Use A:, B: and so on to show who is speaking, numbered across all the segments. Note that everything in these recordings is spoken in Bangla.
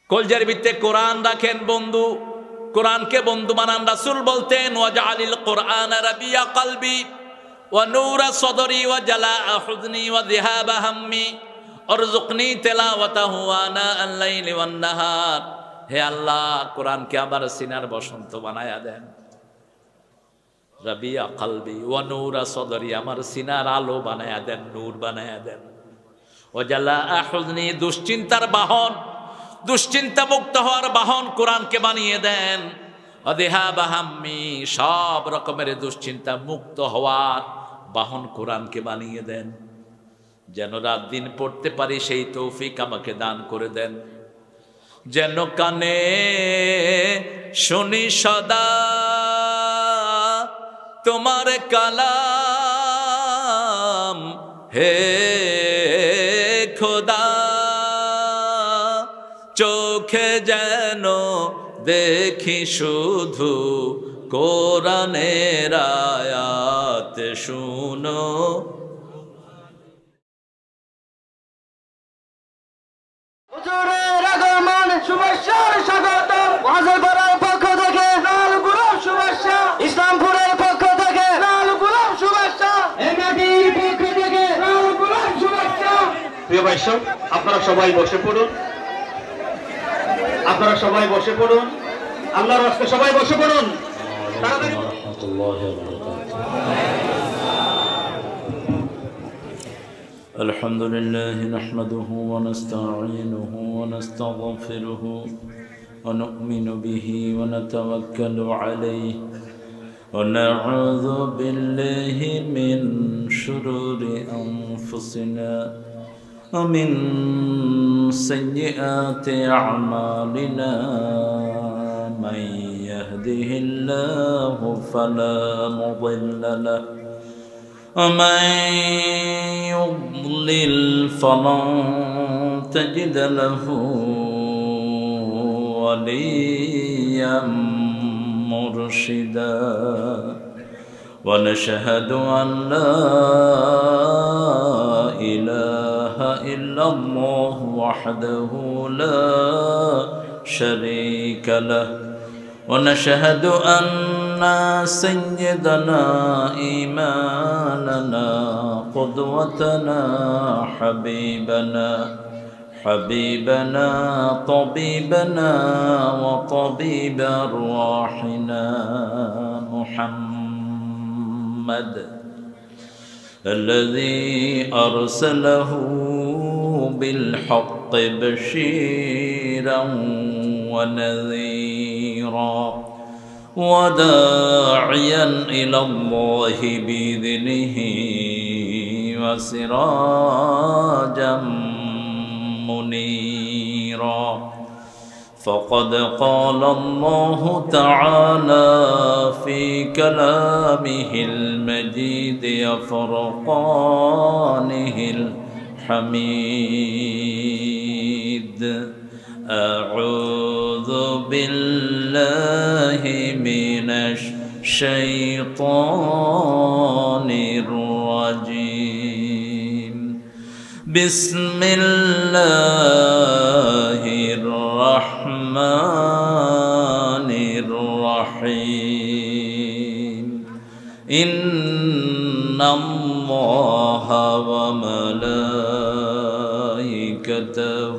A: কলজার ভিতরে কোরআন রাখেন বন্ধু, কোরআনকে বন্ধু বানান। রাসূল বলতেন ওয়াজআলিল কোরআনা রাবিয়া কলবি ওয়া নূরা সদরি ওয়া জালাআ হুজনি ওয়া যিহাবা হাম্মি ওয়ারযুকনি তিলাওয়াতাহু আনা আল-লাইলি ওয়ান নাহার। হে আল্লাহ, কোরআনকে আমার সিনার বসন্ত বানায়া দেন। রাবিয়া কলবি ওয়া নূরা সদরি, আমার সিনার আলো বানায়া দেন, নূর বানায়া দেন। ওয়া জালাআ হুজনি, দুশ্চিন্তার বাহন, দুশ্চিন্তা মুক্ত হওয়ার বাহন কোরআনকে বানিয়ে দেন। অযিহাবা হাম্মি, সব রকমের দুশ্চিন্তা মুক্ত হওয়ার বাহন কোরআনকে বানিয়ে দেন। যেন রাত দিন পড়তে পারি সেই তৌফিক আমাকে দান করে দেন। যেন কানে শুনি সদা তোমার কালাম, হে খোদা। চোখে যেন দেখি শুধু কোরআনের আয়াত, শুনো
B: হুজুরের আগমন শুভেচ্ছার স্বাগতম। ওয়াজপাড়ার পক্ষ থেকে লাল গোলাপ শুভেচ্ছা, ইসলামপুরের পক্ষ থেকে লাল গোলাপ শুভেচ্ছা, এমআইটির পক্ষ থেকে লাল গোলাপ শুভেচ্ছা। প্রিয় ভাই সব, আপনারা সবাই বসে পড়ুন, আপনারা সবাই বসে পড়ুন, আল্লাহর রাস্তায় সবাই বসে পড়ুন।
A: الحمد لله نحمده ونستعينه ونستغفره ونؤمن به ونتوكل عليه ونعوذ بالله من شرور أنفسنا ومن سيئات أعمالنا. من يهده الله فلا مضل له ومن يضلل فلن تجد له وليا مرشدا. ونشهد أن لا إله إلا الله وحده لا شريك له. ونشهد أن سيدنا إيماننا قدوتنا حبيبنا طبيبنا وطبيب أرواحنا محمد الذي أرسله بالحق بشيرا ونذيرا وداعيا إلى الله بإذنه وسراجا منيرا. فقد قال الله تعالى في كلامه المجيد وفرقانه الحميد. أعوذ بالله من الشيطان الرجيم. بسم الله الرحمن الرحيم. إن الله وملائكته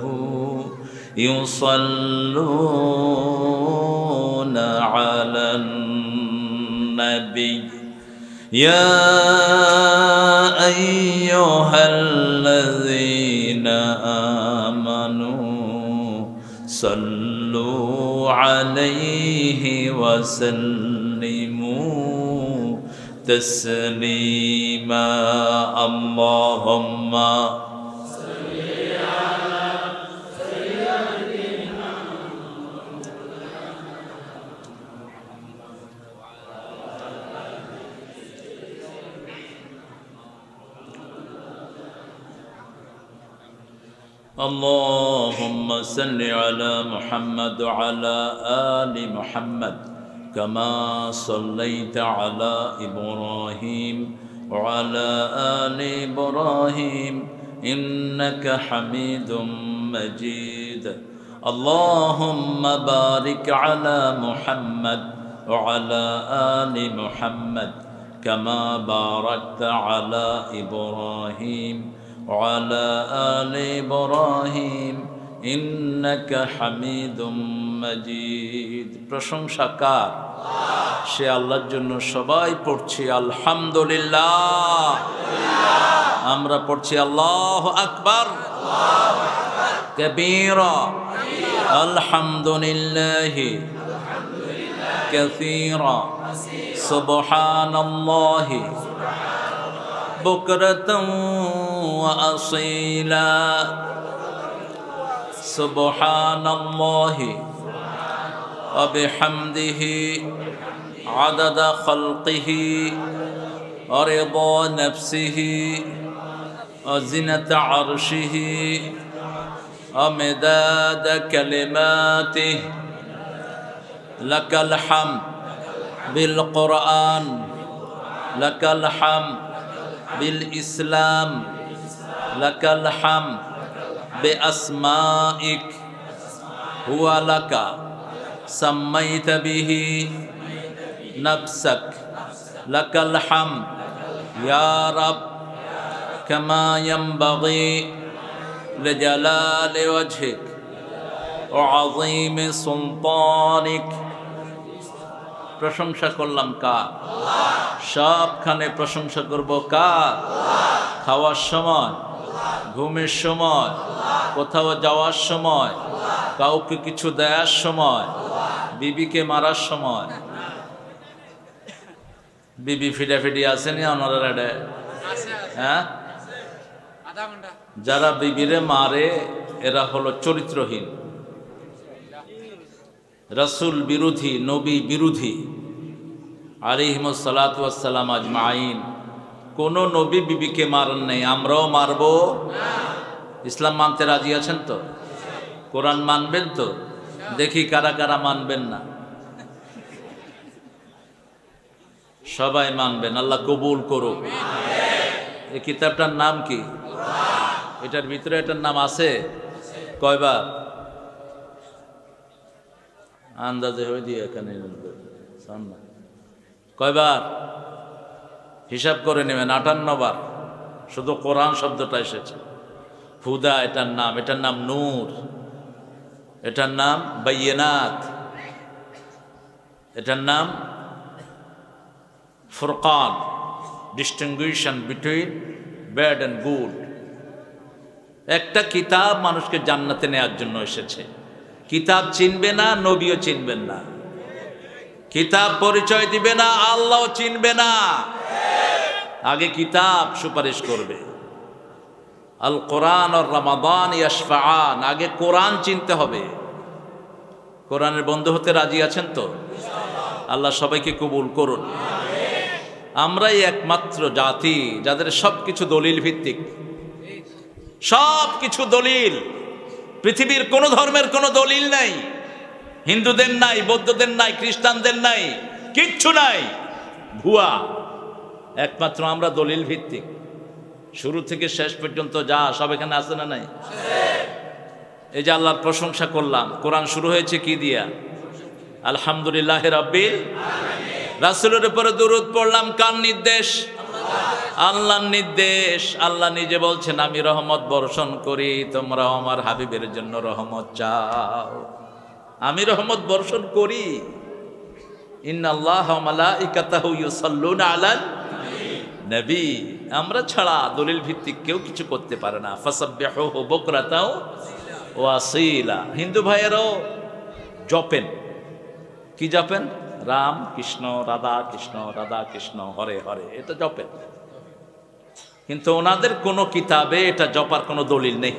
A: يصلون على النبي يا أيها الذين آمنوا صلوا عليه وسلموا تسليما. اللهم اللهم صل على محمد وعلى آل محمد كما صليت على إبراهيم وعلى آل إبراهيم إنك حميد مجيد. اللهم بارك على محمد وعلى آل محمد كما باركت على إبراهيم وعلى آل إبراهيم إنك حميد مجيد প্রশংসা কার সে আল্লাহর জন্য সবাই পড়ছি আলহামদুলিল্লাহ আমরা পড়ছি আল্লাহু আকবার كبيرا الحمد لله كثيرا سبحان الله بكرة وأصيلا سبحان الله وبحمده عدد خلقه ورضا نفسه وزنة عرشه ومداد كلماته لك الحمد بالقرآن لك الحمد بالإسلام لك الحمد بأسمائك هو لك سميت به نفسك لك الحمد يا رب كما ينبغي لجلال وجهك وعظيم سلطانك প্রশংসা করলাম কার সবখানে প্রশংসা করব কার খাওয়ার সময় ঘুমের সময় কোথাও যাওয়ার সময় কাউকে কিছু দেওয়ার সময় বিবিকে মারার সময় বিবি ফিডাফিডি আসেনি ওনারা হ্যাঁ যারা বিবিরে মারে এরা হলো চরিত্রহীন রাসূল বিরোধী নবী বিরোধী আলাইহিমুস সালাতু ওয়াস সালাম আজমাইন কোন নবী বিবিকে মারেন নাই আমরাও মারব ইসলাম মানতে রাজি আছেন তো কোরআন মানবেন তো দেখি কারা কারা মানবেন না সবাই মানবেন আল্লাহ কবুল করুক এই কিতাবটার নাম কি এটার ভিতরে এটার নাম আছে কয়বার আন্দাজে হয়ে দিয়ে এখানে কয়বার হিসাব করে নেবেন 58 বার শুধু কোরআন শব্দটা এসেছে হুদা এটার নাম নূর এটার নাম বাইয়িনাত এটার নাম ফুরকান distinction between bad and good একটা কিতাব মানুষকে জান্নাতে নেওয়ার জন্য এসেছে কিতাব চিনবে না নবীও চিনবেন না কিতাব পরিচয় দিবে না আল্লাহও চিনবে না আগে কিতাব সুপারিশ করবে আল কোরআন আর রমাদান ইয়াশফাআন আগে কোরআন চিনতে হবে কোরআনের বন্ধু হতে রাজি আছেন তো আল্লাহ সবাইকে কবুল করুন আমরাই একমাত্র জাতি যাদের সবকিছু দলিল ভিত্তিক সবকিছু দলিল পৃথিবীর কোন ধর্মের কোনো দলিল নাই হিন্দুদের নাই বৌদ্ধদের নাই খ্রিস্টানদের নাই কিচ্ছু নাই ভুয়া একমাত্র আমরা দলিল ভিত্তিক শুরু থেকে শেষ পর্যন্ত যা সব এখানে আছে না নাই এই যে আল্লাহর প্রশংসা করলাম কোরআন শুরু হয়েছে কি দিয়া আলহামদুলিল্লাহি রাব্বিল আলামিন রাসূলের উপরে দরুদ পড়লাম কার নির্দেশ আল্লাহর নির্দেশ আল্লাহ নিজে বলছেন আমি রহমত বর্ষণ করি তোমরা আমার হাবিবের জন্য রহমত চাও আমি রহমত বর্ষণ করি ইন্নাল্লাহা ওয়া মালাইকাতাহু ইউসাল্লুনা আলান নবী আমরা ছাড়া দলিল ভিত্তিক কেউ কিছু করতে পারে না ফাসাব্বিহুহু বুকরাতাও ওয়া আসীলা হিন্দু ভাইয়েরাও জপেন কি জপেন রাম কৃষ্ণ রাধা কৃষ্ণ হরে হরে এটা জপেন কিন্তু ওনাদের কোনো কিতাবে এটা জপার কোনো দলিল নেই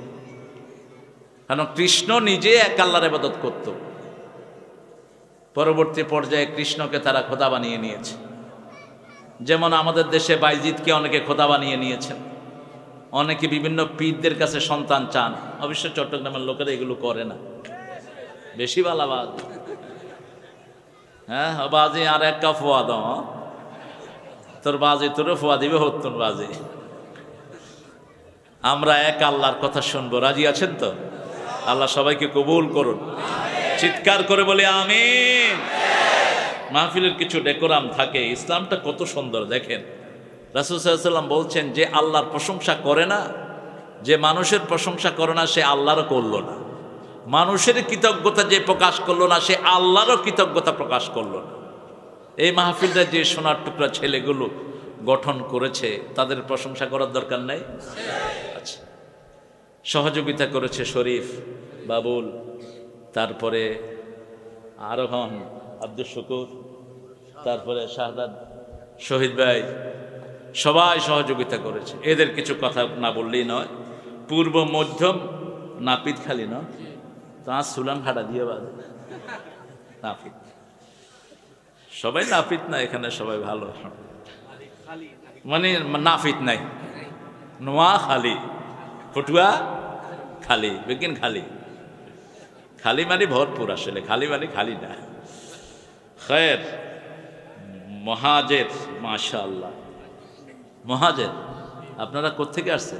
A: কারণ কৃষ্ণ নিজে এক আল্লাহর ইবাদত করত পরবর্তী পর্যায়ে কৃষ্ণকে তারা খোদা বানিয়ে নিয়েছে যেমন আমাদের দেশে বাইজিদকে অনেকে খোদা বানিয়ে নিয়েছেন অনেকে বিভিন্ন পীরদের কাছে সন্তান চান অবশ্য চট্টগ্রামের লোকেরা এগুলো করে না বেশি বালাবাজ হ্যাঁ বাজি আর এক কাপ ফোয়া দাও তোর বাজি তোর ফোয়া দিবে হতুন বাজি আমরা এক আল্লাহর কথা শুনবো রাজি আছেন তো আল্লাহ সবাইকে কবুল করুন। চিৎকার করে বলি আমিন। মাহফিলের কিছু ডেকোরাম থাকে, ইসলামটা কত সুন্দর দেখেন। রাসূল সাল্লাল্লাহু আলাইহি ওয়াসাল্লাম বলছেন, যে আল্লাহর প্রশংসা করে না, যে মানুষের প্রশংসা করে না, সে আল্লাহরও করলো না। মানুষের কৃতজ্ঞতা যে প্রকাশ করলো না, সে আল্লাহরও কৃতজ্ঞতা প্রকাশ করলো না। এই মাহফিলটা যে সোনার টুকরা ছেলেগুলো গঠন করেছে, তাদের প্রশংসা করার দরকার নাই? আচ্ছা, সহযোগিতা করেছে শরীফ, বাবুল, তারপরে আরোহণ, আব্দুল শুকুর, তারপরে শাহাদাত, শহীদ ভাই, সবাই সহযোগিতা করেছে। এদের কিছু কথা না বললেই নয়। পূর্ব মধ্যম নাপিত খালি নয়, তা সুলান হাডা দিয়ে বাজে নাপিত, সবাই নাপিত না এখানে, সবাই ভালো, মানে নাপিত নাই, নোয়া খালি, ফটুয়া খালি, বেকিন খালি, খালি মানে ভরপুর, আসলে খালি মানে খালি না। খের মহাজের, মাশাআল্লাহ মহাজের, আপনারা কোত্থেকে আসছেন?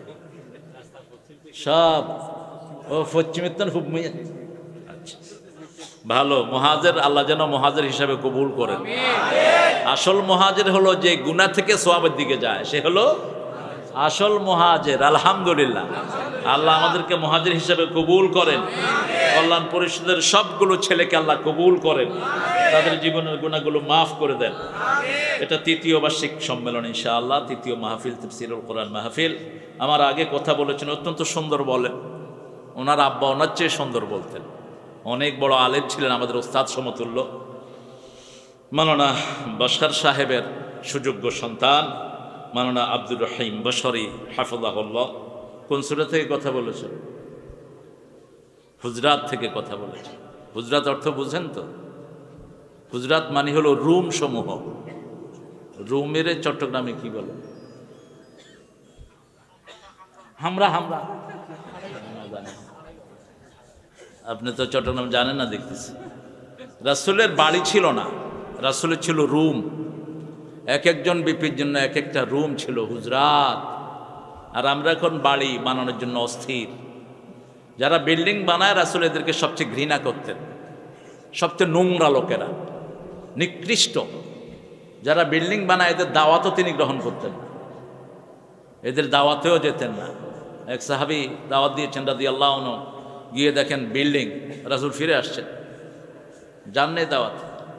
A: সব ও পশ্চিমের খুব আচ্ছা, ভালো। মহাজের, আল্লাহ যেন মহাজের হিসাবে কবুল করেন। আসল মহাজের হলো যে গুনাহ থেকে সওয়াবের দিকে যায়, সে হলো আসল মহাজের। আলহামদুলিল্লাহ, আল্লাহ আমাদেরকে মহাজের হিসাবে কবুল করেন। কল্যাণ পরিষদের সবগুলো ছেলেকে আল্লাহ কবুল করেন, তাদের জীবনের গুনাহগুলো মাফ করে দেন। এটা তৃতীয় বার্ষিক সম্মেলন ইনশাআল্লাহ, তৃতীয় মাহফিল, তাফসীরুল কোরআন মাহফিল। আমার আগে কথা বলেছেন, অত্যন্ত সুন্দর বলেন। ওনার আব্বা ওনার চেয়ে সুন্দর বলতেন, অনেক বড় আলেম ছিলেন, আমাদের ওস্তাদ সমতুল্য। মাওলানা বশর সাহেবের সুযোগ্য সন্তান মাওলানা আব্দুর রহিম বশরি হাফিজাহুল্লাহ। কোন সূরা থেকে কথা বলেছেন? হুজরাত থেকে কথা বলেছেন। হুজরাত অর্থ বুঝেন তো? হুজরাত মানে হলো রুম সমূহ। রুমের চট্টগ্রামে কি বলে? হামরা। হামরা আপনি তো চট্টগ্রাম জানেন না দেখতেছি। রাসূলের বাড়ি ছিল না, রাসূলের ছিল রুম। এক একজন বিপির জন্য এক একটা রুম ছিল, হুজরাত। আর আমরা এখন বাড়ি বানানোর জন্য অস্থির। যারা বিল্ডিং বানায়, রাসূল এদেরকে সবচেয়ে ঘৃণা করতেন, সবচেয়ে নোংরা লোকেরা, নিকৃষ্ট। যারা বিল্ডিং বানায় এদের দাওয়াতও তিনি গ্রহণ করতেন না, এদের দাওয়াতেও যেতেন না। এক সাহাবী দাওয়াত দিয়েছেন রাদিয়াল্লাহু আনহু, গিয়ে দেখেন বিল্ডিং, রাসূল ফিরে আসছেন, যান নেই দাওয়াত।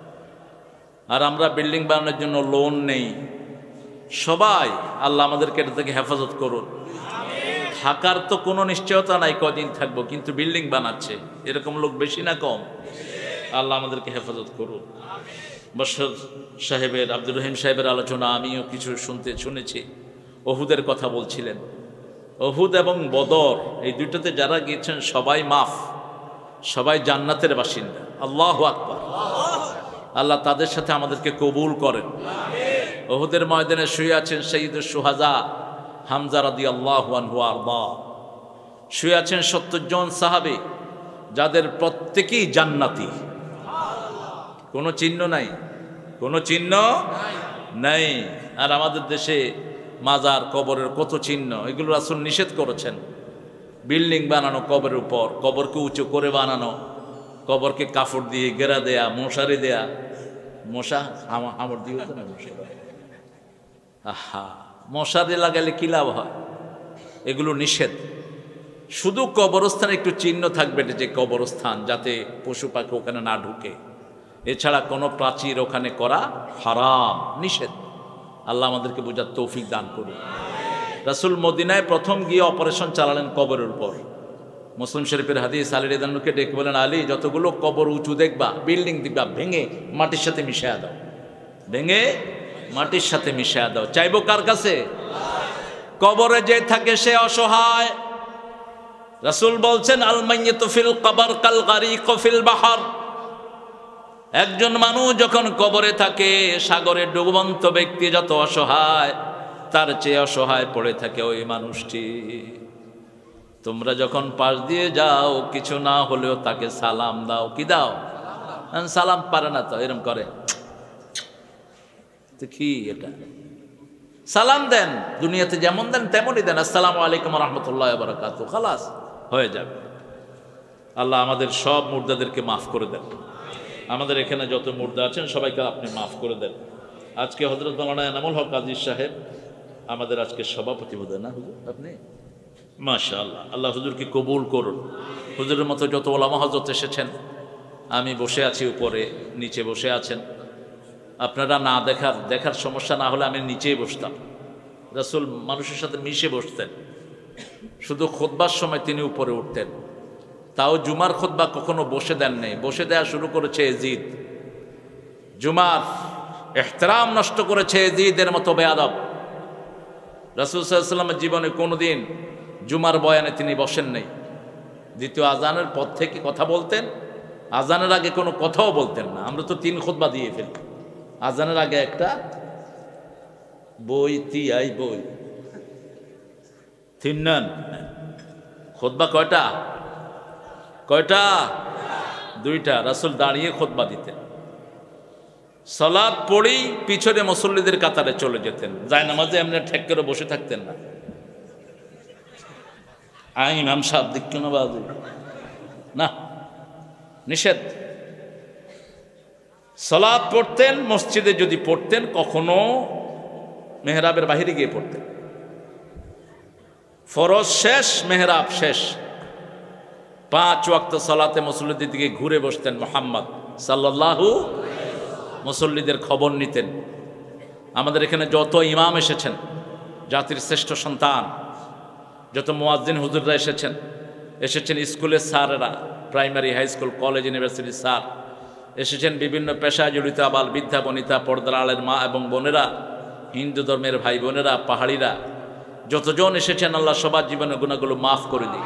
A: আর আমরা বিল্ডিং বানানোর জন্য লোন নেই। সবাই আল্লাহ আমাদেরকে এটা থেকে হেফাজত করুন। থাকার তো কোনো নিশ্চয়তা নাই কদিন থাকবো, কিন্তু বিল্ডিং বানাচ্ছে, এরকম লোক বেশি না কম? আল্লাহ আমাদেরকে হেফাজত করুন। বশর সাহেবের, আব্দুর রহিম সাহেবের আলোচনা আমিও কিছু শুনেছি। ওহুদের কথা বলছিলেন। ওহুদ এবং বদর, এই দুইটাতে যারা গিয়েছেন সবাই মাফ, সবাই জান্নাতের বাসিন্দা। আল্লাহু আকবার। আল্লাহ তাদের সাথে আমাদেরকে কবুল করেন। ওহুদের ময়দানে শুয়ে আছেন সাইয়্যিদুশ শুহাদা হামজা রাদিয়াল্লাহু আনহু আরদা। শুয়ে আছেন ৭০ জন সাহাবী, যাদের প্রত্যেকেই জান্নাতি। কোনো চিহ্ন নাই, কোনো চিহ্ন নাই। আর আমাদের দেশে মাজার, কবরের কত চিহ্ন, এগুলো রাসূল নিষেধ করেছেন। বিল্ডিং বানানো কবরের উপর, কবরকে উঁচু করে বানানো, কবরকে কাপড় দিয়ে ঘেরা দেয়া, মশারি দেয়া, মশা আমর দিয়ে হতো না মশারি, আহা মশারি লাগালে কি লাভ হয়? এগুলো নিষেধ। শুধু কবরস্থানে একটু চিহ্ন থাকবে যে কবরস্থান, যাতে পশু পাখি ওখানে না ঢুকে। এছাড়া কোনো প্রাচীর ওখানে করা হারাম, নিষেধ। আল্লাহ আমাদেরকে বোঝার তৌফিক দান করুন। রাসূল মদিনায় প্রথম গিয়ে অপারেশন চালালেন কবরের উপর। মুসলিম শরীফের হাদিস, আলী রাদিয়াল্লাহু আনহুকে ডেকে বলেন, আলী যতগুলো কবর উঁচু দেখবা, বিল্ডিং দেখবা, ভেঙে মাটির সাথে মিশিয়ে দাও, ভেঙে মাটির সাথে মিশিয়ে দাও। চাইবো কার কাছে? কবরে যে থাকে সে অসহায়। রাসূল বলছেন, আল মাইয়িতু ফিল কবর কাল গারিক ফিল বাহর। একজন মানুষ যখন কবরে থাকে, সাগরে ডুবন্ত ব্যক্তি যত অসহায়, তার চেয়ে অসহায় পড়ে থাকে ওই মানুষটি। তোমরা যখন পাশ দিয়ে যাও, কিছু না হলেও তাকে সালাম দাও। কি দাও? সালাম পারে না তো, এরকম করে, কি এটা? সালাম দেন, দুনিয়াতে যেমন দেন তেমনই দেন। আসসালামু আলাইকুম ওয়া রাহমাতুল্লাহি ওয়া বারাকাতুহু, খালাস হয়ে যাবে। আল্লাহ আমাদের সব মুর্দাদেরকে মাফ করে দেন। আমাদের এখানে যত মুর্দা আছেন সবাইকে আপনি মাফ করে দেন। আজকে হযরত মাওলানা এনামুল হক কাজী সাহেব আমাদের আজকে সভাপতি বোধ না হুজুর, আপনি মাশাআল্লাহ, আল্লাহ হুজুরকে কবুল করুন। হুজুরের মতো যত ওলামা হযরত এসেছেন, আমি বসে আছি উপরে, নিচে বসে আছেন। আপনারা না দেখার সমস্যা না হলে আমি নিচেই বসতাম। রাসূল মানুষের সাথে মিশে বসতেন, শুধু খুতবার সময় তিনি উপরে উঠতেন। তাও জুমার খুতবা কখনো বসে দেন নেই, বসে দেওয়া শুরু করেছে এজিদ। জুমার এহতেরাম নষ্ট করেছে এজিদের মতো বেয়াদব। রাসূল সাল্লাল্লাহু আলাইহি ওয়াসাল্লামের জীবনে কোনোদিন জুমার বয়ানে তিনি বসেন নাই। দ্বিতীয় আজানের পর থেকে কথা বলতেন, আজানের আগে কোনো কথাও বলতেন না। আমরা তো 3 খুতবা দিয়ে ফেলি। আজানের আগে একটা বই তিয়াই বই 3 নন খুতবা কয়টা 2টা। রাসূল দাঁড়িয়ে খুতবা দিতেন। সালাত পড়েই পিছনে মুসল্লিদের কাতারে চলে যেতেন, জায়নামাজে এমনি ঠেক করে বসে থাকতেন না। ইমাম সাহেব দেখতো না বাজে না, নিষেধ। সালাত পড়তেন, মসজিদে যদি পড়তেন কখনো মেহরাবের বাহিরে গিয়ে পড়তেন। ফরজ শেষ, মেহরাব শেষ, 5 ওয়াক্ত সালাতে মুসল্লিদের দিকে ঘুরে বসতেন মুহাম্মদ সাল্লাল্লাহু, মুসল্লিদের খবর নিতেন। আমাদের এখানে যত ইমাম এসেছেন, জাতির শ্রেষ্ঠ সন্তান, যত মুয়াজ্জিন হুজুররা এসেছেন স্কুলের স্যারেরা, প্রাইমারি, হাই স্কুল, কলেজ, ইউনিভার্সিটির স্যার এসেছেন, বিভিন্ন পেশায় জড়িত আবাল বৃদ্ধা বনিতা, পর্দার আলের মা এবং বোনেরা, হিন্দু ধর্মের ভাই বোনেরা, পাহাড়িরা, যতজন এসেছেন আল্লাহ সবার জীবনের গুনাহগুলো মাফ করে দিন।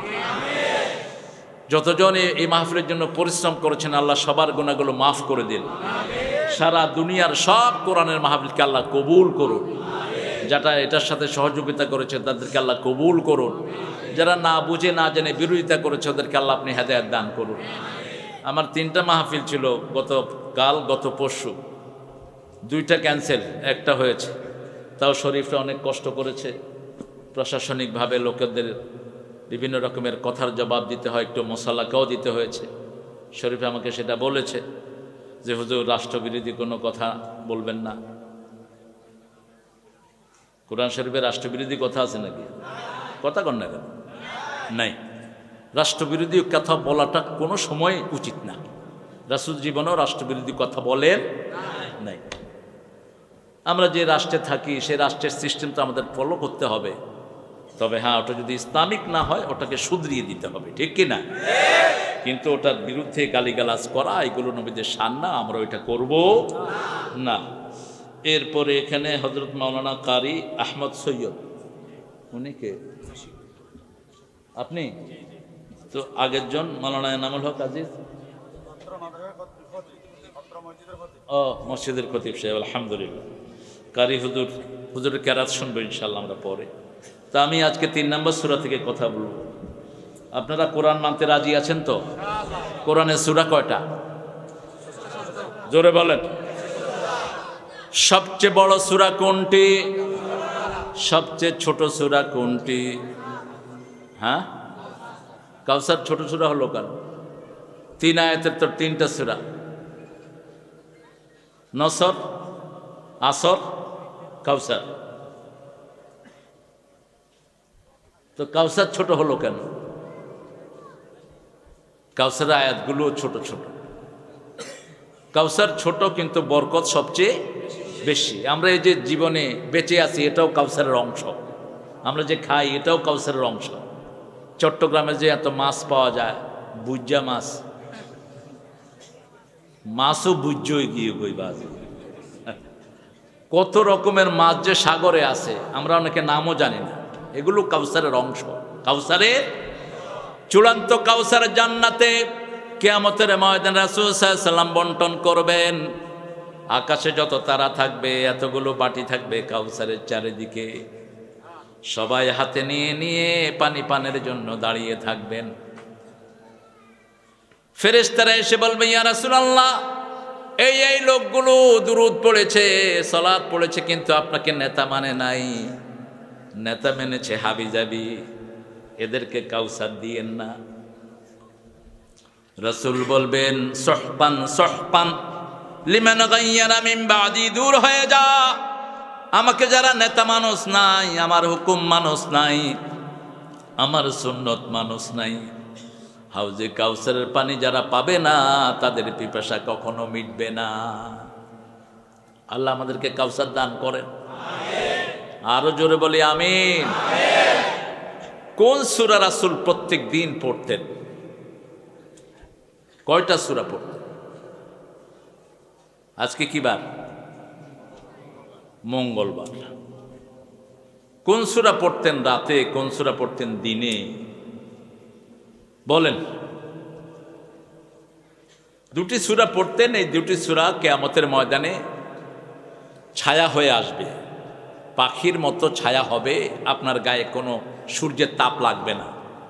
A: যতজন এই মাহফিলের জন্য পরিশ্রম করেছেন আল্লাহ সবার গুনাহগুলো মাফ করে দিন। সারা দুনিয়ার সব কোরআনের মাহফিলকে আল্লাহ কবুল করুন। যারা এটার সাথে সহযোগিতা করেছে তাদেরকে আল্লাহ কবুল করুন। যারা না বুঝে না জেনে বিরোধিতা করেছে ওদেরকে আল্লাহ আপনি হেদায়েত দান করুন। আমার 3টা মাহফিল ছিল, গতকাল গত পরশু, 2টা ক্যান্সেল, একটা হয়েছে। তাও শরীফরা অনেক কষ্ট করেছে, প্রশাসনিকভাবে লোকেদের বিভিন্ন রকমের কথার জবাব দিতে হয়, একটু মশালাকেও দিতে হয়েছে। শরীফ আমাকে সেটা বলেছে যে হুজুর রাষ্ট্রবিরোধী কোনো কথা বলবেন না। কোরআন শরীফে রাষ্ট্রবিরোধী কথা আছে নাকি? কথা কন না কেন? নাই। রাষ্ট্রবিরোধী কথা বলাটা কোনো সময় উচিত না। রাসূল জীবনেও রাষ্ট্রবিরোধী কথা বলেন নাই। আমরা যে রাষ্ট্রে থাকি সেই রাষ্ট্রের সিস্টেম তো আমাদের ফলো করতে হবে। তবে হ্যাঁ, ওটা যদি ইসলামিক না হয় ওটাকে শুধরিয়ে দিতে হবে, ঠিক কি না? কিন্তু ওটার বিরুদ্ধে গালিগালাজ করা এগুলো নবীদের শান না, আমরা ওইটা করব না। এরপরে এখানে হযরত মাওলানা কারি আহমদ সৈয়দ, উনি কে? আপনি তো আগের জন মাওলানা এনামুল হক আজিজ, ও মসজিদের খতিব সাহেব, আলহামদুলিল্লাহ। কারি হুজুরের কেরাত শুনবো ইনশাল্লাহ আমরা পরে। তা আমি আজকে 3 নম্বর সূরা থেকে কথা বলবো। আপনারা কোরআন মানতে রাজি আছেন তো? কোরআনের সূরা কয়টা? জোরে বলেন। সবচেয়ে বড় সূরা কোনটি? সবচেয়ে ছোট সূরা কোনটি? হ্যাঁ, কাউসার ছোট সূরা হলো কেন? 3 আয়াতের তো 3টা সূরা, নসর, আসর, কাউসার। তো কাউসার ছোট হলো কেন? কাউসারের আয়াতগুলো ছোট ছোট। কাউসার ছোট কিন্তু বরকত সবচেয়ে বেশি। আমরা এই যে জীবনে বেঁচে আছি এটাও কাউসারের অংশ, আমরা যে খাই এটাও কাউসারের অংশ। চট্টগ্রামে যে এত মাছ পাওয়া যায়, বুজ্জা মাছ, মাছও বুজ্জই গিয়ে গইবাজ, কত রকমের মাছ যে সাগরে আছে আমরা অনেকে নামও জানি না। এগুলো কাউসারের অংশ। কাউসারের চূড়ান্ত কাউসারের জান্নাতে কিয়ামতের ময়দানে রাসূল সাল্লাল্লাহু আলাইহি ওয়াসাল্লাম বন্টন করবেন। আকাশে যত তারা থাকবে এতগুলো বাটি থাকবে কাউসারের চারিদিকে, সবাই হাতে নিয়ে নিয়ে পানি পানের জন্য দাঁড়িয়ে থাকবেন। ফেরেশতারা এসে বলবে, ইয়া রাসূলুল্লাহ, এই লোকগুলো দুরূদ পড়েছে, সালাত পড়েছে, কিন্তু আপনাকে নেতা মানে নাই, নেতা মেনেছে হাবিজাবি, এদেরকে কাউসার দিয়েন না। রাসূল বলবেন সুহবান সুহবান লিমান গায়্যারা মিন বাদি, দূর হয়ে যা, আমাকে যারা নেতা মানুষ নাই, আমার হুকুম মানুষ নাই, আমার সুন্নত মানুষ নাই, হাউজে কাউসারের পানি যারা পাবে না তাদের পিপাসা কখনো মিটবে না। আল্লাহ আমাদেরকে কাউসার দান করেন, আরো জোরে বলি আমিন। কোন সূরা রাসূল প্রত্যেক দিন পড়তেন? কয়টা সূরা পড়তেন? আজকে কি বার? মঙ্গলবার। কোন সূরা পড়তেন রাতে, কোন সূরা পড়তেন দিনে? বলেন। দুটি সূরা পড়তেন, এই দুটি সূরা কিয়ামতের ময়দানে ছায়া হয়ে আসবে, পাখির মতো ছায়া হবে, আপনার গায়ে কোনো সূর্যের তাপ লাগবে না।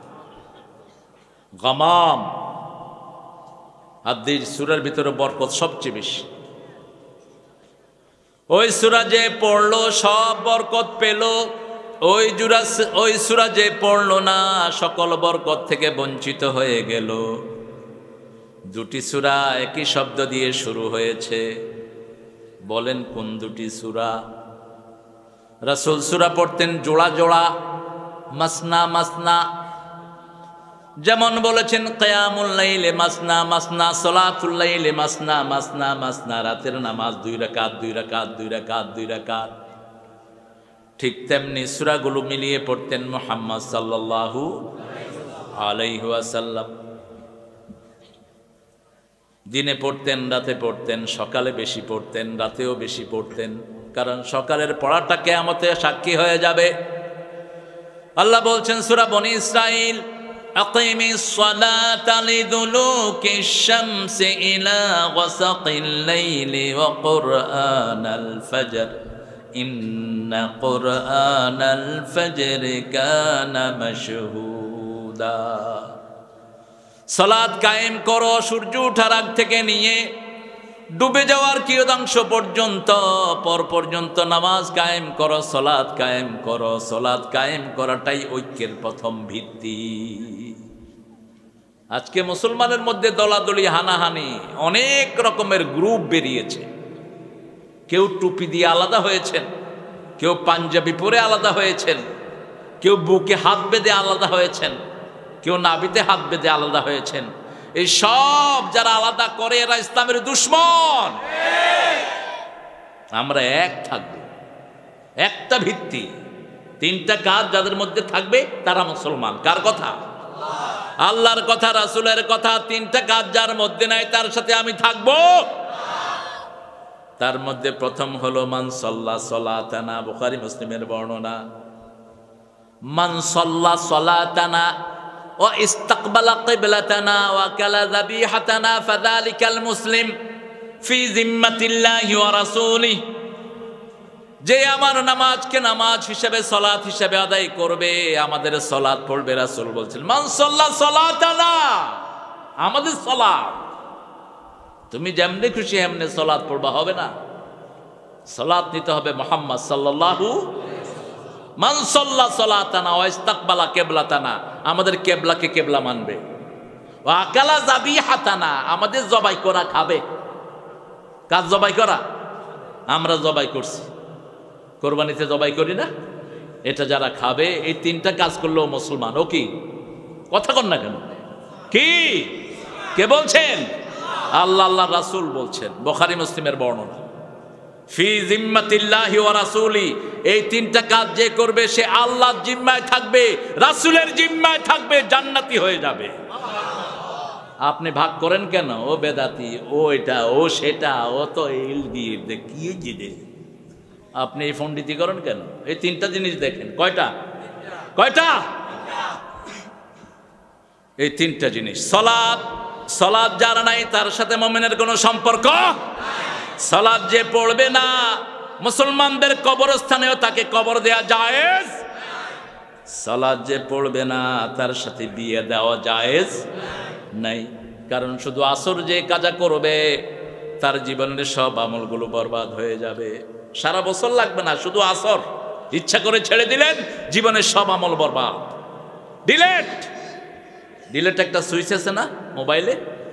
A: গামাম। আর এই সূরার ভিতরে বরকত সবচেয়ে বেশি। ওই সূরা যে পড়লো সব বরকত পেল, ওই সূরা যে পড়লো না সকল বরকত থেকে বঞ্চিত হয়ে গেল। দুটি সূরা একই শব্দ দিয়ে শুরু হয়েছে, বলেন কোন দুটি সূরা? রাসূল সূরা পড়তেন জোড়া জোড়া, মাসনা মাসনা। যেমন বলেছেন কিয়ামুল লাইলে মাসনা মাসনা, সালাতুল লাইলে মাসনা মাসনা মাসনা, রাতের নামাজ 2 রাকাত 2 রাকাত 2 রাকাত 2 রাকাত। ঠিক তেমনি সূরাগুলো মিলিয়ে পড়তেন মুহাম্মদ সাল্লাল্লাহু আলাইহি ওয়াসাল্লাম। দিনে পড়তেন, রাতে পড়তেন, সকালে বেশি পড়তেন, রাতেও বেশি পড়তেন, কারণ সকালের পড়াটা কিয়ামতে সাক্ষী হয়ে যাবে। আল্লাহ বলছেন সূরা বনি ইসরাইল, আকিমিস সালাতা লিদুলুকিশ শামসি ইলা গাসাকিল লাইলি ওয়া কুরআনাল ফজর ইন্না কুরআনাল ফজরি কানা মাশহুদা। সালাত কায়েম করো সূর্য ওঠার আগ থেকে নিয়ে ডুবে যাওয়ার কিয়দাংশ পর্যন্ত, পর্যন্ত নামাজ কায়েম করো, সালাত কায়েম করো। সালাত কায়েম করাটাই ঐক্যের প্রথম ভিত্তি। আজকে মুসলমানের মধ্যে দলাদলি, হানাহানি, অনেক রকমের গ্রুপ বেরিয়েছে। কেউ টুপি দিয়ে আলাদা হয়েছেন, কেউ পাঞ্জাবি পরে আলাদা হয়েছেন, কেউ বুকে হাত বেঁধে আলাদা হয়েছেন, কেউ নাভিতে হাত বেঁধে আলাদা হয়েছেন। এই সব যারা আলাদা করে এরা ইসলামের দুশমন। আমরা এক থাকব, একটা ভিত্তি, 3টা কাজ যাদের মধ্যে থাকবে তারা মুসলমান। কার কথা? আল্লাহর কথা, রাসূলের কথা। 3টা কাজ যার মধ্যে নাই তার সাথে আমি থাকব। তার মধ্যে প্রথম হলো মান সাল্লা সালাতানা, বুখারী মুসলিমের বর্ণনা। মান সাল্লা সালাতানা ওয়া ইস্তাকবালা কিবলাতানা ওয়া কালা যাবিহাতানা ফাযালিকাল মুসলিম ফি জিম্মাতিল্লাহি ওয়া রাসূলিহি। যে আমার নামাজকে নামাজ হিসেবে, সালাত হিসেবে আদায় করবে, আমাদের সালাত পড়বে। রাসূল বলছেন মান সাল্লা সালাতানা, আমাদের সালাত। তুমি যেমনি খুশি এমনি সালাত পড়বা, হবে না। সালাত নিতে হবে মুহাম্মদ সাল্লাল্লাহু। মান সাল্লা সালাতানা ওয়া ইস্তাকবালা কিবলাতানা, আমাদের কিবলাকে কিবলা মানবে। ওয়া আকালা যাবিহাতানা, আমাদের জবাই করা খাবে। কাজ জবাই করা, আমরা জবাই করছি, কোরবানিতে জবাই করি না, এটা যারা খাবে, এই 3টা কাজ করলেও মুসলমান। ও কি কথা কন না কেন? কি কে বলছেন? আল্লাহ, আল্লাহ রাসূল বলছেন, বুখারী মুসলিমের বর্ণনা। ফি জিম্মাতিল্লাহি ওয়া রাসূলি, এই 3টা কাজ যে করবে সে আল্লাহর জিম্মায় থাকবে, রাসূলের জিম্মায় থাকবে, জান্নাতি হয়ে যাবে। আপনি ভাগ করেন কেন? ও বেদাতি, ও এটা, ও সেটা, ও তো ইলগির দে কি জিদে। আপনি এই পণ্ডিতি করেন কেন? এই 3টা জিনিস দেখেন। কয়টা? কয়টা? এই 3টা জিনিস। সালাত, সালাত যার নাই তার সাথে মুমিনের কোনো সম্পর্ক। সালাত যে পড়বে না, মুসলমানদের কবরস্থানেও তাকে কবর দেয়া জায়েজ। সালাত যে পড়বে না তার সাথে বিয়ে দেওয়া জায়েজ নাই। কারণ শুধু আসর যে কাজা করবে তার জীবনের সব আমলগুলো বরবাদ হয়ে যাবে। সারা বছর লাগবে না, শুধু আসর ইচ্ছা করে ছেড়ে দিলেন, জীবনের সব আমল বরবাদ। ডিলেট, ডিলেট একটা সুইচ আছে না মোবাইলে,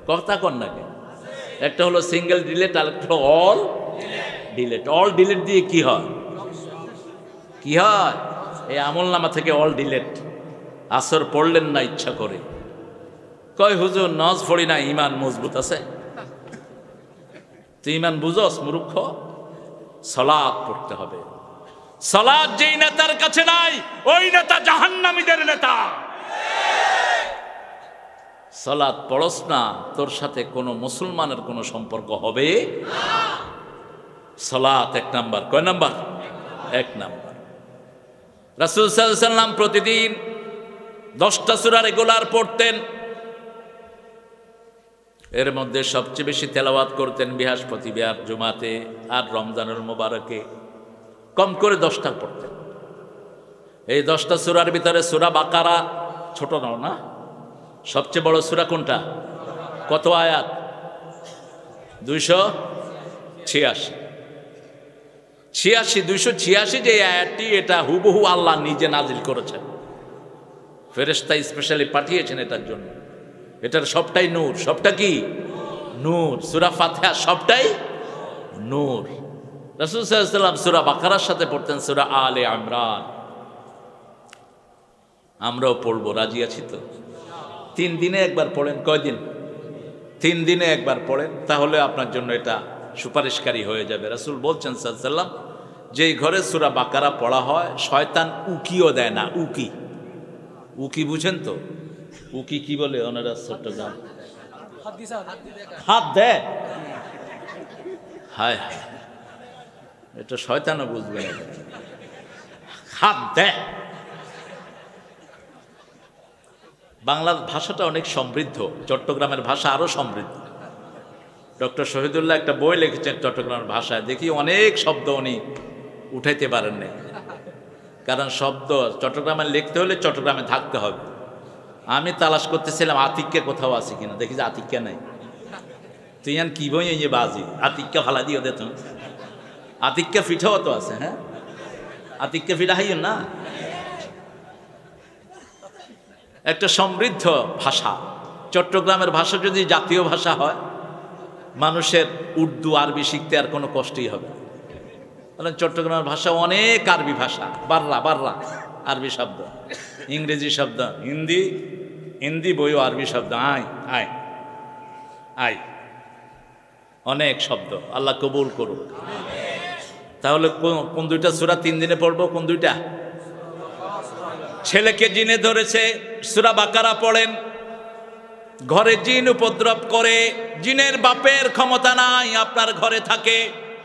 A: কথা কন নাকি? একটা হলো সিঙ্গেল ডিলেট, আর একটা হলো অল ডিলেট। অল ডিলেট দিয়ে কি হয়? কি হয়? এই আমলনামা থেকে অল ডিলেট। আসর পড়লেন না ইচ্ছা করে, কয় হুজুর নামাজ পড়ি না, ইমান মজবুত আছে। তুই ইমান বুঝস মূর্খ? সালাত পড়তে হবে। সালাত যেই নেতার কাছে নাই, ওই নেতা জাহান্নামীদের নেতা। সালাত পড়স না, তোর সাথে কোনো মুসলমানের কোনো সম্পর্ক হবে না। সালাত এক নাম্বার। কয় নাম্বার? এক নাম্বার। রাসূল সাল্লাল্লাহু আলাইহি ওয়াসাল্লাম প্রতিদিন 10টা সূরা রেগুলার পড়তেন। এর মধ্যে সবচেয়ে বেশি তেলাওয়াত করতেন বৃহস্পতিবার জুমাতে আর রমজানুল মুবারকে। কম করে 10টা পড়তেন। এই 10টা সূরার ভিতরে সূরা বাকারা ছোট নাও না, সবচেয়ে বড় সূরা কোনটা? কত আয়াত? 286 যে আয়াতটি, এটা হুবহু আল্লাহ নিজে নাজিল করেছেন, ফেরেশতা স্পেশালি পাঠিয়েছেন এটার জন্য। এটার সবটাই নূর। সবটা কি? নূর। সূরা ফাতিহা সবটাই নূর। রাসূল সাল্লাল্লাহু আলাইহি ওয়াসাল্লাম সূরা বাকারার সাথে পড়তেন সূরা আলে ইমরান। আমরাও পড়বো, রাজি আছি তো? 3 দিনে একবার পড়েন। কয়দিন? 3 দিনে একবার পড়েন, তাহলে আপনার জন্য এটা সুপারিশকারী হয়ে যাবে। রাসূল বলছেন সাল্লাল্লাহু আলাইহি ওয়াসাল্লাম, যেই ঘরে সূরা বাকারা পড়া হয় শয়তান উকিও দেয় না। উকি, উকি বুঝেন তো? উকি কি বলে ওনারা? চট্টগ্রাম হাত দেয়। হায় হায়, এটা শয়তানও বুঝবে না। হাত দেয়। বাংলা ভাষাটা অনেক সমৃদ্ধ, চট্টগ্রামের ভাষা আরো সমৃদ্ধ। ডক্টর শহীদুল্লাহ একটা বই লিখেছেন চট্টগ্রামের ভাষায়, দেখি অনেক শব্দ উনি উঠাইতে পারেন না, কারণ শব্দ চট্টগ্রামে লিখতে হলে চট্টগ্রামে থাকতে হবে। আমি তালাশ করতেছিলাম আতিক্যা কোথাও আছে কিনা, দেখি যে আতিক্যা নাই। তুই ইয়ান কি বই এই যে বাজি আতিক্যা ফালা দিও দে, তুমি আতিক্যা পিঠাও তো আছে। হ্যাঁ, আতিক্যা পিঠা হাইও না। একটা সমৃদ্ধ ভাষা। চট্টগ্রামের ভাষা যদি জাতীয় ভাষা হয়, মানুষের উর্দু আরবি শিখতে আর কোনো কষ্টই হবে না। চট্টগ্রামের ভাষা অনেক আরবি ভাষা, বাররা বাররা আরবি শব্দ, ইংরেজি শব্দ, হিন্দি বইও আরবি শব্দ, আয় আয় আয়, অনেক শব্দ। আল্লাহ কবুল করুক। তাহলে কোন 2টা সূরা 3 দিনে পড়বো? কোন 2টা? ছেলেকে জিনে ধরেছে, সূরা বাকারা পড়েন। ঘরে জিন উপদ্রব করে, জিনের বাপের ক্ষমতা নাই আপনার ঘরে থাকে,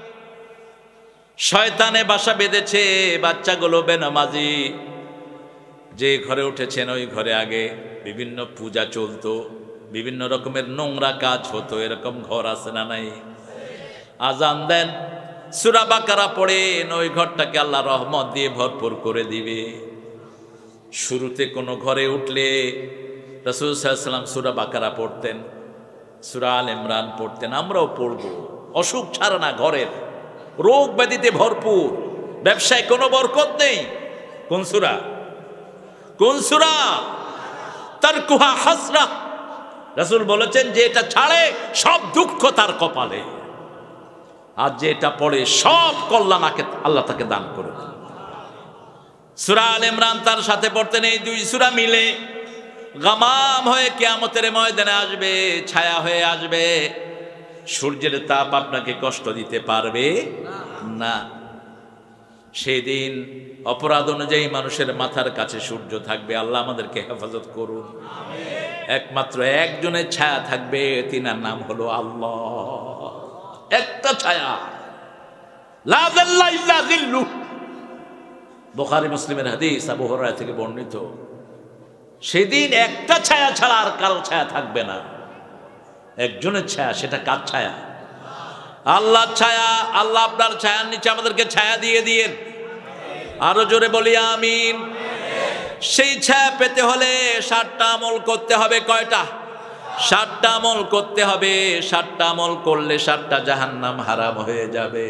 A: শয়তানে বাসা বেঁধেছে, বাচ্চাগুলো বেনামাজি। যে ঘরে উঠেছেন ওই ঘরে আগে বিভিন্ন পূজা চলতো, বিভিন্ন রকমের নোংরা কাজ হতো, এরকম ঘর আছে না নাই? আজান দেন, সূরা বাকারা পড়েন, ওই ঘরটাকে আল্লাহ রহমত দিয়ে ভরপুর করে দিবে। শুরুতে কোনো ঘরে উঠলে রাসূল সাল্লাল্লাহু আলাইহি ওয়াসাল্লাম সূরা বাকারা পড়তেন, সূরা আল ইমরান পড়তেন। আমরাও পড়ব। অসুখ ছাড়া না ঘরের, রোগ ব্যাধিতে ভরপুর, ব্যবসায় কোনো বরকত নেই। কোন সূরা? কোন সূরা? তারকুহা হাসরা। রাসূল বলেছেন যে এটা ছাড়ে সব দুঃখ তার কপালে, আর যে এটা পড়ে সব কল্যাণ আল্লাহ তাকে দান করে। সূরা আল ইমরান তার সাথে পড়তেন। এই 2 সূরা মিলে গামাম হয়ে কিয়ামতের ময়দানে আসবে, ছায়া হয়ে আসবে। সূর্যের তাপ আপনাকে কষ্ট দিতে পারবে না। সেদিন অপরাধ অনুযায়ী মানুষের মাথার কাছে সূর্য থাকবে। আল্লাহ আমাদেরকে হেফাজত করুন। একমাত্র একজনের ছায়া থাকবে, তিনার নাম হলো আল্লাহ। একটা ছায়া, লা যাল্লা ইল্লা যিল্লু। বুখারী মুসলিমের হাদিস, আবু হুরায়রা থেকে বর্ণিত। সেদিন একটা ছায়া ছাড়া আর কারো ছায়া থাকবে না, একজনের ছায়া। সেটা কার ছায়া? আল্লাহর ছায়া। আল্লাহ আপনার ছায়ার নিচে আমাদেরকে ছায়া দিয়ে দিয়েন। আরো জোরে বলি আমিন। সেই ছায়া পেতে হলে 7টা আমল করতে হবে। কয়টা? 7টা আমল করতে হবে। 7টা আমল করলে 7টা জাহান্নাম হারাম হয়ে যাবে।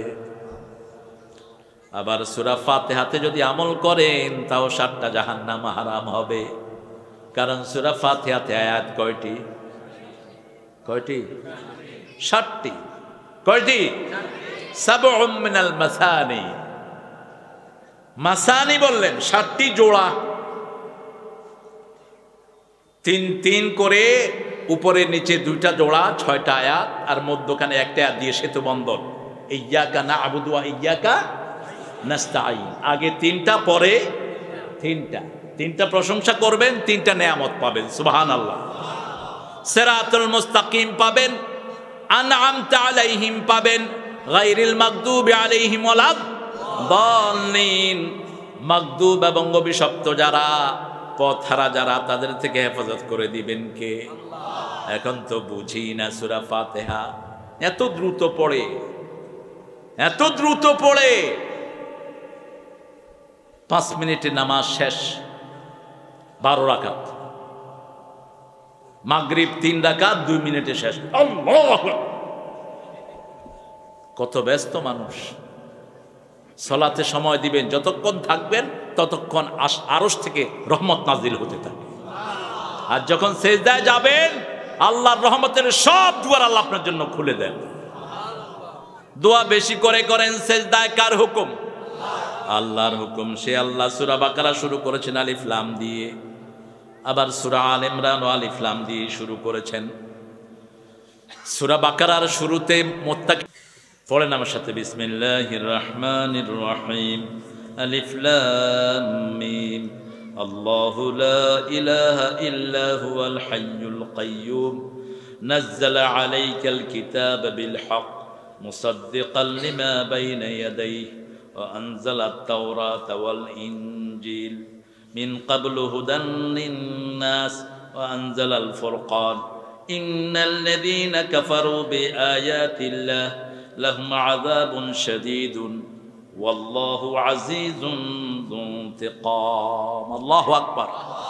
A: আবার সূরা ফাতিহাতে যদি আমল করেন তাও 7টা জাহান্নাম হারাম হবে। কারণ সূরা ফাতিহাতে আয়াত কয়টি? কয়টি? 60টি। কয়টি? সাবউম মিনাল মাসানি। মাসানি বললেন 60টি জোড়া, 3 করে উপরে নিচে 2টা জোড়া, 6টা আয়াত, আর মধ্যখানে একটা আয়াত দিয়ে সেতু বন্ধন। ইয়্যাকা না'বুদু ওয়া ইয়্যাকা নাস্তাঈন। আগে 3টা, পরে 3টা প্রশংসা করবেন, 3টা নেয়ামত পাবেন। সুবহানাল্লাহ। সিরাতুল মুস্তাকিম পাবেন, আনআমতা আলাইহিম পাবেন, গায়রিল মাগদুবি আলাইহিম ওয়ালাদ দাল্লিন। মাগদুব এবং অভিশপ্ত যারা, পথহারা যারা, তাদের থেকে হেফাজত করে দিবেন কে? এখন তো বুঝি না সূরা ফাতিহা এত দ্রুত পড়ে, এত দ্রুত পড়ে। 5 মিনিটে নামাজ শেষ, 12 রাকাত। মাগরিব 3 রাকাত, 2 মিনিটে শেষ। আল্লাহু! কত ব্যস্ত মানুষ। সালাতে সময় দিবেন, যতক্ষণ থাকবেন ততক্ষণ আরশ থেকে রহমত নাজিল হতে থাকে। আর যখন সেজদায় যাবেন, আল্লাহর রহমতের সব দুয়ার আল্লাহ আপনার জন্য খুলে দেন। দোয়া বেশি করে করেন সেজদায়। কার হুকুম? আল্লাহর হুকুম। সে আল্লাহ সূরা বাকারা শুরু করেছেন আলিফ লাম দিয়ে, আবার সূরা আল ইমরান আলিফ লাম দিয়ে শুরু করেছেন। সূরা বাকারার শুরুতে মুত্তাকি পড়েন আমার সাথে, বিসমিল্লাহির রহমানির রহিম, আলিফ লাম মিম, আল্লাহু লা ইলাহা ইল্লা হুয়াল হাইয়ুল কাইয়্যুম, নাযালা আলাইকাল কিতাবা বিল হক, মুসাদ্দিকাল লিমা বাইনা ইয়াদাইহি, ওয়া আনজালাত তাওরাতা ওয়াল ইনজিল, মিন ক্বাবলু হুদান লিন-নাস, ওয়া আনজালাল ফুরকান, ইন্নাল্লাযীনা কাফারু বিআয়াতিল্লাহ লাহুম আযাবুন শাদীদুন ওয়াল্লাহু আজিজুন যু ইনতিকাম। আল্লাহু আকবার।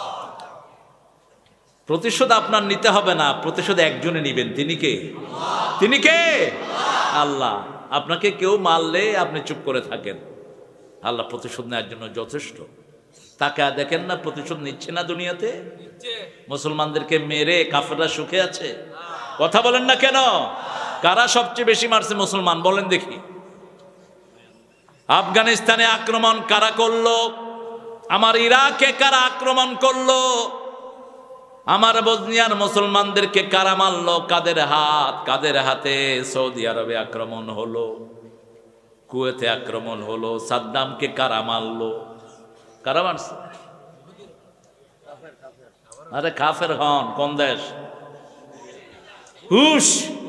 A: প্রতিশোধ আপনার নিতে হবে না, প্রতিশোধ একজনে নেবেন। তিনি কে? তিনি কে? আল্লাহ। আপনাকে কেউ মারলে আপনি চুপ করে থাকেন, আল্লাহ প্রতিশোধ নেওয়ার জন্য যথেষ্ট। তাকে দেখেন না প্রতিশোধ নিচ্ছে না দুনিয়াতে? মুসলমানদেরকে মেরে কাফেররা সুখে আছে? কথা বলেন না কেন? কারা সবচেয়ে বেশি মারছে মুসলমান? বলেন দেখি। আফগানিস্তানে আক্রমণ কারা করলো? আমার ইরাকে কারা আক্রমণ করলো? আমার বসনিয়ার মুসলমানদেরকে কারা মারলো? কাদের হাতে? সৌদি আরবে আক্রমণ হলো, কুয়েতে আক্রমণ হলো। সাদ্দামকে কারা মারলো? কারা মারছে? আরে কাফের হন। কোন দেশ? হুশ।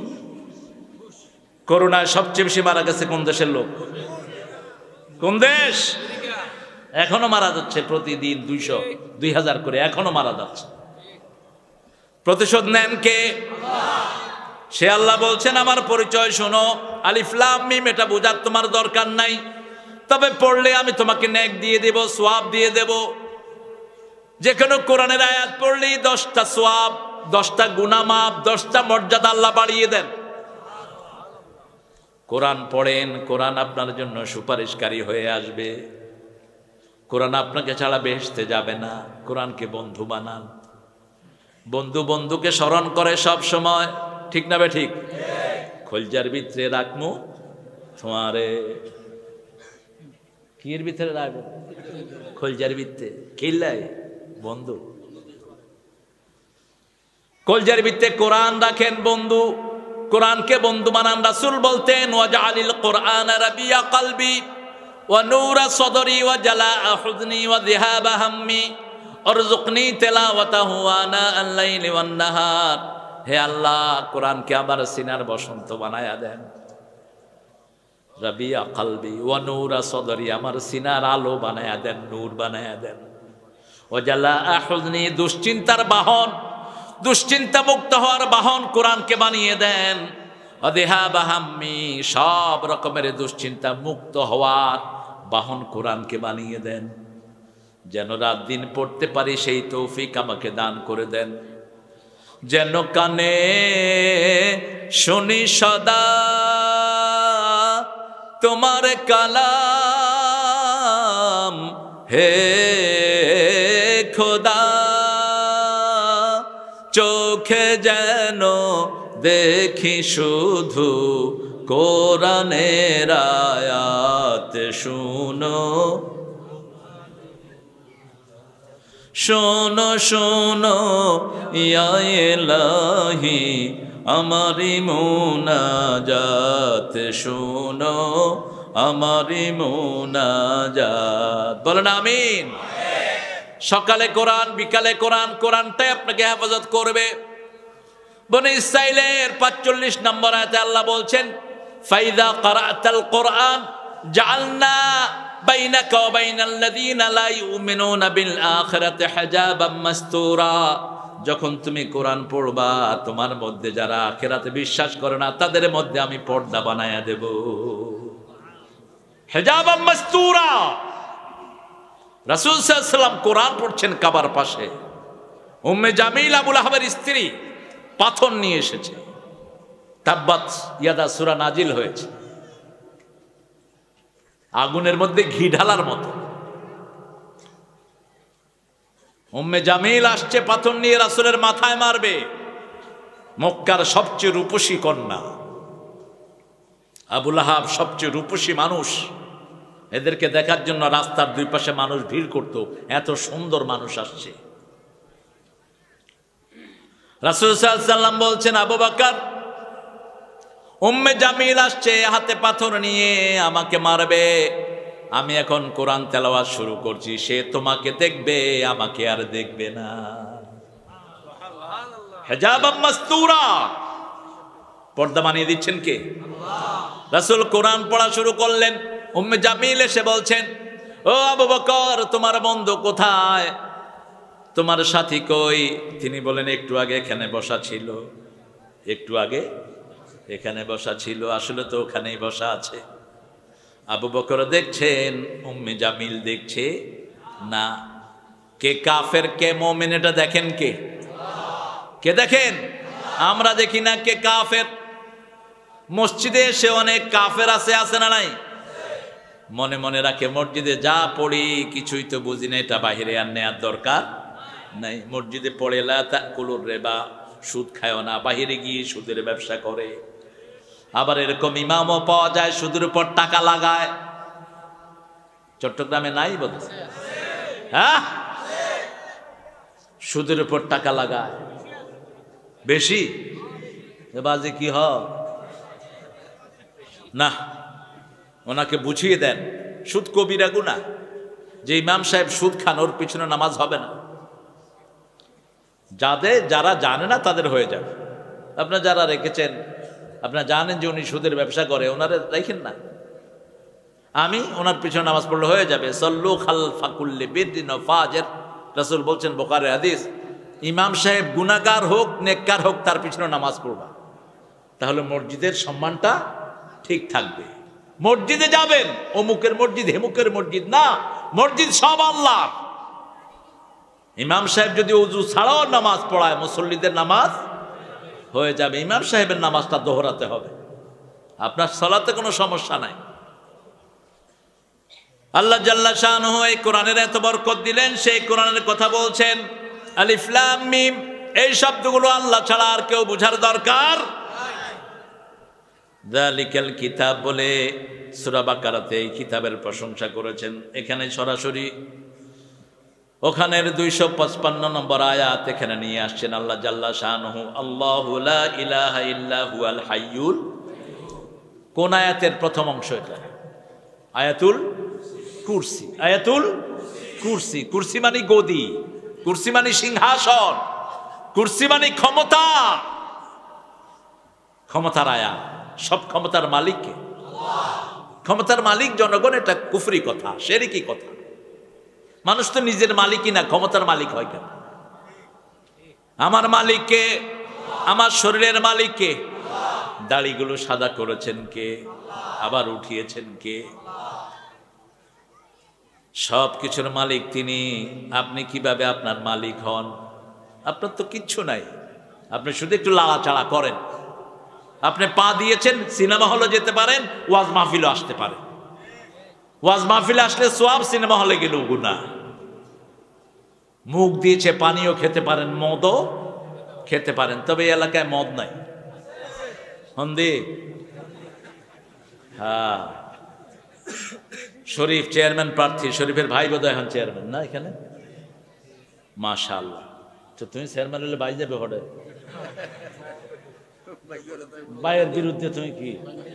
A: করোনায় সবচেয়ে বেশি মারা গেছে কোন দেশের লোক? কোন দেশ? এখনো মারা যাচ্ছে প্রতিদিন 200-2000 করে, এখনো মারা যাচ্ছে। প্রতিশোধ নেন কে? সে আল্লাহ বলছেন আমার পরিচয় শোনো, আলিফ লাম মিম। এটা বোঝার তোমার দরকার নাই, তবে পড়লে আমি তোমাকে নেক দিয়ে দেব, সওয়াব দিয়ে দেব। যে কোনো কোরআনের আয়াত পড়লেই 10টা সওয়াব, 10টা গুনাহ মাফ, 10টা মর্যাদা আল্লাহ বাড়িয়ে দেন। কোরআন পড়েন, কোরআন আপনার জন্য সুপারিশকারী হয়ে আসবে। কোরআন আপনাকে ছাড়া বেহেশতে যাবে না। কোরআনকে বন্ধু বানান। বন্ধু বন্ধুকে স্মরণ করে সব সময়, ঠিক না বে ঠিক? খলজার ভিতরে রাখমু তোমারে। কির ভিতরে রাখবো? খলজার ভিতরে। কিল্লাই বন্ধু। কলজার ভিতরে কোরআন রাখেন বন্ধু, কোরআনকে বন্ধু বানান। রাসূল বলতেন ওয়াজআলিল কোরআন রাবিয়া কলবি ওয়া নূরা সদরি ওয়া জালাআ হুজনি ওয়া যিহাবা হাম্মি ওয়ারযুকনি তিলাওয়াতাহু আনা আল-লাইলি ওয়ান নাহার। হে আল্লাহ, কোরআনকে আমার সিনার বসন্ত বানায়া দেন। রাবিয়া কলবি ওয়া নূরা সদরি, আমার সিনার আলো বানায়া দেন, নূর বানায়া দেন। ওয়া জালাআ হুজনি, দুশ্চিন্তার বাহন, দুশ্চিন্তা মুক্ত হওয়ার বাহন কোরআনকে বানিয়ে দেন। অযিহাবা হাম্মি, সব রকমের দুশ্চিন্তা মুক্ত হওয়ার বাহন কোরআনকে বানিয়ে দেন। যেন রাত দিন পড়তে পারি সেই তৌফিক আমাকে দান করে দেন। যেন কানে শুনি সদা তোমার কালাম, হে খোদা। চোখে যেন দেখি শুধু কোরআনের আয়াত শুনো শোনো শোনো ইয়া ইলাহি আমারি মুনাজাত শোনো আমারি মুনাজাত বলেন আমিন। সকালে কোরআন বিকালে কোরআন, কোরআনটাই আপনাকে হেফাজত করবে। বনি ইসরাইলের ৪৫ নম্বর আয়াতে আল্লাহ বলছেন ফাইদা ক্বারাতাল কোরআন জাআলনা বাইনাকা ওয়া বাইনাল্লাযীনা লা ইউমিনুনা বিল আখিরাতি হিজাবাম মাসতুরা। যখন তুমি কোরআন পড়বা তোমার মধ্যে যারা আখিরাতে বিশ্বাস করে না তাদের মধ্যে আমি পর্দা বানায়া দেব। হিজাবাম মাসতুরা। রাসূল সাল্লাল্লাহু আলাইহি ওয়াসাল্লাম কোরআন পড়ছেন কাবার পাশে, উম্মে জামিল আবু লাহাবের স্ত্রী পাথর নিয়ে এসেছে, তাব্বাত ইয়াদা সূরা নাজিল হয়েছে, আগুনের মধ্যে ঘি ঢালার মতো। উম্মে জামিল আসছে পাথর নিয়ে রাসূলের মাথায় মারবে। মক্কার সবচেয়ে রূপসী কন্যা আবু লাহাব সবচেয়ে রূপসী মানুষ, এদেরকে দেখার জন্য রাস্তার দুই পাশে মানুষ ভিড় করত, এত সুন্দর মানুষ আসছে। রাসূল সাল্লাল্লাহু আলাইহি ওয়াসাল্লাম বলছেন আবু বকর উম্মে জামিল আসছে হাতে পাথর নিয়ে আমাকে মারবে, আমি এখন কোরআন তেলাওয়াত শুরু করছি, সে তোমাকে দেখবে আমাকে আর দেখবে না। হিজাবাম মাসতুরা, পর্দা বানিয়ে দিচ্ছেন কে? রাসূল কোরআন পড়া শুরু করলেন। উম্মে জামিল এসে বলছেন ও আবু বকর তোমার বন্ধু কোথায়, তোমার সাথী কই? তিনি বলেন একটু আগে এখানে বসা ছিল, একটু আগে এখানে বসা ছিল, আসলে তো ওখানেই বসা আছে। আবু বকর দেখছেন, উম্মে জামিল দেখছে না। কে কাফের কে মুমিন এটা দেখেন কে? কে দেখেন? আমরা দেখি না কে কাফের। মসজিদে এসে অনেক কাফের আছে না নাই? মনে মনে রাখে মসজিদে যা পড়ি কিছুই তো বুঝি না, এটা বাহিরে আর নেওয়ার দরকার নাই। মসজিদে পড়ে লা তাকুলুর রিবা, সুদ খায় না, বাহিরে গিয়ে সুদের ব্যবসা করে। আবার এরকম ইমামও পাওয়া যায় সুদের উপর টাকা লাগায়। চট্টগ্রামে নাই বোধ? হ্যাঁ, সুদের উপর টাকা লাগায় বেশি। বাজে কি হয় না, ওনাকে বুঝিয়ে দেন সুদ কবিরা গুনাহ। যে ইমাম সাহেব সুদ খান ওর পিছনে নামাজ হবে না। যারা জানে না তাদের হয়ে যাবে। আপনারা যারা রেখেছেন, আপনারা জানেন যে উনি সুদের ব্যবসা করে, ওনারা রেখেন না। আমি ওনার পিছনে নামাজ পড়লে হয়ে যাবে। সল্লু খালফা কুল্লি বিররিন ওয়া ফাজির, রাসূল বলছেন বুখারী হাদিস, ইমাম সাহেব গুনাহগার হোক নেককার হোক তার পিছনে নামাজ পড়বা, তাহলে মসজিদের সম্মানটা ঠিক থাকবে। মসজিদে যাবেন, অমুকের মসজিদ হেমুকের মসজিদ না, মসজিদ সব আল্লাহ। ইমাম সাহেব যদি ওযু ছাড়াও নামাজ পড়ায় মুসল্লিদের নামাজ হয়ে যাবে। ইমাম সাহেবের নামাজটা দোহরাতে হবে, আপনার সালাতে কোনো সমস্যা নাই। আল্লাহ জাল্লা শানুহু এই কোরআনের এত বরকত দিলেন, সেই কোরআনের কথা বলছেন আলিফ লাম মিম। এই শব্দগুলো আল্লাহ ছাড়া আর কেউ বুঝার দরকার যালিকাল কিতাব বলে সূরা বাকারাতে এই কিতাবের প্রশংসা করেছেন। এখানে সরাসরি ওখানের 255 নম্বর আয়াত এখানে নিয়ে আসছেন আল্লাহ জাল্লা শানুহু, আল্লাহু লা ইলাহা ইল্লা হুয়াল হাইয়ুল। কোন আয়াতের প্রথম অংশ এটা? আয়াতুল কুরসি। আয়াতুল কুরসি। কুরসি মানে গদি, কুরসি মানে সিংহাসন, কুরসি মানে ক্ষমতা। ক্ষমতার আয়াত। সব ক্ষমতার মালিক কে? ক্ষমতার মালিক জনগণ। এটা কুফরি কথা, শিরকি কথা। মানুষ তো নিজের মালিকই না, ক্ষমতার মালিক হয় কেন? আমার মালিক কে? আমার শরীরের মালিক কে? দাড়িগুলো সাদা করেছেন কে? আবার উঠিয়েছেন কে? সব কিছুর মালিক তিনি। আপনি কিভাবে আপনার মালিক হন? আপনার তো কিচ্ছু নাই, আপনি শুধু একটু লাড়াচাড়া করেন। আপনি পা দিয়েছেন, সিনেমা হলে যেতে পারেন, ওয়াজ মাহফিলে আসতে পারেন। ওয়াজ মাহফিলে আসলে সওয়াব, সিনেমা হলে গেলেও গুনাহ। মুখ দিয়েছে, পানিও খেতে পারেন, মদও খেতে পারেন। তবে এই এলাকায় মদ নাই। হন্দি হ্যাঁ শরীফ চেয়ারম্যান প্রার্থী, শরীফের ভাই বোধহয় এখন চেয়ারম্যান না এখানে, মাশাআল্লাহ। তো তুমি চেয়ারম্যান হলে বাই যাবে হটে, ভাইয়ের বিরুদ্ধে তুমি কি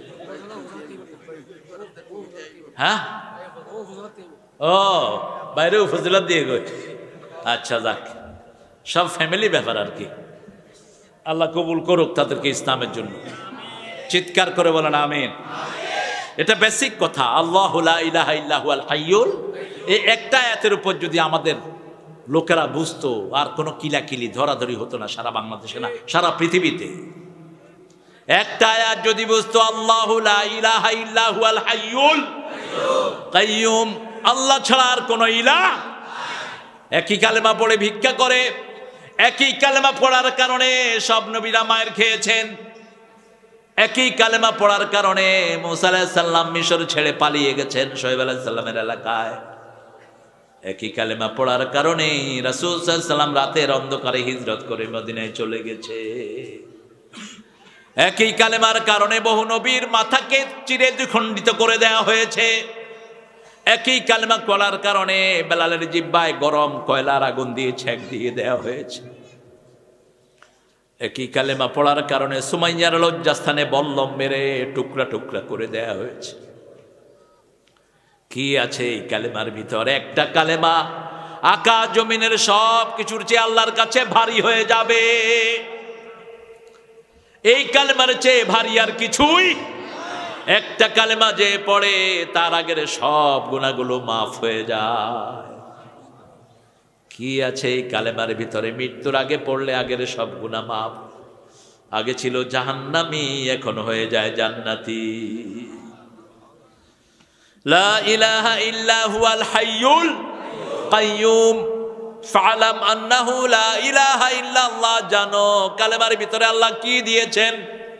A: হ্যাঁ ও বাইরে ফজিলত দিয়ে গো, আচ্ছা যাক, সব ফ্যামিলি ব্যাপার আর কি। আল্লাহ কবুল করুক তাদেরকে ইসলামের জন্য, চিৎকার করে বলেন আমিন। এটা বেসিক কথা, আল্লাহু লা ইলাহা ইল্লা হুয়াল হাইয়ুল। এই একটা আয়াতের উপর যদি আমাদের লোকেরা বুঝতো, আর কোনো কিলাকিলি ধরাধরি হতো না সারা বাংলাদেশে, না সারা পৃথিবীতে। একটা আয়াত যদি বুঝতো, আল্লাহু লা ইলাহা ইল্লা হুয়াল হাইয়ুল কাইয়ুম, আল্লাহ ছাড়া আর কোনো ইলাহ। একই কালেমা পড়ে ভিক্ষা করে, একই কালেমা পড়ার কারণে সব নবীরা মায়ের খেয়েছেন, একই কালেমা পড়ার কারণে মুসা আলাইহিস সালাম মিশর ছেড়ে পালিয়ে গেছেন শোয়েব আলাইহিস সালামের এলাকায়, একই কালেমা পড়ার কারণে রাসূল সাল্লাল্লাহু আলাইহি সাল্লাম রাতের অন্ধকারে হিজরত করে মদিনায় চলে গেছে, একই কালেমার কারণে বহু নবীর মাথাকে চিরে দ্বিখণ্ডিত করে দেওয়া হয়েছে, একই কালেমা পড়ার কারণে বেলালের জিহ্বায় গরম কয়লার আগুন দিয়ে ছেক দিয়ে দেওয়া হয়েছে, একই কালেমা পড়ার কারণে সুমাইয়ার লজ্জাস্থানে বল্লম মেরে টুকরা টুকরা করে দেয়া হয়েছে। কি আছে এই কালেমার ভিতরে? একটা কালেমা আকাশ জমিনের সব কিছুর চেয়ে আল্লাহর কাছে ভারী হয়ে যাবে। এই কালেমার চেয়ে ভারী আর কিছুই, একটা কালেমা যে পড়ে তার আগের সব গুনাহগুলো মাফ হয়ে যায়। কি আছে এই কালেমার ভিতরে? মৃত্যুর আগে পড়লে আগের সব গুনাহ মাফ। আগে ছিল জাহান্নামী, এখন হয়ে যায় জান্নাতি। লা ইলাহা ইল্লা হুয়াল হাইয়ুল কাইয়ুম ফালাম আন্নাহু লা ইলাহা ইল্লাল্লাহ। জানো কালেমার ভিতরে আল্লাহ কি দিয়েছেন?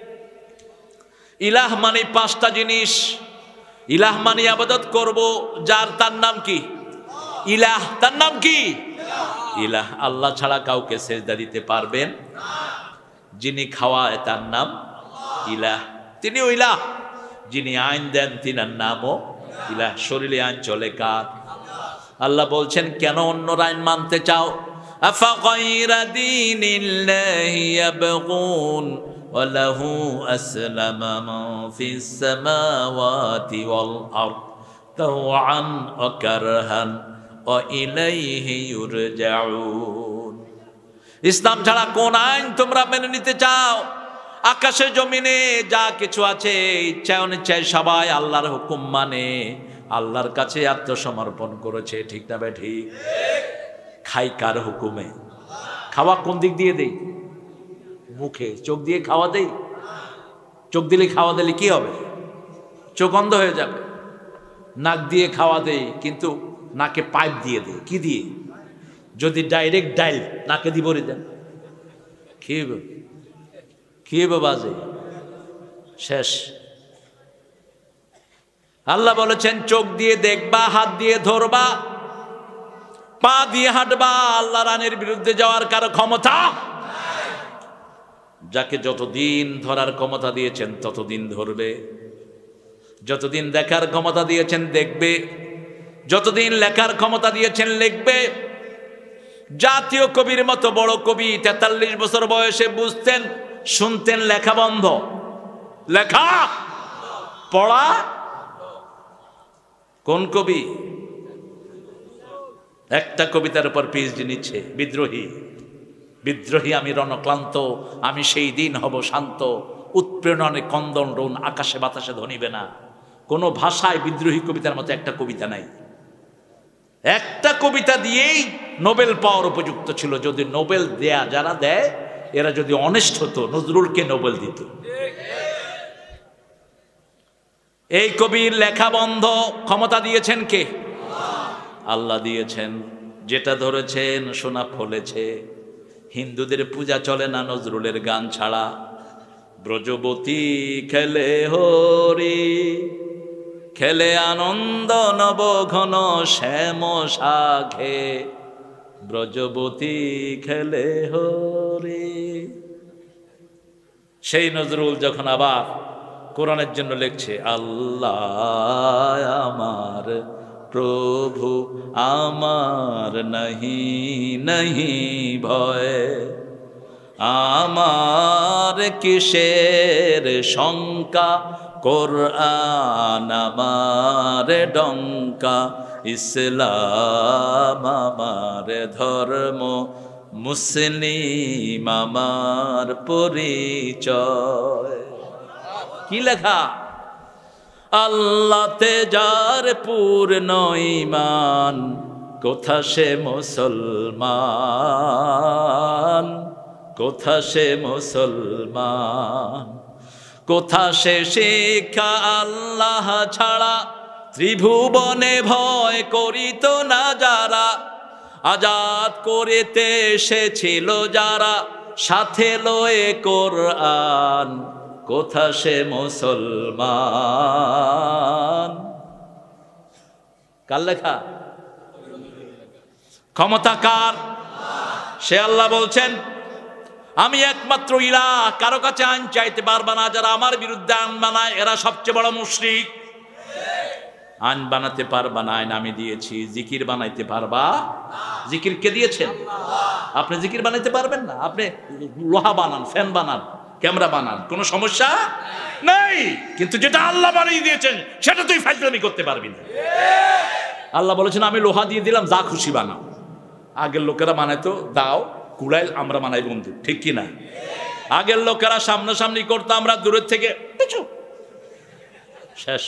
A: ইলাহ মানে পাঁচটা জিনিস। ইলাহ মানে ইবাদত করব যার, তার নাম কি? ইলাহ। তার নাম কি? ইলাহ। আল্লাহ ছাড়া কাউকে সেজদা দিতে পারবেন? যিনি খাওয়ায় তার নাম ইলাহ, তিনিও ইলাহ। যিনি আইন দেন তিনার নামও ইলাহ। শরীরে আইন চলে কার? আল্লাহ বলছেন, কেন অন্যর আইন মানতে চাও? আফা গায়রা দীনিল্লাহি ইয়াবগুন ওয়া লাহু আসলামা মান ফিস সামাওয়াতি ওয়াল আরদ তাওআন ওয়া কারহান ওয়া ইলাইহি ইউরজাউন। ইসলাম ছাড়া কোন আইন তোমরা মেনে নিতে চাও? আকাশে জমিনে যা কিছু আছে ইচ্ছায় অনিচ্ছায় সবাই আল্লাহর হুকুম মানে, আল্লাহর কাছে আত্মসমর্পণ করেছে। ঠিক না বে ঠিক? খাই কার হুকুমে? খাওয়া কোন দিক দিয়ে দেই? মুখে। চোখ দিয়ে খাওয়া দেই? চোখ দিলে খাওয়া দিলে কি হবে? চোখ অন্ধ হয়ে যাবে। নাক দিয়ে খাওয়া দেই, কিন্তু নাকে পাইপ দিয়ে দেই। কি দিয়ে? যদি ডাইরেক্ট ডাইল নাকে দিব দেন, খেয়ে খেয়ে বাজে শেষ। আল্লাহ বলেছেন, চোখ দিয়ে দেখবা, হাত দিয়ে ধরবা, পা দিয়ে হাঁটবা। আল্লাহর আইনের বিরুদ্ধে যাওয়ার কারো ক্ষমতা? যাকে যতদিন ধরার ক্ষমতা দিয়েছেন ততদিন ধরবে, যতদিন দেখার ক্ষমতা দিয়েছেন দেখবে, যতদিন লেখার ক্ষমতা দিয়েছেন লিখবে। জাতীয় কবির মতো বড় কবি 43 বছর বয়সে বুঝতেন, শুনতেন, লেখা বন্ধ। লেখা পড়া কোন কবি? একটা কবিতার উপর পিএইচডি নিচ্ছে। বিদ্রোহী বিদ্রোহী আমি রণক্লান্ত, আমি সেই দিন হব শান্ত, উৎপ্রেরণে কন্দন রোন আকাশে বাতাসে ধনিবে না। কোন ভাষায় বিদ্রোহী কবিতার মতো একটা কবিতা নাই। একটা কবিতা দিয়েই নোবেল পাওয়ার উপযুক্ত ছিল। যদি নোবেল দেয়া যারা দেয় এরা যদি অনেস্ট হতো, নজরুলকে নোবেল দিত। এই কবির লেখা বন্ধ। ক্ষমতা দিয়েছেন কে? আল্লাহ দিয়েছেন। যেটা ধরেছেন সোনা ফলেছে। হিন্দুদের পূজা চলে না নজরুলের গান ছাড়া। ব্রজবতী খেলে হরি, খেলে আনন্দ নব ঘন শ্যাম শাখে, ব্রজবতী খেলে হরি। সেই নজরুল যখন আবার কোরআনের জন্য লিখছে, আল্লাহ আমার প্রভু আমার নাহি নাহি ভয়, আমার কিসের শঙ্কা, কোরআন আমার ডঙ্কা, ইসলাম আমার ধর্ম, মুসলিম আমার পরিচয়। কি লেখা? আল্লাহতে যার পূর্ণ ঈমান, কোথা সে মুসলমান, কোথা সে মুসলমান, কোথা সে শিক্ষা আল্লাহ ছাড়া, ত্রিভুবনে ভয় করিত না যারা, আজাদ করিতে এসেছিল যারা, সাথে লয়ে কোরআন, কোথা সে মুসলমান। কার লেখা? ক্ষমতা কার? সে আল্লাহ বলছেন, আমি একমাত্র ইলাহ, কারো কাছে আইন চাইতে পারবা না। যারা আমার বিরুদ্ধে আইন বানায় এরা সবচেয়ে বড় মুশরিক। আইন বানাতে পারবা না, আইন আমি দিয়েছি। জিকির বানাইতে পারবা? জিকির কে দিয়েছেন? আপনি জিকির বানাইতে পারবেন না? আপনি লোহা বানান, ফ্যান বানান, ক্যামেরা বানান, কোনো সমস্যা নেই। কিন্তু যেটা আল্লাহ বানিয়ে দিয়েছেন সেটা তুই ফাজলামি করতে পারবি না। আল্লাহ বলেছেন, আমি লোহা দিয়ে দিলাম, যা খুশি বানাও। আগের লোকেরা বানাইতো দাও কুড়াইল, আমরা বানাই বন্ধু, ঠিক কিনা? আগের লোকেরা সামনাসামনি করতো, আমরা দূরের থেকে শেষ।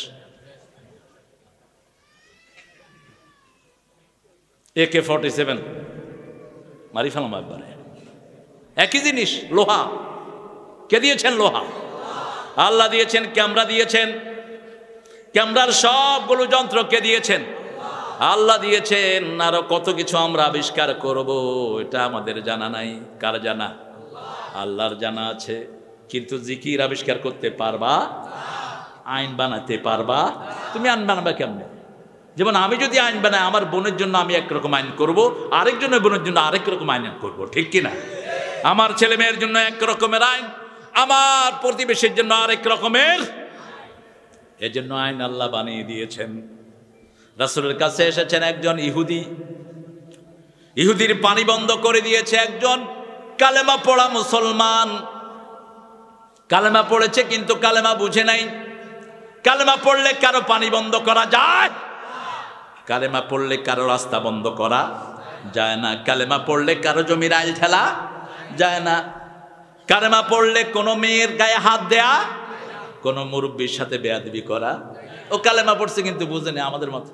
A: AK-47 মারি ফেলাম একবারে। একই জিনিস, লোহা। কে দিয়েছেন? লোহা আল্লাহ দিয়েছেন। ক্যামেরা দিয়েছেন, ক্যামেরার সবগুলো যন্ত্র কে দিয়েছেন? আল্লাহ দিয়েছেন। আরো কত কিছু আমরা আবিষ্কার করব, এটা আমাদের জানা নাই। কার জানা? আল্লাহর জানা আছে। কিন্তু জিকির আবিষ্কার করতে পারবা? আইন বানাতে পারবা? তুমি আইন বানাবা কেমনে? যেমন আমি যদি আইন বানাই, আমার বোনের জন্য আমি একরকম আইন করব, আরেকজনের বোনের জন্য আরেক রকম আইন করব, ঠিক কিনা? আমার ছেলে মেয়ের জন্য এক রকমের আইন, আমার প্রতিবেশীর জন্য আরেক রকমের। এজন্য আইন আল্লাহ বানিয়ে দিয়েছেন। রাসূলের কাছে এসেছেন একজন ইহুদি, ইহুদির পানি বন্ধ করে দিয়েছে একজন কালেমা পড়া মুসলমান। কালেমা পড়েছে কিন্তু কালেমা বুঝে নাই। কালেমা পড়লে কারো পানি বন্ধ করা যায়? কালেমা পড়লে কারো রাস্তা বন্ধ করা যায় না। কালেমা পড়লে কারো জমির আইল ঠেলা যায় না। কালেমা পড়লে কোনো মেয়ের গায়ে হাত দেয়া, কোনো মুরব্বীর সাথে বেয়াদবি করা। ও কালেমা পড়ছে কিন্তু বুঝে নেই। আমাদের মতো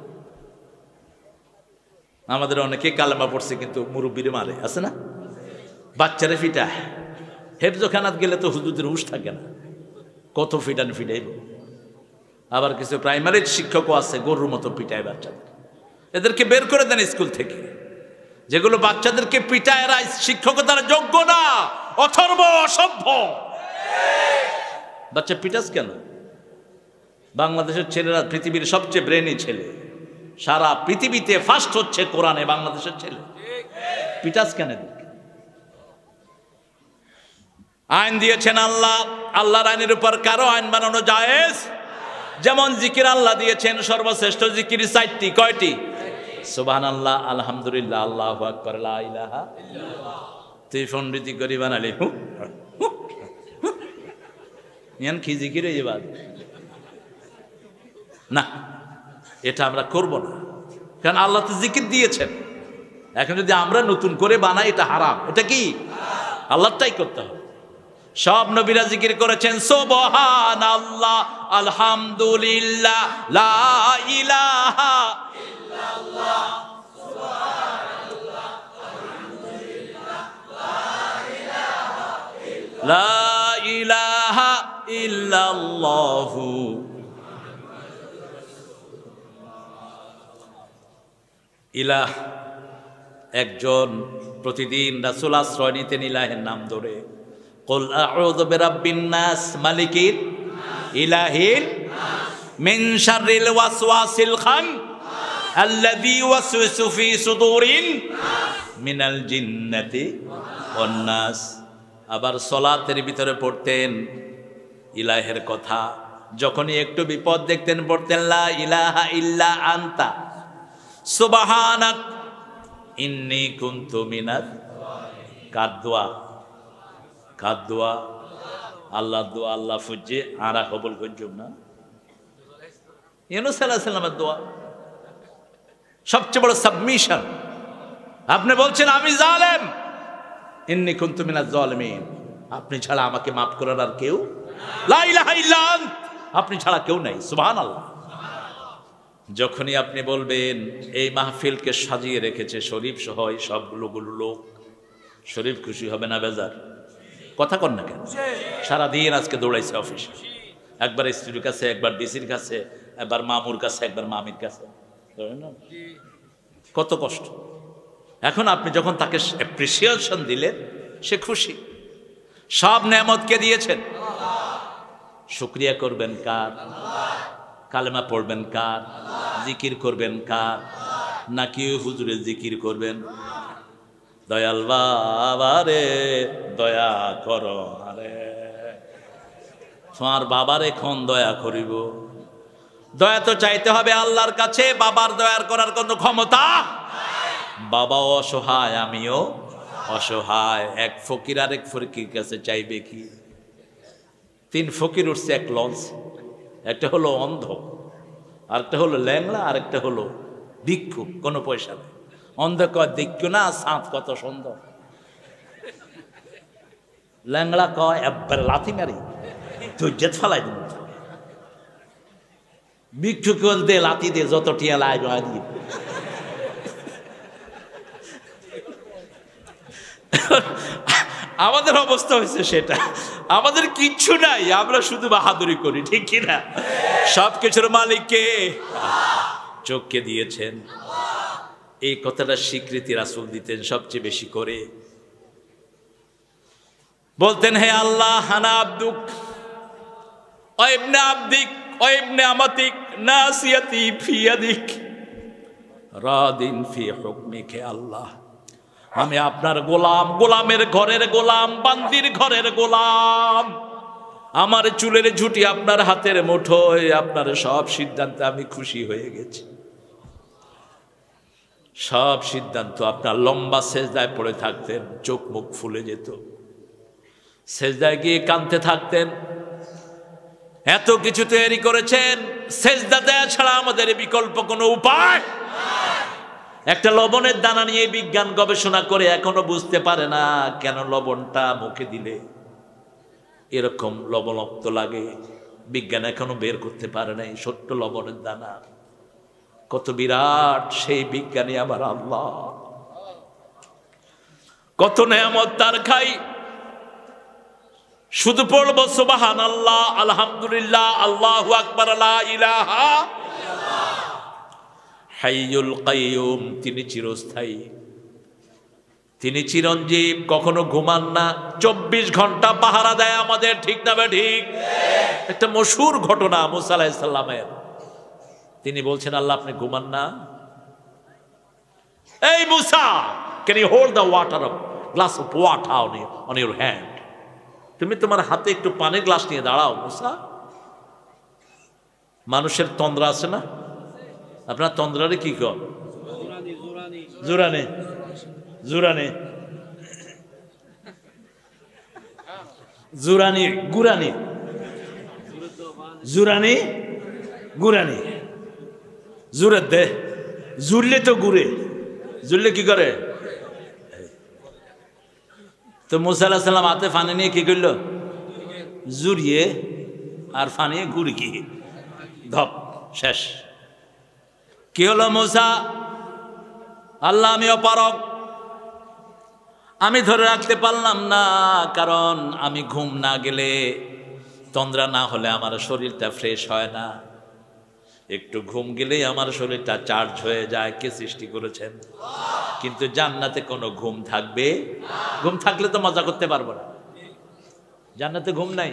A: আমাদের অনেকে কালেমা পড়ছে কিন্তু মুরব্বীরে মারে, আছে না? বাচ্চারে ফিটায়। হেফজখানাত গেলে তো হুজুরদের হুঁশ থাকে না, কত ফিটান ফিটাইব। আবার কিছু প্রাইমারির শিক্ষকও আছে, গরুর মতো পিটায় বাচ্চাদের। এদেরকে বের করে দেন স্কুল থেকে। যেগুলো বাচ্চাদেরকে পিটায় এরা শিক্ষকতার যোগ্য না, অথর্ব, অসভ্য। বাচ্চা পিটাস কেন? বাংলাদেশের ছেলেরা পৃথিবীর সবচেয়ে ব্রেনি ছেলে, সারা পৃথিবীতে ফার্স্ট হচ্ছে কোরআনে বাংলাদেশের ছেলে। পিটাস কেন? আইন দিয়েছেন আল্লাহ। আল্লাহর আইনের উপর কারো আইন বানানো জায়েজ। যেমন জিকির আল্লাহ দিয়েছেন, সর্বশ্রেষ্ঠ জিকির 4টি। কয়টি? সুবহানাল্লাহ, আলহামদুলিল্লাহ, আল্লাহু আকবার, লা ইলাহা ইল্লাল্লাহ। তুই পণ্ডিতি করি বানালি ইয়ান কি জিকির হয়ে যাবে না, এটা আমরা করব না। কারণ আল্লাহ তো জিকির দিয়েছেন। এখন যদি আমরা নতুন করে বানাই, এটা হারাম। এটা কি? আল্লাহটাই করতে হবে। সব নবীরা জিকির করেছেন সুবহানাল্লাহ, আলহামদুলিল্লাহ, লা ইলাহা ইল্লাল্লাহ, সুবহানাল্লাহ, আলহামদুলিল্লাহ, লা ইলাহা ইল্লাল্লাহ। ইলাহ একজন। প্রতিদিন রাসূল আশ্রয় নিতেন ইলাহের নাম ধরে। কুল আউযু বিরাব্বিন নাস, মালিকিন ইলাহিন মিন শাররিল ওয়াসওয়াসিল খান আল্লাযী ইউওয়াসওয়িসু ফি সুদুরিন মিনাল জিন্নাতি ওয়ান নাস। আবার সলাতের ভিতরে পড়তেন ইলাহের কথা। যখনই একটু বিপদ দেখতেন পড়তেন লা ইলাহা ইল্লা আনতা সুবহানাক ইন্নী কুনতু মিনাজ কাদওয়া কাদওয়া আল্লাহ দোয়া আল্লাহ ফুজে আরা কবুল করজুম না। ইউনূস আলাইহিস সালামের দোয়া সবচেয়ে বড় সাবমিশন। আপনি বলছেন আমি জালেম, ইন্নী কুনতু মিনাজ জালিমিন, আপনি ছাড়া আমাকে মাফ করার আর কেউ, লা ইলাহা ইল্লা আন্ত, আপনি ছাড়া কেউ নাই, সুবহানাল্লাহ। যখনই আপনি বলবেন এই মাহফিলকে সাজিয়ে রেখেছে শরীফ সহ এই সবগুলো লোক, শরীফ খুশি হবে না বেজার? কথা কর না কেন? সারাদিন আজকে দৌড়াইছে অফিসে, একবার স্ত্রীর কাছে, একবার ডিসির কাছে, একবার মামুর কাছে, একবার মামির কাছে, কত কষ্ট। এখন আপনি যখন তাকে অ্যাপ্রিসিয়েশন দিলেন সে খুশি। সব নেয়ামতকে দিয়েছেন, শুকরিয়া করবেন কার? কালেমা পড়বেন কার? জিকির করবেন কার? নাকি হুজুরের জিকির করবেন? দয়াল বাবা রে দয়া করো আরে, তোমার বাবার এখন দয়া করিব। দয়া তো চাইতে হবে আল্লাহর কাছে, বাবার দয়ার করার কোনো ক্ষমতা। বাবাও অসহায়, আমিও অসহায়। এক ফকির আর এক ফকির কাছে চাইবে কি? 3 ফকির উঠছে এক লঞ্চ, একটা হলো অন্ধ, আরেকটা হলো ল্যাংলা, আরেকটা হলো ভিক্ষু, কোনো পয়সা নেই। অন্ধ কয় দেখো না সাঁত কত সুন্দর, ল্যাংলা কয় একবার লাথি মারি ধৈর্য ফালাই দিব, ভিক্ষু কল দে লাথি দে যত টিয়া লাই দিয়ে। আমাদের অবস্থা হয়েছে সেটা, আমাদের কিচ্ছু নাই, আমরা শুধু বাহাদুরি করি, ঠিক কিনা? সবকিছুর মালিককে চোখকে দিয়েছেন, এই কথাটা স্বীকৃতি রাসূল দিতেন সবচেয়ে বেশি করে। বলতেন হে আল্লাহ আনা আব্দুক ওয়া ইবনে আবদিক ওয়া ইবনে আমাতিক নাসিয়াতি ফি ইয়াদিক রাদিন ফি হুকমিক। আল্লাহ আমি আপনার গোলাম, গোলামের ঘরের গোলাম, বান্দির ঘরের গোলাম। আমার চুলের ঝুঁটি আপনার হাতের মুঠোয়, আপনার সব সিদ্ধান্তে আমি খুশি হয়ে গেছি। সব সিদ্ধান্ত আপনার। লম্বা সেজদায় পড়ে থাকতেন, চোখ মুখ ফুলে যেত, সেজদায় গিয়ে কাঁদতে থাকতেন। এত কিছু তৈরি করেছেন, সেজদা দেয়া ছাড়া আমাদের বিকল্প কোনো উপায়। একটা লবণের দানা নিয়ে বিজ্ঞান গবেষণা করে এখনো বুঝতে পারে না কেন লবণটা মুখে দিলে এরকম লবণাক্ত লাগে। বিজ্ঞান এখনো বের করতে পারে নাই ছোট্ট লবণের দানা কত বিরাট। সেই বিজ্ঞানী আমার আল্লাহ, কত নেয়ামত তার খাই। শুধু পড়ব সুবহানাল্লাহ, আলহামদুলিল্লাহ, আল্লাহু আকবার, লা ইলাহা হাইয়ুল কাইয়ুম। তিনি চিরস্থায়ী, তিনি চিরঞ্জীব, কখনো ঘুমান না, 24 ঘন্টা পাহারা দেয় আমাদের, ঠিক না বে ঠিক? একটা মশহুর ঘটনা মুসা আলাইহিস সালামের। তিনি বলছেন আল্লাহ আপনি ঘুমান না? এই Musa, can you hold the water, glass of water on your hand? তুমি তোমার হাতে একটু পানির গ্লাস নিয়ে দাঁড়াও মুসা। মানুষের তন্দ্রা আছে না? আপনার তন্দ্রারে কি কর? জুরানে, জুরানে, জুরানি, গুরানি, জুরানি, গুরানি। জুরে দে, জুরলে তো গুরে, জুরলে কি করে? তো মুসা আলাইহিস সালাম হাতে ফানি নিয়ে কি করলো? জুরিয়ে আর ফানিয়ে গুড়ি কি ধপ, শেষ। কি হলো মুসা? আল্লাহ আমি অপারগ, আমি ধরে রাখতে পারলাম না, কারণ আমি ঘুম না গেলে, তন্দ্রা না হলে আমার শরীরটা ফ্রেশ হয় না। একটু ঘুম গেলেই আমার শরীরটা চার্জ হয়ে যায়। কে সৃষ্টি করেছেন? কিন্তু জান্নাতে কোনো ঘুম থাকবে? ঘুম থাকলে তো মজা করতে পারবো না। জান্নাতে ঘুম নাই,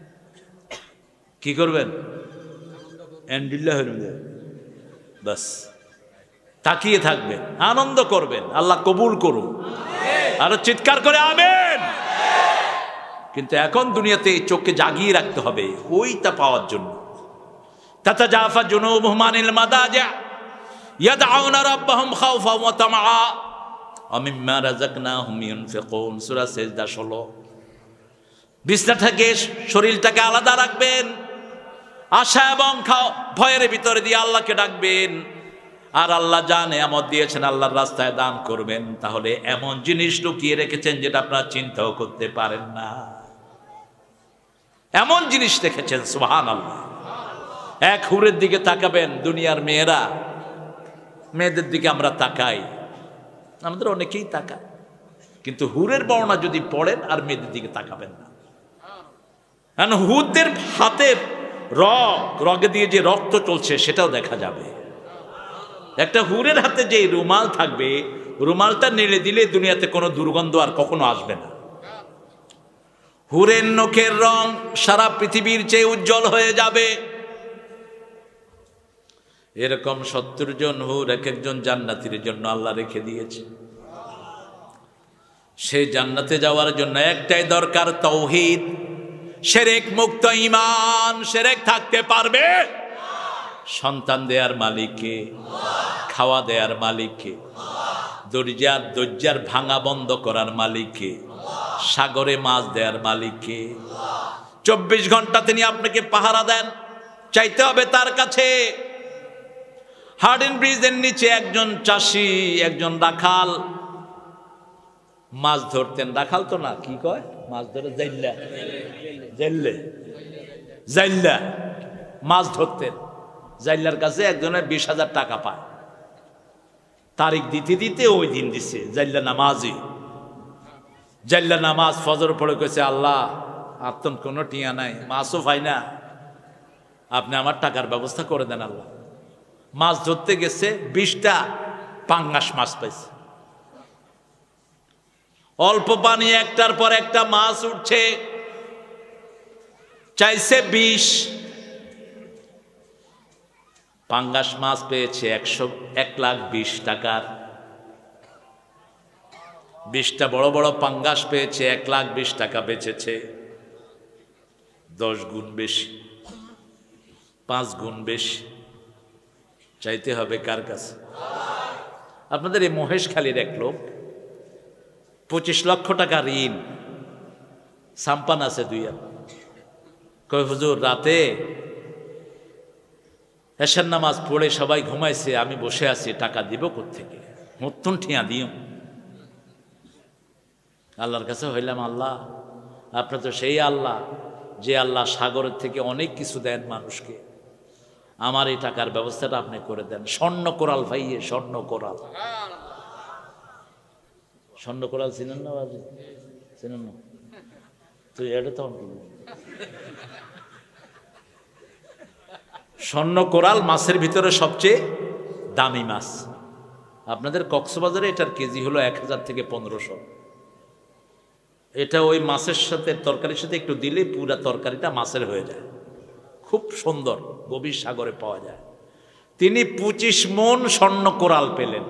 A: কি করবেন? এন্ডিল্লাহ বাস তাকিয়ে থাকবেন, আনন্দ করবেন। আল্লাহ কবুল করুন। আরো চিৎকার করে আমিন। কিন্তু এখন দুনিয়াতে চোখকে জাগিয়ে রাখতে হবে ওইটা পাওয়ার জন্য। তাতাজাফা জুনুবুহুম আনিল মাদাজি ইয়াদউনা রাব্বাহুম খাওফান ওয়া তামআ ওয়া মিম্মা রাযাকনাহুম ইউনফিকুন। সূরা সেজদা 16। বিছনা থেকে শরীরটাকে আলাদা রাখবেন, আশা এবং ভয়ের ভিতরে দিয়ে আল্লাহকে ডাকবেন। আর আল্লাহ যা নেয়ামত দিয়েছেন আল্লাহর রাস্তায় দান করবেন। তাহলে এমন জিনিস লুকিয়ে রেখেছেন যেটা আপনারা চিন্তাও করতে পারেন না, এমন জিনিস রেখেছেন। সুবহানাল্লাহ। এক হুরের দিকে তাকাবেন, দুনিয়ার মেয়েরা, মেয়েদের দিকে আমরা তাকাই, আমাদের অনেকেই তাকায়, কিন্তু হুরের বর্ণনা যদি পড়েন আর মেয়েদের দিকে তাকাবেন না। কারণ হুরদের হাতের রগে দিয়ে যে রক্ত চলছে সেটাও দেখা যাবে। একটা হুরের হাতে যে রুমাল থাকবে, রুমালটা নেড়ে দিলে দুনিয়াতে কোনো দুর্গন্ধ আর কখনো আসবে না। হুরের নখের রং সারা পৃথিবীর চেয়ে উজ্জ্বল হয়ে যাবে। এরকম 70 জন হুর এক একজন জান্নাতীর জন্য আল্লাহ রেখে দিয়েছে। সেই জান্নাতে যাওয়ার জন্য একটাই দরকার, তাওহীদ, শিরক মুক্ত ঈমান। শিরক থাকতে পারবে? সন্তান দেয়ার মালিক কে? খাওয়া দেয়ার মালিক কে? দরজার ভাঙা বন্ধ করার মালিক কে? সাগরে মাছ দেয়ার মালিক কে? 24 ঘন্টা তিনি আপনাকে পাহারা দেন, চাইতে হবে তার কাছে। হার্ডিন ব্রিজের নিচে একজন চাষি, একজন রাখাল মাছ ধরতেন। রাখাল তো না, কি কয় মাছ ধরে? জাইল্লা মাছ ধরতেন। জাইল্লার কাছে একজনের 20,000 টাকা পায়। তারিখ দিতে দিতে ওই দিন দিছে জাইল্লা নামাজি। জাইল্লা নামাজ ফজর পড়ে কইছে, আল্লাহ আর তো কোনো টিয়া নাই, মাছও পাই না, আপনি আমার টাকার ব্যবস্থা করে দেন আল্লাহ। মাছ ধরতে গেছে, 20টা পাঙ্গাস মাছ পাইছে। অল্প পানি, একটার পর একটা মাছ উঠছে, চাইছে 20। পাঙ্গাস মাছ পেয়েছে 1,20,000 টাকার। 20টা বড় বড় পাঙ্গাস পেয়েছে, 1,20,000 টাকা বেচেছে। 10 গুণ বেশি, 5 গুণ বেশি। চাইতে হবে কার কাছে? আপনাদের এই মহেশখালীর এক লোক 25 লক্ষ টাকা ঋণ, সাম্পান আছে 2 কয় হুজুর রাতে এশার নামাজ পড়ে সবাই ঘুমাইছে, আমি বসে আছি, টাকা দিব কোত্থেকে? মতন ঠিয়া দিও। আল্লাহর কাছে হইলাম, আল্লাহ আপনার তো সেই আল্লাহ যে আল্লাহ সাগরের থেকে অনেক কিছু দেন মানুষকে, আমার এই টাকার ব্যবস্থাটা আপনি করে দেন। স্বর্ণ কোরাল ভাইয়ে, স্বর্ণ কোরাল। স্বর্ণ কোরাল চিনেন না বাজি? চিনেন না? তুই এটা তো স্বর্ণ কোরাল মাছের ভিতরে সবচেয়ে দামি মাছ। আপনাদের কক্সবাজারে এটার কেজি হলো 1000 থেকে 1500। এটা ওই মাছের সাথে, তরকারির সাথে একটু দিলে পুরা তরকারিটা মাছের হয়ে যায়। খুব সুন্দর, গভীর সাগরে পাওয়া যায়। তিনি 25 মণ স্বর্ণ কোরাল পেলেন।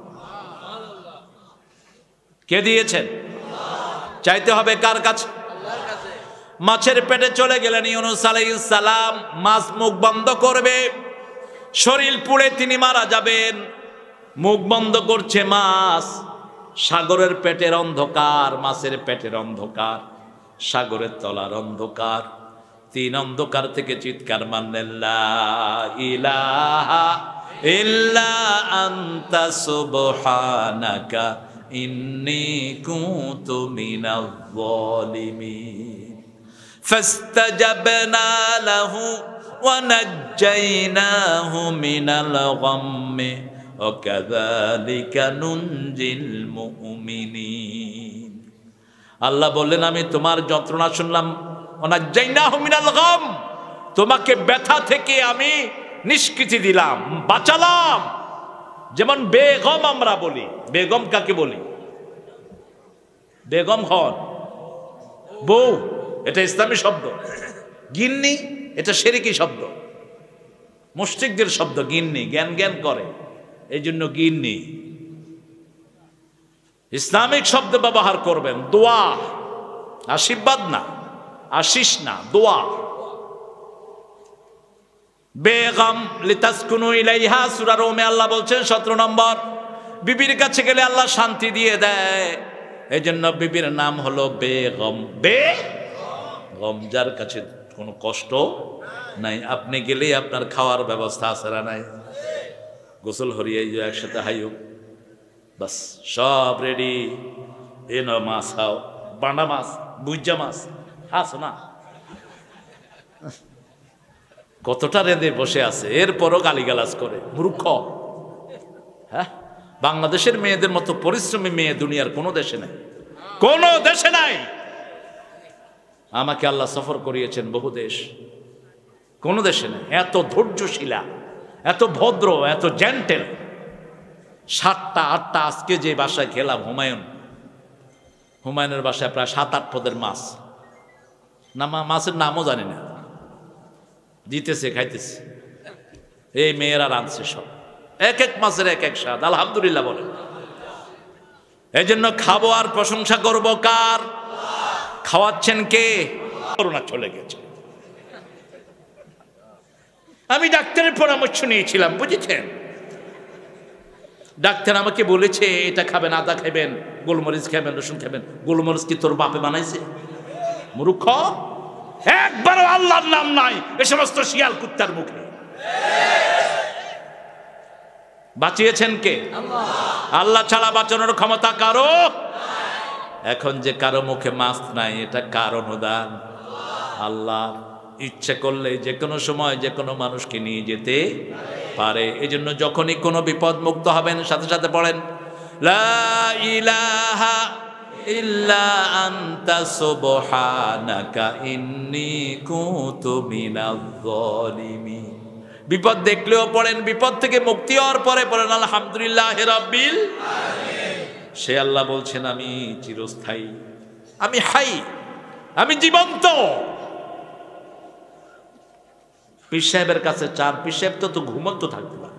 A: কে দিয়েছেন? চাইতে হবে কার কাছে? মাছের পেটে চলে গেলেন ইউনূস আলাইহিস সালাম। মাছ মুখ বন্ধ করবে, শরীর পুড়ে তিনি মারা যাবেন। মুখ বন্ধ করছে মাছ। সাগরের পেটের অন্ধকার, মাছের পেটের অন্ধকার, সাগরের তলার অন্ধকার। 3 অন্ধকার থেকে চিৎকার মারলেন, লা ইলাহা ইল্লা আনতা সুবহানাকা ইন্নী কুনতু মিনাজ যালিমিন। ফাস্তাজাবনা লাহু ওয়া নাজ্জায়নাহু মিনাল গাম্মি ওয়া কাযালিকা নুনজিল মুমিনিন। আল্লাহ বললেন, আমি তোমার যন্ত্রণা শুনলাম। ওয়া নাজ্জায়নাহু মিনাল গাম, তোমাকে ব্যথা থেকে আমি নিষ্কৃতি দিলাম, বাঁচালাম। যেমন বেগম আমরা বলি, বেগম কাকে বলি? বেগম হন বউ, এটা ইসলামী শব্দ। গিন্নি এটা শিরকি শব্দ, মুশরিকদের শব্দ। গিন্নি জ্ঞান জ্ঞান করে, এই জন্য গিন্নি। ইসলামিক শব্দ ব্যবহার করবেন। দোয়া, আশীর্বাদ না, আশিস না, দোয়া। বেগম লিতাসকুনু ইলাইহা, সূরা রুমে আল্লাহ বলছেন 17 নম্বর, বিবির কাছে গেলে আল্লাহ শান্তি দিয়ে দেয়। এজন্য বিবির নাম হলো বেগম। বেগম, যার কাছে কোনো কষ্ট নাই। আপনি গেলেই আপনার খাওয়ার ব্যবস্থা আছে না নাই? গোসল হরিয়ে একসাথে হাইও, বাস সব রেডি। এনো মাছ খাও, বান্ডা মাছ, বুজ্জা মাছ, হাসো না, কতটা রেঁধে বসে আছে, এরপরও গালিগালাজ করে, মূর্খ। হ্যাঁ, বাংলাদেশের মেয়েদের মতো পরিশ্রমী মেয়ে দুনিয়ার কোনো দেশে নাই, কোনো দেশে নাই। আমাকে আল্লাহ সফর করিয়েছেন বহু দেশ, কোনো দেশে নেই এত ধৈর্যশীলা, এত ভদ্র, এত জেন্টেল। 7টা 8টা আজকে যে বাসায় খেলাম, হুমায়ুনের বাসায় প্রায় 7-8 পদের মাছ, না মাছের নামও জানি না, দিতেছে খাইতেছে। এই মেয়েরা রাঁধছে সব, এক এক মাছের এক এক স্বাদ, আলহামদুলিল্লাহ বলে। এই জন্য খাবো আর প্রশংসা করবো কার? খাওয়াচ্ছেন কে? করোনা চলে গেছে। আমি ডাক্তারের পরামর্শ নিয়েছিলাম, বুঝেছেন? ডাক্তার আমাকে বলেছে এটা খাবেন, আদা খাবেন, গোলমরিচ খাবেন, রসুন খাবেন। গোলমরিচ কি তোর বাপে বানাইছে? মূর্খ, একবারও আল্লাহর নাম নাই এ সমস্ত শিয়াল কুত্তার মুখে। বাঁচিয়েছেন কে? আল্লাহ ছাড়া বাঁচানোর ক্ষমতা কারো। এখন যে কারো মুখে মাস্ক নাই, এটা কার অনুদান? আল্লাহ ইচ্ছে করলে যে কোনো সময় যে কোনো মানুষকে নিয়ে যেতে পারে। এই জন্য যখনই কোনো বিপদ মুক্ত হবেন, সাথে সাথে পড়েন লা ইলাহা ইল্লা আনতা সুবহানাকা ইন্নী কুনতু মিনাজ জালিমিন। বিপদ দেখলেও পড়েন, বিপদ থেকে মুক্তি হওয়ার পরে পড়েন আলহামদুলিল্লাহি রাব্বিল আলামিন। সে আল্লাহ বলছেন আমি চিরস্থায়ী, আমি হাই, আমি জীবন্ত। পীর সাহেবের কাছে চান, পীর সাহেব তো ঘুমন্ত থাকতে পারে।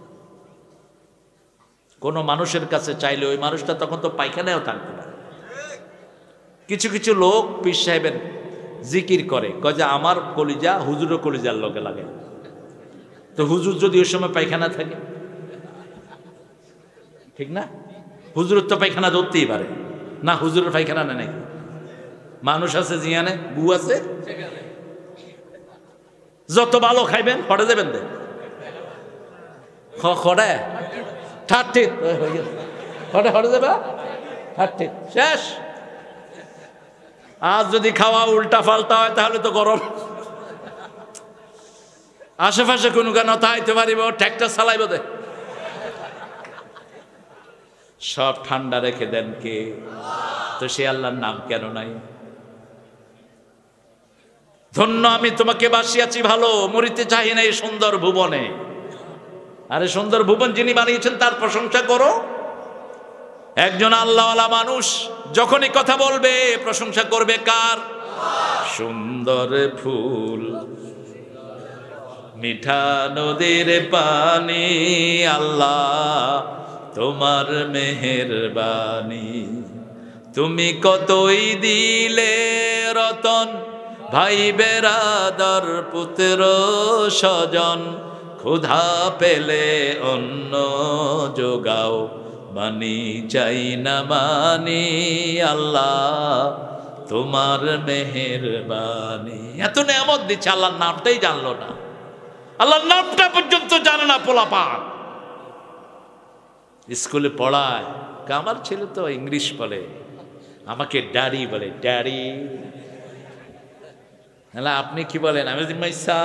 A: কোনো মানুষের কাছে চাইলে ওই মানুষটা তখন তো পায়খানায়ও থাকতে পারে। কিছু কিছু লোক পীর সাহেবের জিকির করে, কয় যে আমার কলিজা হুজুরের কলিজার লগে লাগে। তো হুজুর যদি ওই সময় পায়খানা থাকে, ঠিক না? হুজুরের তো পায়খানা ধরতেই পারে না, হুজুরের পায়খানা নেই নাকি? মানুষ আছে জিয়ানে, গু আছে, যত ভালো খাইবেন হটে দেবেন দে খড়ে ঠাট্টিত হটে হটে দেবে ঠাট্টিত শেষ। আজ যদি খাওয়া উল্টা পাল্টা হয় তাহলে তো গরম। আশেপাশে কোনো গান থাইতে পারিব, ট্র্যাক্টর চালাইব দে, সব ঠান্ডা রেখে দেন কে? তো সে আল্লাহর নাম কেন নাই? ধন্য আমি তোমাকে বাসিয়াছি ভালো, মরিতে চাই না এই সুন্দর ভুবনে। আরে সুন্দর ভুবন যিনি বানিয়েছেন তার প্রশংসা করো। একজন আল্লাহওয়ালা মানুষ যখনই কথা বলবে প্রশংসা করবে কার? সুন্দর ফুল, মিঠা নদীর পানি, আল্লাহ তোমার মেহেরবানি। তুমি কতই দিলে রতন, ভাই বেরাদর পুত্র স্বজন, ক্ষুধা পেলে অন্ন যোগাও, মানি চাই না মানি, আল্লাহ তোমার মেহেরবানি। এত নেয়ামত দিচ্ছে, আল্লাহর নামটাই জানলো না, আল্লাহর নামটা পর্যন্ত জানে না পোলাপান। স্কুলে পড়ায়, আমার ছেলে তো ইংলিশ বলে, আমাকে ড্যাডি বলে, ড্যাডি। আপনি কি বলেন? আমি মাইসা।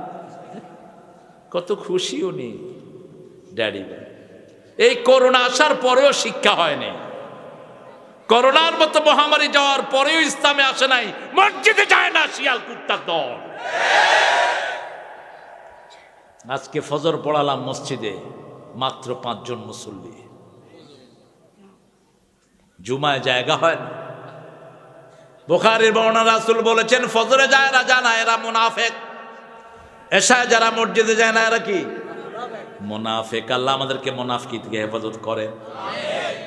A: কত খুশি উনি, ড্যাডি বলে। এই করোনা আসার পরেও শিক্ষা হয়নি, করোনার মতো মহামারী যাওয়ার পরেও ইসলামে আসে নাই, মসজিদে যায় না শিয়াল কুত্তার দল। আজকে ফজর পড়ালাম মসজিদে, মাত্র 5 জন মুসল্লি। জুমায় জায়গা হয় না। বুখারীর বর্ণনা, রাসূল বলেছেন ফজরে যারা যায় না এরা মুনাফিক, এশায় যারা মসজিদে যায় না এরা কি? মুনাফিক। আল্লাহ আমাদেরকে মুনাফিকি থেকে হেফাজত করে।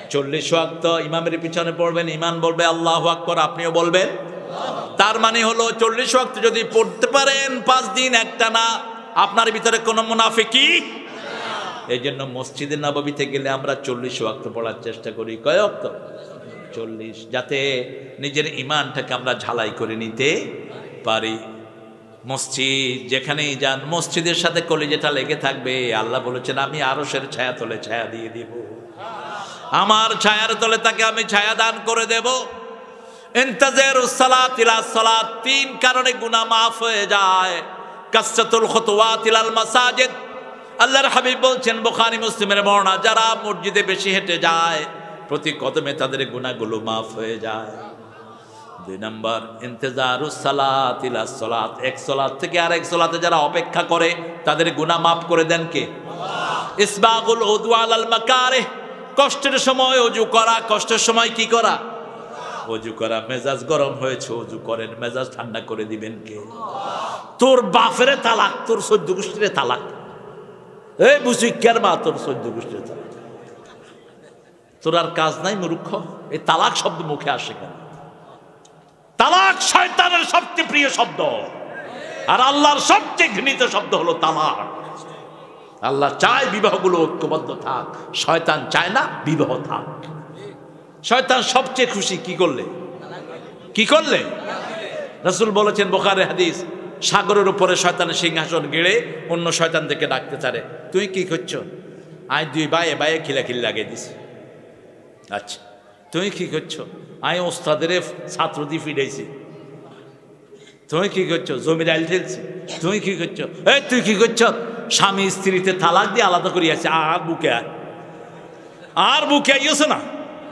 A: 40 ওয়াক্ত ইমামের পিছনে পড়বেন, ইমাম বলবে আল্লাহু আকবার, আপনিও বলবেন। তার মানে হলো 40 ওয়াক্ত যদি পড়তে পারেন 5 দিন একটানা, আপনার ভিতরে কোনো মুনাফিকি। এই জন্য মসজিদে নববীতে গেলে আমরা 40 ওয়াক্ত পড়ার চেষ্টা করি। কয় ওয়াক্ত? 40, যাতে নিজের ঈমানটাকে আমরা ঝালাই করে নিতে পারি। মসজিদ যেখানেই যান, মসজিদের সাথে কলিজাটা লেগে থাকবে। আল্লাহ বলেছেন আমি আরশের ছায়া তলে ছায়া দিয়ে দিব, আমার ছায়ার তলে তাকে আমি ছায়া দান করে দেব। ইন্তাজারুস সালাত ইলা সালাত, 3 কারণে গুনাহ মাফ হয়ে যায়। কাসরাতুল খুতুওয়াত ইলাল মাসাজিদ, আল্লাহর হাবিব বলছেন বুখারী মুসলিমের বর্ণনা, যারা মসজিদে বেশি হেঁটে যায় প্রতি কদমে তাদের গুনাহগুলো মাফ হয়ে যায়। 2 নাম্বার ইন্তেজারুস সালাত ইলা সালাত, এক সালাত থেকে আরেক সালাতে যারা অপেক্ষা করে তাদের গুনাহ মাফ করে দেন কে? আল্লাহ। ইসবাগুল উযু আলাল মাকারিহ, কষ্টের সময় ওযু করা, কষ্টের সময় কি করা? ওযু করা। মেজাজ গরম হয়েছে, ওযু করেন, মেজাজ ঠান্ডা করে দিবেন কে? তোর বাপের তালাক, তোর 14 গোষ্ঠীর তালাক, এই বুঝিকার মা, তোর 14 গোষ্ঠীর তালাক। তোর আর কাজ নাই মূর্খ, এই তালাক শব্দ মুখে আসে কেন? তালাক শয়তানের সবচেয়ে প্রিয় শব্দ, আর আল্লাহর সবচেয়ে ঘৃণিত শব্দ হলো তালাক। আল্লাহ চায় বিবাহগুলো ঐক্যবদ্ধ থাক, শয়তান চায় না বিবাহ থাক। শয়তান সবচেয়ে খুশি কি করলে? কি করলে? রাসূল বলেছেন বুখারী হাদিস, সাগরের উপরে শয়তানের সিংহাসন গেড়ে অন্য শয়তানদেরকে ডাকতে চারে, তুই কি করছো? আই 2 বায়ে বায়ে খিলাখিলি লাগিয়ে দিছি। আচ্ছা, তুই কি করছো? আই ওস্তাদের ছাত্র দিয়ে ফিরেছি। তুই কি করছো? জমির আইল ঠেলছি। তুই কি করছো? এই তুই কি করছো? স্বামী স্ত্রীতে তালাক দিয়ে আলাদা করিয়াছে। আর বুকে আয়, আর বুকে আইস না।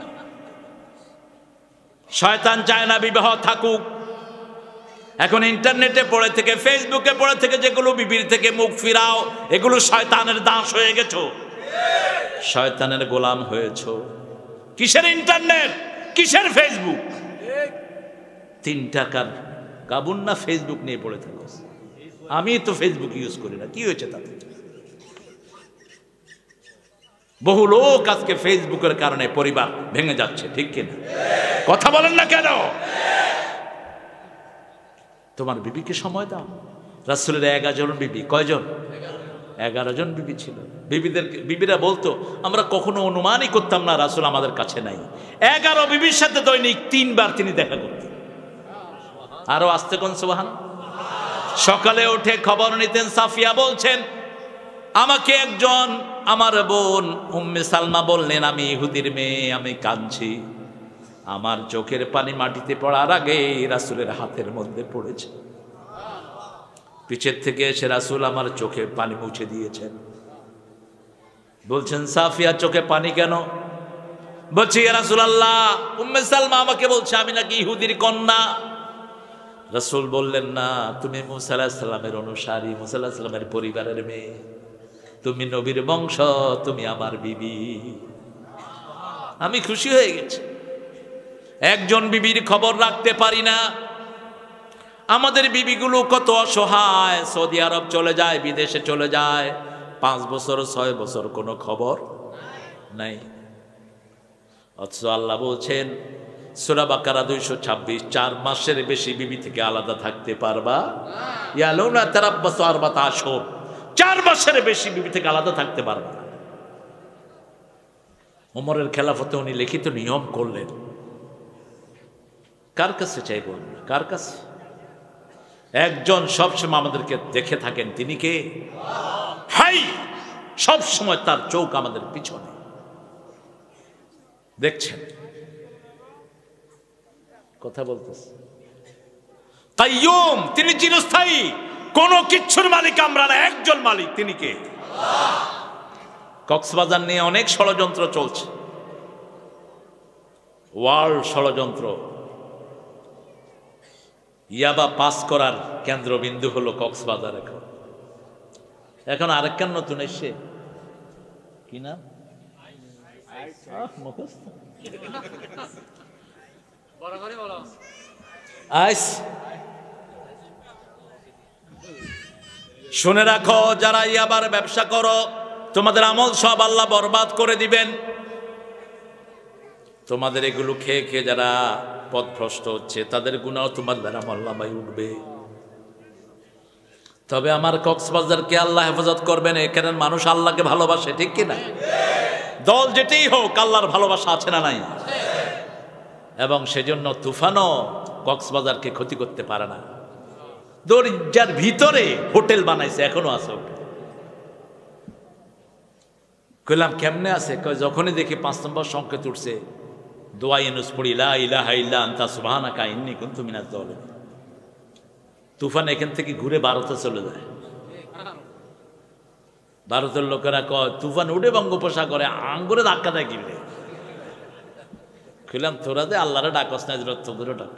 A: শয়তান চায় না বিবাহ থাকুক। এখন ইন্টারনেটে পড়ে থেকে, ফেসবুকে পড়ে থেকে যেগুলো বিবির থেকে মুখ ফিরাও, এগুলো শয়তানের দাস হয়ে গেছো, শয়তানের গোলাম হয়েছো। কিসের ইন্টারনেট, কিসের ফেসবুক? 3 টাকার কাবুন না ফেসবুক নিয়ে পড়ে থাকো। আমি তো ফেসবুক ইউজ করি না, কি হয়েছে তাতে? বহু লোক আজকে ফেসবুকের কারণে পরিবার ভেঙে যাচ্ছে, ঠিক কিনা? কথা বলেন না কেন? তোমার বিবিকে সময় দাও। রাসূলের 11 জন বিবি, কয়জন? 11 জন বিবি ছিল। বিবিরা বলতো আমরা কখনো অনুমানই করতাম না রাসূল আমাদের কাছে নাই। 11 বিবির সাথে দৈনিক 3 বার তিনি দেখা করতেন। আরো আস্তে কোন সুবহান। সকালে উঠে খবর নিতেন। সাফিয়া বলছেন আমাকে একজন আমার বোন উম্মে সালমা বললেন আমি ইহুদির মেয়ে, আমি কাঁদছি। আমার চোখের পানি মাটিতে পড়ার আগে রাসূলের হাতের মধ্যে পড়েছে। পিছের থেকে এসে রাসূল আমার চোখে পানি মুছে দিয়েছেন। বলছেন সাফিয়া চোখে পানি কেন? বলছি ইয়া রাসূলুল্লাহ, উম্মে সালমা আমাকে বলছে আমি নাকি ইহুদির কন্যা। রাসূল বললেন না, তুমি মুসা আলাইহিস সালামের অনুসারী, মুসা আলাইহিস সালামের পরিবারের মেয়ে, তুমি নবীর বংশ, তুমি আমার বিবি। আমি খুশি হয়ে গেছি। একজন বিবির খবর রাখতে পারি না। আমাদের বিবিগুলো কত অসহায়, সৌদি আরব চলে যায়, বিদেশে চলে যায়, 5 বছর 6 বছর কোনো খবর নাই। অথচ আল্লাহ বলছেন সূরা বাকারা 226, 4 মাসের বেশি বিবি থেকে আলাদা থাকতে পারবা। ইয়ালুনা তারাব্বাসু 4 আশহুর, 4 মাসের বেশি বিবি থেকে আলাদা থাকতে পারবা না। ওমরের খেলাফতে উনি লিখিত নিয়ম করলেন। কার কাছে চাইব? কার কাছে? একজন সবসময় আমাদেরকে দেখে থাকেন, তিনি কে? হাই, সবসময় তার চোখ আমাদের পিছনে দেখছেন। কথা বলতেছে কাইয়ুম, তিনি চিরস্থায়ী, কোন কিচ্ছুর মালিক আমরা না, একজন মালিক, তিনি কে? কক্সবাজার নিয়ে অনেক ষড়যন্ত্র চলছে, ওয়ার্ল্ড ষড়যন্ত্র। ইয়াবা পাস করার কেন্দ্রবিন্দু হলো কক্সবাজার। এখন আরেকখান নতুন এসে কি নাম? আইস। শুনে রাখো, যারা ইয়াবার ব্যবসা করো, তোমাদের আমল সব আল্লাহ বরবাদ করে দিবেন। তোমাদের এগুলো খেয়ে খেয়ে যারা পথভ্রষ্ট হচ্ছে তাদের গুনাহ তোমার দ্বারা আমলনামায় উঠবে। তবে আমার কক্সবাজারকে আল্লাহ হেফাজত করবেন, এখানে মানুষ আল্লাহকে ভালোবাসে, ঠিক কিনা? দল যেটাই হোক আল্লাহর ভালোবাসা আছে না নাই? এবং সেজন্য তুফানও কক্সবাজারকে ক্ষতি করতে পারে না। দরজার ভিতরে হোটেল বানাইছে, এখনো আছে। কইলাম কেমনে আছে? যখনই দেখি 5 নম্বর সংকেত উঠছে, দোয়া ইউনুস পড়ি, লা ইলাহা ইল্লা আনতা সুবহানাকা ইন্নী কুনতু মিনাজ জালিমিন। তুফান এখান থেকে ঘুরে ভারতে চলে যায়। ভারতের লোকেরা কয় তুফান উঠে বঙ্গোপসাগরে আঙ্গুরে ধাক্কা দেয় কিনলে। কইলাম তোরা যে আল্লাহরে ডাকস না, তোদেরও ডাক।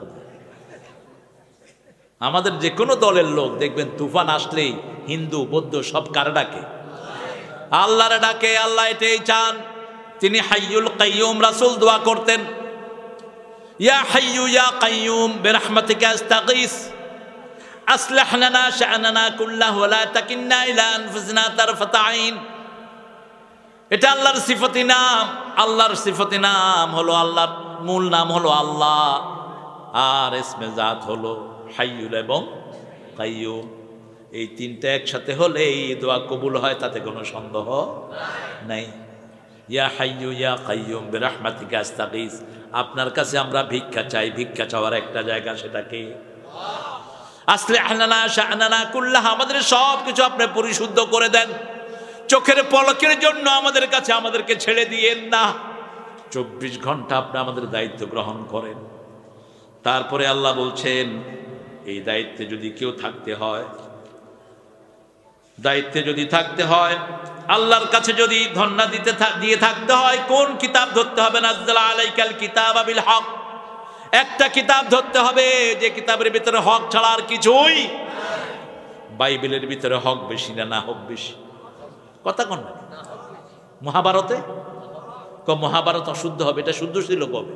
A: আমাদের যে কোনো দলের লোক দেখবেন তুফান আসলেই হিন্দু বৌদ্ধ সব কারে ডাকে? আল্লাহরে ডাকে। আল্লাহ এটাই চান। তিনি হাইয়ুল কাইয়ুম, রাসূল দোয়া করতেন, ইয়া হাইয়ু ইয়া কাইয়ুম বিরহমাতিকা আস্তাগীস আসলিহ লানা শা'নানা কুল্লাহু ওয়া লা তাকিলনা ইলা আনফুসিনা তারফাতা আইন। এটা আল্লাহর সিফাতি নাম। আল্লাহর সিফাতি নাম হলো, আল্লাহর মূল নাম হলো আল্লাহ, আর ইসমে জাত হলো হাইয়ুল এবং কাইয়ুম। এই তিনটা একসাথে হলে এই দোয়া কবুল হয়, তাতে কোনো সন্দেহ নাই। ইয়া হাইয়ু ইয়া কাইয়ুম বিরহমাতিকা আস্তাগীস। আপনার কাছে আমরা ভিক্ষা চাই। ভিক্ষা চাওয়ার একটা জায়গা, সেটা কি? আসলিহ লানা শা'নানা কুল্লাহু, আমাদের সব কিছু আপনি পরিশুদ্ধ করে দেন। চোখের পলকের জন্য আমাদের কাছে আমাদেরকে ছেড়ে দিয়েন না। 24 ঘন্টা আপনি আমাদের দায়িত্ব গ্রহণ করেন। তারপরে আল্লাহ বলছেন, এই দায়িত্বে যদি কেউ থাকতে হয়, দায়িত্বে যদি থাকতে হয়, আল্লাহর কাছে যদি ধন্না দিয়ে থাকতে হয়, কোন কিতাব ধরতে হবে? নাযালা আলাইকাল কিতাবা বিল হক। একটা কিতাব ধরতে হবে যে কিতাবের ভিতরে হক ছাড়া আর কিছুই। বাইবেলের ভিতরে হক বেশি না হক বেশি? কথা কোন? মহাভারতে মহাভারত অশুদ্ধ হবে, এটা শুদ্ধ ছিল কবে?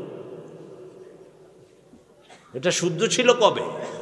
A: এটা শুদ্ধ ছিল কবে?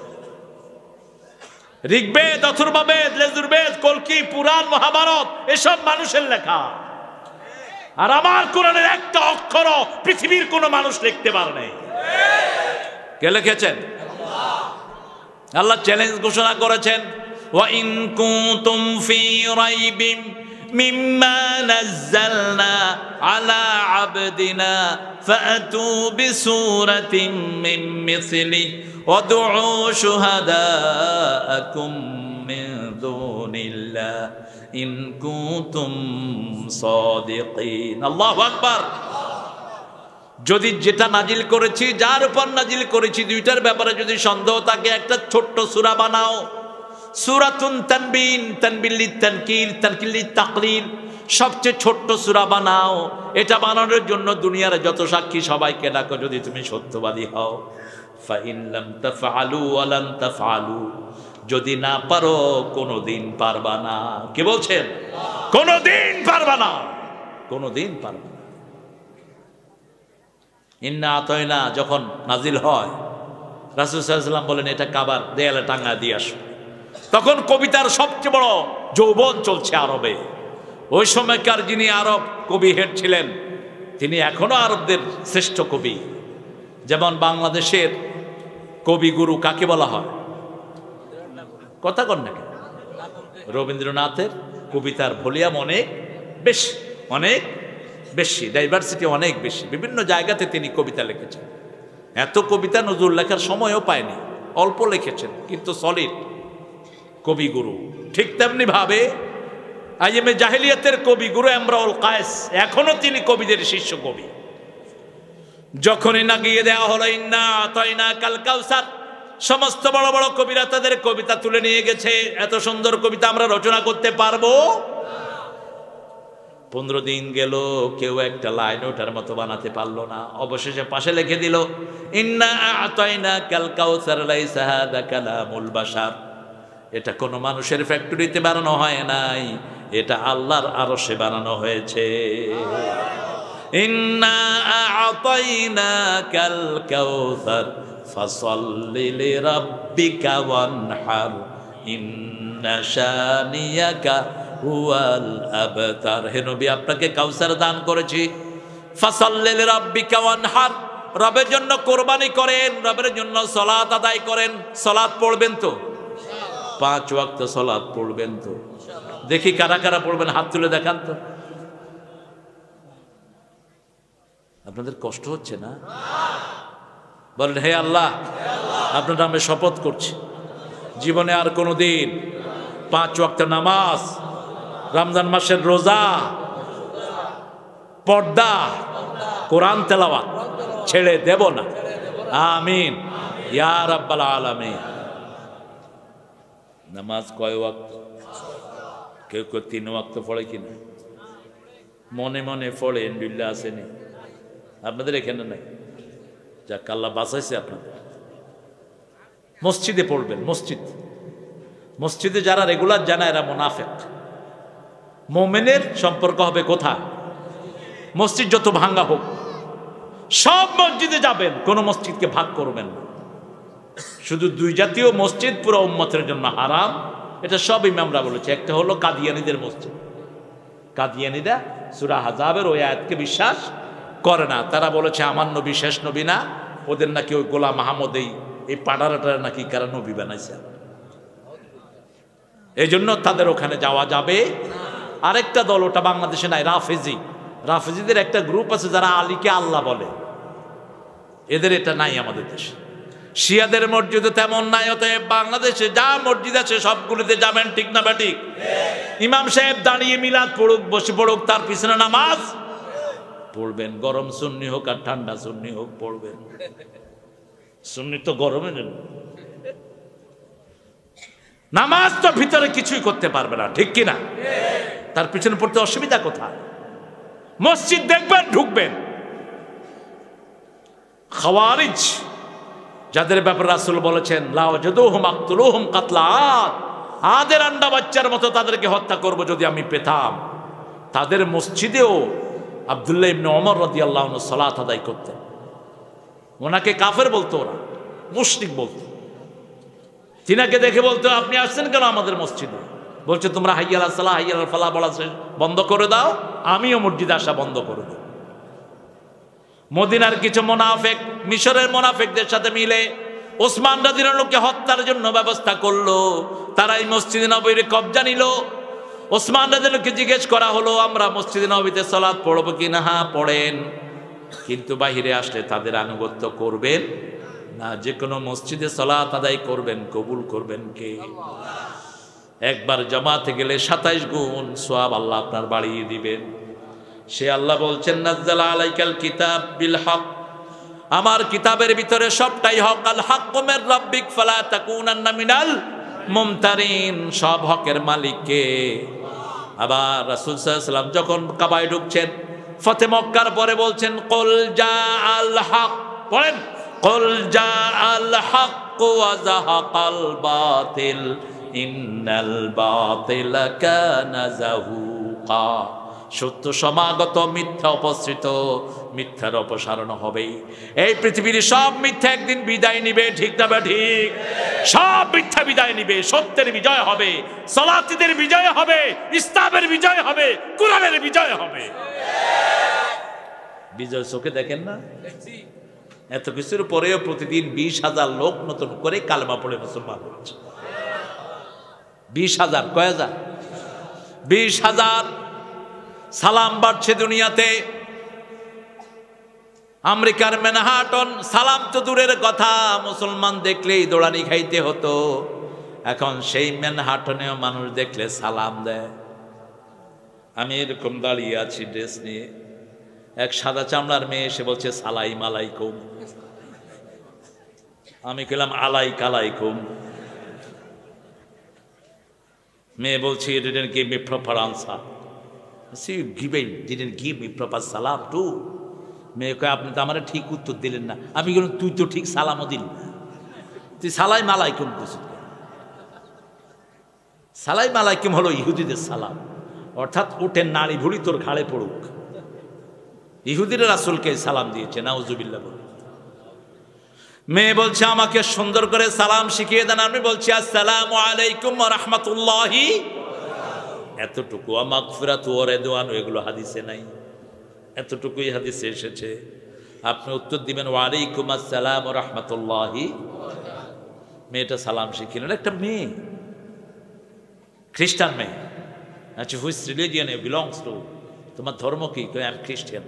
A: ঋগ্বেদ, অথর্ববেদ, লেজুরবেদ, কল্কি, পুরাণ, মহাভারত এসব মানুষের লেখা। আর আমার কোরআনের একটা অক্ষরও পৃথিবীর কোনো মানুষ লিখতে পারে নাই। কে লিখেছেন? আল্লাহ চ্যালেঞ্জ ঘোষণা করেছেন, ওয়া ইন কুনতুম ফি রাইবিম মিম্মা নাযালনা আলা আবদিনা ফাতু বিসূরাতিন মিন মিসলিহি ওয়াদউ শুহাদাআকুম মিন দুনিল্লাহ ইন কুনতুম সাদিকিন। আল্লাহু আকবার। যদি যেটা নাজিল করেছি, যার উপর নাজিল করেছি, দুইটার ব্যাপারে যদি সন্দেহ থাকে, একটা ছোট্ট সূরা বানাও। সূরাতুন তানবিন, তানবিন লিতানকির, তানকির লিতাকলিল, সবচেয়ে ছোট্ট সূরা বানাও। এটা বানানোর জন্য দুনিয়ার যত সাক্ষী সবাইকে ডাকো, যদি তুমি সত্যবাদী হও। ফাইন লাম তাফআলু ওয়া লান তাফআলু, যদি না পারো কোনোদিন পারবা না। কে বলছেন? কোনোদিন পারবা না, কোনোদিন পারবা না। ইন্না আতাইনা যখন নাজিল হয়, রাসূল সাল্লাল্লাহু আলাইহি ওয়াসাল্লাম বলেন, এটা কাবার দেয়ালে টাঙা দিয়ে আসো। তখন কবিতার সবচেয়ে বড় যৌবন চলছে আরবে। ওই সময়কার যিনি আরব কবি হেড ছিলেন, তিনি এখনো আরবদের শ্রেষ্ঠ কবি। যেমন বাংলাদেশের কবিগুরু কাকে বলা হয়? কথা কন না? রবীন্দ্রনাথের কবিতার ভলিউম অনেক বেশি, অনেক বেশি, ডাইভার্সিটি অনেক বেশি। বিভিন্ন জায়গাতে তিনি কবিতা লিখেছেন। এত কবিতা নজরুল লেখার সময়ও পায়নি, অল্প লিখেছেন, কিন্তু সলিড কবিগুরু। ঠিক তেমনি ভাবে আইএমএ জাহিলিয়াতের কবিগুরু ইমরুল কায়েস, এখনো তিনি কবিদের শীর্ষ কবি। যখনই না গিয়ে দেওয়া হলো ইন্না আতাইনা কাল কাউসার, সমস্ত বড় বড় কবিরা তাদের কবিতা তুলে নিয়ে গেছে। এত সুন্দর কবিতা আমরা রচনা করতে পারবো? 15 দিন গেল, কেউ একটা লাইন ওটার মতো বানাতে পারলো না। অবশেষে পাশে লিখে দিল, ইন্না আতাইনা কাল কাউসার লাইসা হাদা কালামুল বাশার। এটা কোনো মানুষের ফ্যাক্টরিতে বানানো হয় নাই, এটা আল্লাহর আরশে বানানো হয়েছে। ইন্না আতাইনা কাল কাউসার ফাসাল্লি লিরাব্বিকা ওয়ানহার ইন্না শানিয়াকা হুয়াল আবতার। হে নবী, আপনাকে কাউসার দান করেছি, ফাসাল্লি লিরাব্বিকা ওয়ানহার, রবের জন্য কোরবানি করেন, রবের জন্য সালাত আদায় করেন। সালাত পড়বেন তো? 5 ওয়াক্ত সালাত পড়বেন তো? দেখি কারা কারা পড়বেন, হাত তুলে দেখান তো। আপনাদের কষ্ট হচ্ছে না? বলেন, হে আল্লাহ, আপনার নামে শপথ করছি, জীবনে আর কোনোদিন 5 ওয়াক্ত নামাজ, রমজান মাসের রোজা, পর্দা, কোরআন তেলাওয়াত ছেড়ে দেব না। আমিন ইয়া রাব্বাল আলামিন। নামাজ কয় ওয়াক্ত? কেউ কেউ 3 ওয়াক্ত পড়ে কিনা? মনে মনে পড়ে, এন্ডুল্লাহ আসেনি আপনাদের এখানে নাই? যাক, আল্লাহ বাঁচাইছে আপনাদের। মসজিদে পড়বেন। মসজিদে যারা রেগুলার জানা এরা মুনাফিক। মুমিনের সম্পর্ক হবে কোথায়? মসজিদ যত ভাঙ্গা হোক, সব মসজিদে যাবেন, কোন মসজিদকে ভাগ করবেন না। শুধু 2 জাতীয় মসজিদ পুরো উম্মতের জন্য হারাম, এটা সব ইমামরা বলেছে। একটা হলো কাদিয়ানীদের মসজিদ। কাদিয়ানীরা সূরা আহজাবের ওই আয়াতকে বিশ্বাস করে না। তারা বলেছে আমার নবী শেষ নবী না, ওদের নাকি ওই গোলাম মাহমুদ এই পাড়াটারে নাকি কারা নবী বানাইছে, এই জন্য তাদের ওখানে যাওয়া যাবে। আরেকটা দল, ওটা বাংলাদেশে নাই, রাফেজিদের একটা গ্রুপ আছে যারা আলীকে আল্লাহ বলে, এদের এটা নাই আমাদের দেশে। শিয়াদের মসজিদে তেমন নাই। অতএব বাংলাদেশে যা মসজিদ আছে সবগুলিতে যাবেন, ঠিক না ব্যাটিক? ইমাম সাহেব দাঁড়িয়ে মিলাদ পড়ুক, বসে পড়ুক, তার পিছনে নামাজ পড়বেন। গরম সুন্নি হোক আর ঠান্ডা সুন্নি হোক পড়বেন। সুন্নি তো গরমে নেন, নামাজ তো ভিতরে কিছুই করতে পারবে না, ঠিক কিনা? তার পিছনে পড়তে অসুবিধা কোথায়? মসজিদ দেখবেন, ঢুকবেন। খাওয়ারিজ যাদের ব্যাপারে রাসূল বলেছেন লা ওয়াজাদুহুম আকতুলুহুম কাতলা আদ, আদের আন্ডা বাচ্চার মতো তাদেরকে হত্যা করব যদি আমি পেতাম। তাদের মসজিদেও আব্দুল্লাহ ইবনে ওমর রাদিয়াল্লাহু আনহু সালাত আদায় করতেন। ওনাকে কাফের বলতো, ওরা মুশরিক বলতো। তিনাকে দেখে বলতো, আপনি আসছেন কেন আমাদের মসজিদে? বলছে, তোমরা হাইয়া আলাস সালাহ হাইয়া আলাল ফালাহ বলা বন্ধ করে দাও, আমিও মসজিদে আসা বন্ধ করে দেব। মদিনার কিছু মুনাফিক মিশরের মুনাফিকদের সাথে মিলে ওসমান রাদিয়াল্লাহু আনহুকে হত্যার জন্য ব্যবস্থা করলো। তারা এই মসজিদে নববীর কবজা নিল। ওসমান রাদিয়াল্লাহু আনহুকে জিজ্ঞেস করা হলো, আমরা মসজিদে নববীতে সালাত পড়ব কিনা? হ্যাঁ পড়েন, কিন্তু বাহিরে আসলে তাদের আনুগত্য করবেন না। যে কোনো মসজিদে সালাত আদায় করবেন, কবুল করবেন কে? একবার জামাতে গেলে 27 গুণ সওয়াব আল্লাহ আপনার বাড়িয়ে দিবেন। সে আল্লাহ বলছেন, নাজ্জালা আলাইকাল কিতাব বিল হক, আমার কিতাবের ভিতরে সবটাই হক। আল হাক্কু মির রাব্বিক ফালা তাকুনান্না মিনাল মুমতারিন, সব হকের মালিক কে? আবার রাসূল সাল্লাল্লাহু আলাইহি ওয়াসাল্লাম যখন কাবায় ঢুকছেন, ফতে মক্কার পরে বলছেন, কুল জাআল হক, পড়েন, কুল জাআল হক ওয়া যাহাকাল বাতিল ইন্নাল বাতিলা কানা যাহুকা। সত্য সমাগত, মিথ্যা উপস্থিত, মিথ্যার অপসারণ হবেই। এই পৃথিবীর সব মিথ্যা একদিন বিদায় নিবে, ঠিক না ঠিক? সব মিথ্যা বিদায় নিবে, সত্যের বিজয় হবে, সালাতীদের বিজয় হবে, ইসলামের বিজয় হবে, কোরআনের বিজয় হবে। বিজয় চোখে দেখেন না? এত কিছুর পরেও প্রতিদিন 20,000 লোক নতুন করে কালেমা পড়ে মুসলমান হচ্ছে। 20,000, কয় হাজার? 20,000। সালাম বাড়ছে দুনিয়াতে। আমেরিকার ম্যানহাটন, সালাম তো দূরের কথা, মুসলমান দেখলেই দৌড়ানি খাইতে হতো। এখন সেই ম্যানহাটনেও মানুষ দেখলে সালাম দেয়। আমি এরকম দাঁড়িয়ে আছি ড্রেস নিয়ে, এক সাদা চামড়ার মেয়ে এসে বলছে সালাইম আলাইকুম। আমি কইলাম আলাইক আলাইকুম। মেয়ে বলছে, you didn't give me proper answer. See, didn't give me proper salam too. মেয়ে কয়, আপনি তো আমার ঠিক উত্তর দিলেন না। আমি বললাম, তুই তো ঠিক সালামও দিলি না, তুই সালাইম আলাইকুম বলছিস। সালাইম আলাইকুম হলো ইহুদিদের সালাম, অর্থাৎ উঠেন নাড়ি ভুড়ি তোর ঘাড়ে পড়ুক। ইহুদিরা রাসূলকে সালাম দিয়েছে, নাউজুবিল্লাহ বলে। মেয়ে বলছে, আমাকে সুন্দর করে সালাম শিখিয়ে দেন। আমি বলছি, আসসালামু আলাইকুম ওয়া রাহমাতুল্লাহি, এতটুকু। ওয়া মাগফিরাতু ওয়া রিদওয়ান, এগুলো হাদিসে নাই। এতটুকুই হাদিসে এসেছে। আপনি উত্তর দিবেন ওয়ালাইকুম আসসালাম ওয়া রাহমাতুল্লাহি। মেয়েটা সালাম শিখিলেন, একটা মেয়ে, খ্রিস্টান মেয়ে। আচ্ছা, which religion you belongs to? তোমার ধর্ম কি? I am Christian.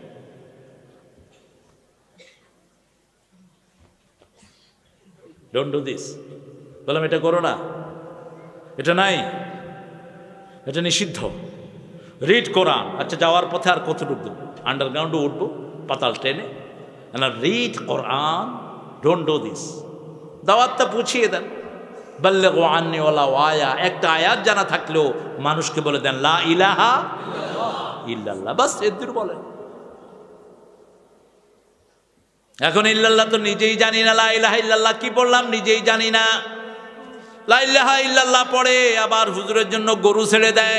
A: Don't do this. বললাম এটা করো না, এটা নাই, এটা নিষিদ্ধ। রিড কোরআন। আচ্ছা, যাওয়ার পথে আর কতটুকু দেবো? আন্ডারগ্রাউন্ডে উঠবো পাতাল ট্রেনে। Read Quran, don't do this. দাওয়াতটা পুছিয়ে দেন, বাল্লিগু আন্নি ওয়ালাউ আয়া। একটা আয়াত জানা থাকলেও মানুষকে বলে দেন লা ইলাহা ইল্লাল্লাহ, বাস এদুর বলেন। এখন ইল্লাল্লাহ তো নিজেই জানি না, লা ইলাহা ইল্লাল্লাহ কি বললাম নিজেই জানি না। লা ইলাহা ইল্লাল্লাহ পড়ে আবার হুজুরের জন্য গরু ছেড়ে দেয়।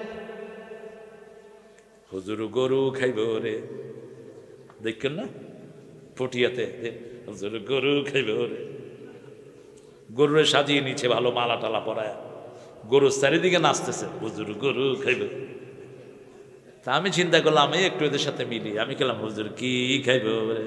A: হুজুর গরু খাইব রে, দেখেন না পটিয়াতে, হুজুর গরু খাইব রে। গরুরে সাজিয়ে নিচ্ছে ভালো মালা টালা পরায়, গরু চারিদিকে নাচতেছে, হুজুর গরু খাইব। তা আমি চিন্তা করলাম আমি একটু এদের সাথে মিলি। আমি গেলাম, হুজুর কি খাইব রে?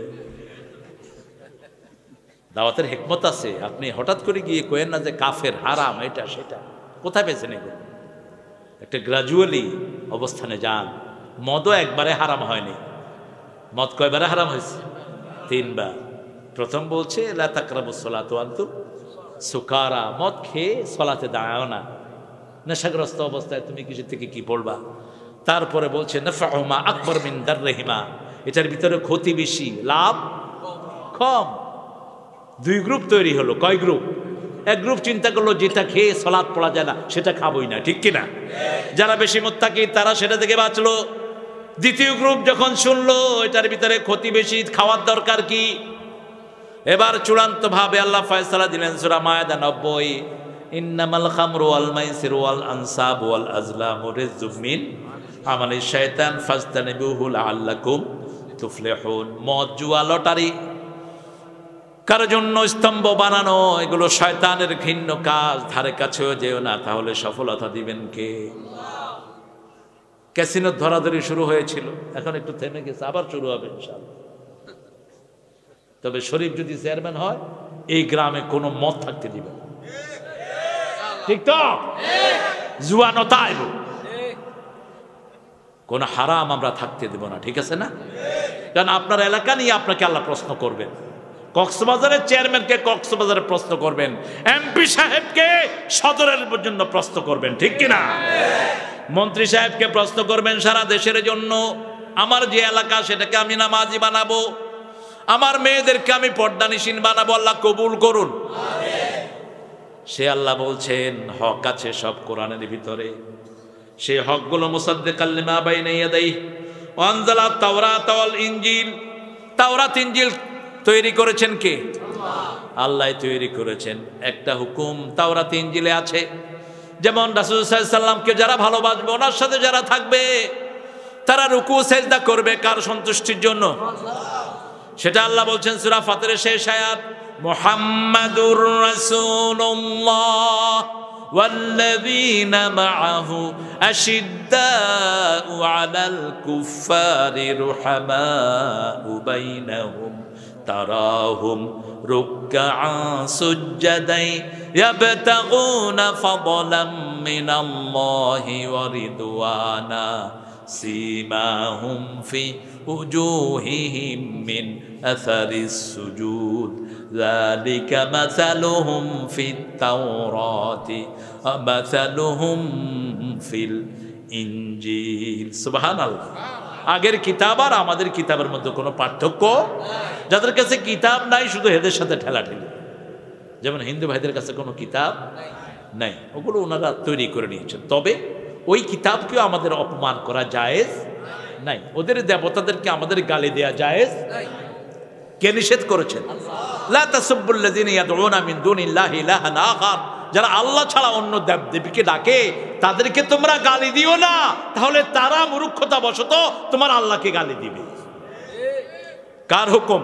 A: দাওয়াতের হিকমত আছে। আপনি হঠাৎ করে গিয়ে কোয়েন না যে কাফের, হারাম, এটা সেটা। কোথায় পেয়েছেন এগুলো? একটা গ্রাজুয়ালি অবস্থানে যান। মদও একবারে হারাম হয়নি। মদ কয়বারে হারাম হয়েছে? 3 বার। প্রথম বলছে লা তাকরাবুস সালাতু ওয়া আনতুম সুকারা, মদ খেয়ে সলাতে দাঁড়াও না, নেশাগ্রস্ত অবস্থায় তুমি কিছু থেকে কি পড়বা। তারপরে বলছে নাফাহুমা আকবার মিন দাররিহিমা, এটার ভিতরে ক্ষতি বেশি, লাভ কম। 2 গ্রুপ তৈরি হলো। কয় গ্রুপ? এক গ্রুপ চিন্তা করলো যেটা খেয়ে সালাত পড়া যায় না সেটা খাবোই না, ঠিক কিনা? যারা বেশি মুত্তাকি তারা সেটা থেকে বাঁচলো। দ্বিতীয় গ্রুপ যখন শুনলো এটার ভিতরে ক্ষতি বেশি, খাওয়ার দরকার কি, এবার চূড়ান্ত ভাবে আল্লাহ ফয়সালা দিলেন সূরা মায়েদা 90, ইন্নামাল খামরু ওয়াল মাইসিরু ওয়াল আনসাবু ওয়াল আজলামু রিজকুম মিন আমালিশ শাইতান ফাজতানিবুহু লাআল্লাকুম তুফলিহুন। মদ, জুয়া, লটারি, কার জন্য স্তম্ভ বানানো, এগুলো শয়তানের ঘৃণ্য কাজ। ধারে কাছেও যেও না, তাহলে সফলতা দিবেন কে? ক্যাসিনোর ধরাধরি শুরু হয়েছিল, এখন একটু থেমে গেছে, আবার শুরু হবে ইনশাআল্লাহ। তবে শরীফ যদি চেয়ারম্যান হয় এই গ্রামে কোনো মদ থাকতে দিবে না, ঠিক তো? জুয়া নতাইব, কোন হারাম আমরা থাকতে দেব না, ঠিক আছে না? কারণ আপনার এলাকা নিয়ে আপনাকে আল্লাহ প্রশ্ন করবেন। কক্সবাজারের চেয়ারম্যানকে কক্সবাজারে প্রশ্ন করবেন, এমপি সাহেবকে সদরের জন্য প্রশ্ন করবেন, ঠিক কিনা? মন্ত্রী সাহেবকে প্রশ্ন করবেন সারা দেশের জন্য। আমার যে এলাকা সেটাকে আমি নামাজি বানাবো, আমার মেয়েদেরকে আমি পর্দানিসীন বানাবো, আল্লাহ কবুল করুন। সে আল্লাহ বলছেন হক আছে সব কোরআনের ভিতরে। সেই হকগুলো মুসাদ্দিকাল লিমা বাইনা ইয়াদাইহি ওয়া আনজালা তাওরাত ওয়াল ইনজিল। তাওরাত ইনজিল তৈরি করেছেন কে? আল্লাহ তৈরি করেছেন। একটা হুকুম তাওরাত ইনজিলে আছে, যেমন রাসূল সাল্লাল্লাহু আলাইহি সাল্লামকে যারা ভালোবাসবে, ওনার সাথে যারা থাকবে, তারা রুকু সেজদা করবে কার সন্তুষ্টির জন্য? সেটা আল্লাহ বলছেন সূরা ফাতিরের শেষ আয়াত, মুহাম্মাদুর রাসূলুল্লাহ ওয়াল্লাযীনা মাআহু আশিদ্দাউ আলাল কুফফারি রুহামাউ বাইনাহুম তারাহুম রুকআন সুজদান ইয়াবতাগুনা ফাদলাম মিনাল্লাহি ওয়া রিদওয়ানা সীমাহুম ফি উজুহিহিম মিন আসারিস সুজুদ যালিকা মাসালুহুম ফিত তাওরাতি ওয়া মাসালুহুম ফিল ইনজিল। সুবহানাল্লাহ। আগের কিতাব আর আমাদের কিতাবের মধ্যে কোনো পার্থক্য নাই। যাদের কাছে কিতাব নাই শুধু এদের সাথে ঠেলাঠেলি। যেমন হিন্দু ভাইদের কাছে কোনো কিতাব নাই, ওগুলো ওনারা তৈরি করে নিয়েছেন। তবে ওই কিতাবকেও আমাদের অপমান করা জায়েজ নাই, ওদের দেবতাদেরকে আমাদের গালি দেয়া জায়েজ নাই। কে নিষেধ করেছেন? লা তাসুব্বুল্লাযিনা ইয়াদউনা মিন দুনিল্লাহি ইলাহান আখার, যারা আল্লাহ ছাড়া অন্য দেবদেবীকে ডাকে তাদেরকে তোমরা গালি দিও না, তাহলে তারা মূর্খতা বশত তোমার আল্লাহকে গালি দিবে। কার হুকুম?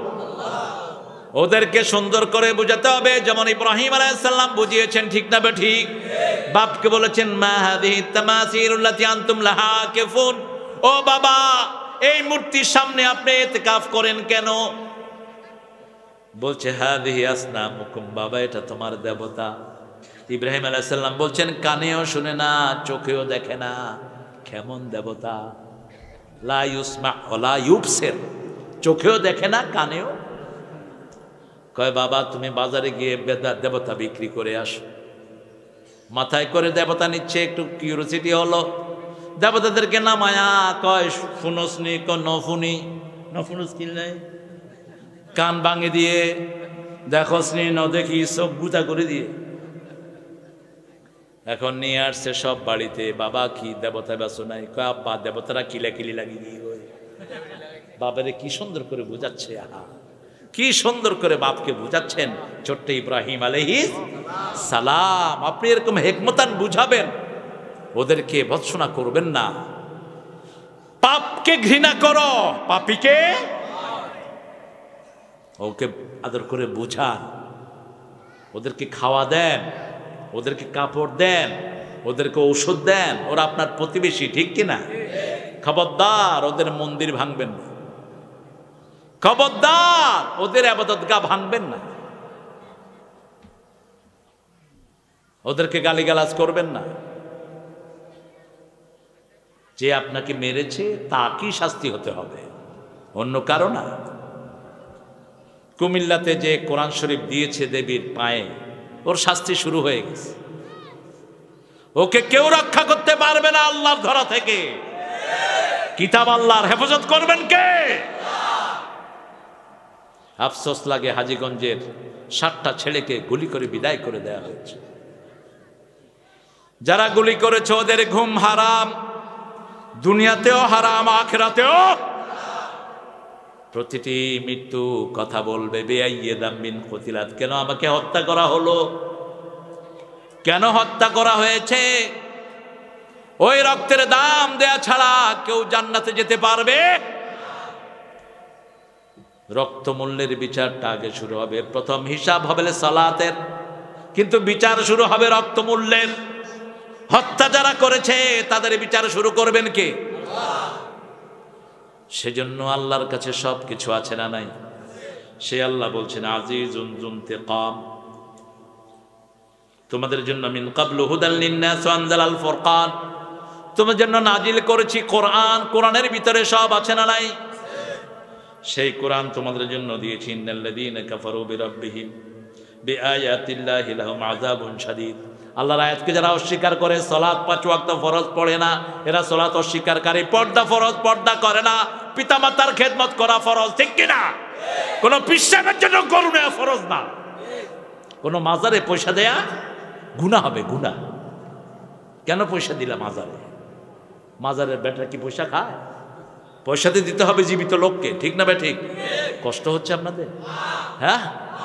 A: ওদেরকে সুন্দর করে বুঝাতে হবে, যেমন ইব্রাহিম আলাইহিস সালাম বুঝিয়েছেন, ঠিক না ঠিক? বাপকে বলেছেন মা হাযিহি তামাসিলুল্লাতী আনতুম লাহা আকিফুন, ও বাবা এই মূর্তির সামনে আপনি ইতিকাফ করেন কেন? বলছে হাদিহি আসনামুকুম, বাবা এটা তোমার দেবতা। ইব্রাহিম আলাইহিস সালাম বলছেন কানেও শুনে না, চোখেও দেখে না, কেমন দেবতা? লা ইউসমা ওয়ালা ইউবসির, চোখেও দেখে না, কানেও। কয় বাবা তুমি বাজারে গিয়ে দেবতা বিক্রি করে আসো। মাথায় করে দেবতা নিচ্ছে, একটু কিউরিওসিটি হলো, দেবতাদেরকে নামায়া কয় শুনোসনি, নফুনি, নফুনুস কি নাই, কান ভাঙে দিয়ে দেখোসনি, ন দেখি, সব গুতা করে দিয়ে এখন নিয়ে আসছে সব বাড়িতে। বাবা কি দেবতা বেসো নাই? কয় আব্বা দেবতারা কিলাকিলি লাগিয়ে দিয়ে গো। বাবারে কি সুন্দর করে বুঝাচ্ছে, আহা কি সুন্দর করে বাপকে বুঝাচ্ছেন ছোট্ট ইব্রাহিম আলাইহিস সালাম। আপনি এরকম হেকমতান বুঝাবেন, ওদেরকে ভৎসনা করবেন না। পাপকে ঘৃণা করো, পাপীকে ওকে আদর করে বুঝান, ওদেরকে খাওয়া দেন, ওদেরকে কাপড় দেন, ওদেরকে ঔষধ দেন। ওরা আপনার প্রতিবেশী, ঠিক কিনা? খবরদার ওদের মন্দির ভাঙবেন না, খবরদার ওদের ইবাদতগাহ ভাঙবেন না, ওদেরকে গালিগালাজ করবেন না। যে আপনাকে মেরেছে তাকেই শাস্তি হতে হবে, অন্য কারো না। কুমিল্লাতে যে কোরআন শরীফ দিয়েছে দেবীর পায়ে, ওর শাস্তি শুরু হয়ে গেছে। ওকে কেউ রক্ষা করতে পারবে না আল্লাহর ধরা থেকে। কিতাব আল্লাহর হেফাজত করবেন কে? আফসোস লাগে হাজীগঞ্জের 60টা ছেলেকে গুলি করে বিদায় করে দেয়া হয়েছে। যারা গুলি করেছে ওদের ঘুম হারাম, দুনিয়াতেও হারাম, আখিরাতেও। প্রতিটি মৃত্যু কথা বলবে, বেআইয়্যিদাম মিন কুতিলাত, কেন আমাকে হত্যা করা হলো, কেন হত্যা করা হয়েছে? ওই রক্তের দাম দেয়া ছাড়া কেউ জান্নাতে যেতে পারবে? রক্ত মূল্যের বিচারটা আগে শুরু হবে। প্রথম হিসাব হবে সালাতের, কিন্তু বিচার শুরু হবে রক্ত মূল্যের। হত্যা যারা করেছে তাদের বিচার শুরু করবেন কে? সেজন্য আল্লাহর কাছে সব কিছু আছে না নাই? সে আল্লাহ বলছেন আজিজুন যুনতিকাম, তোমাদের জন্য মিন ক্বাবলু হুদাল লিন-নাস ওয়া আনজালাল ফুরকান, তোমাদের জন্য নাজিল করেছি কোরআন, কোরআনের ভিতরে সব আছে না নাই? সেই কোরআন তোমাদের জন্য দিয়েছি। ইন্নাল্লাযীনা কাফারু বিরাব্বিহিম বিআয়াতিল্লাহি লাহুম আযাবুন শাদীদ, আল্লাহর আয়াতকে যারা অস্বীকার করে, সালাত 5 ওয়াক্ত ফরজ পড়ে না, এরা সালাত অস্বীকারকারী। পর্দা ফরজ, পর্দা করে না। পিতামাতার খেদমত করা ফরজ, ঠিক কিনা? কোন পিসাবের জন্য গরু নেওয়া ফরজ না। কোন মাজারে পয়সা দেয়া গুনাহ হবে, গুনাহ। কেন পয়সা দিলাম মাজারে? মাজারের বেটা কি পয়সা খায়? পয়সাতে দিতে হবে জীবিত লোককে, ঠিক না বে ঠিক? কষ্ট হচ্ছে আপনাদের? হ্যাঁ,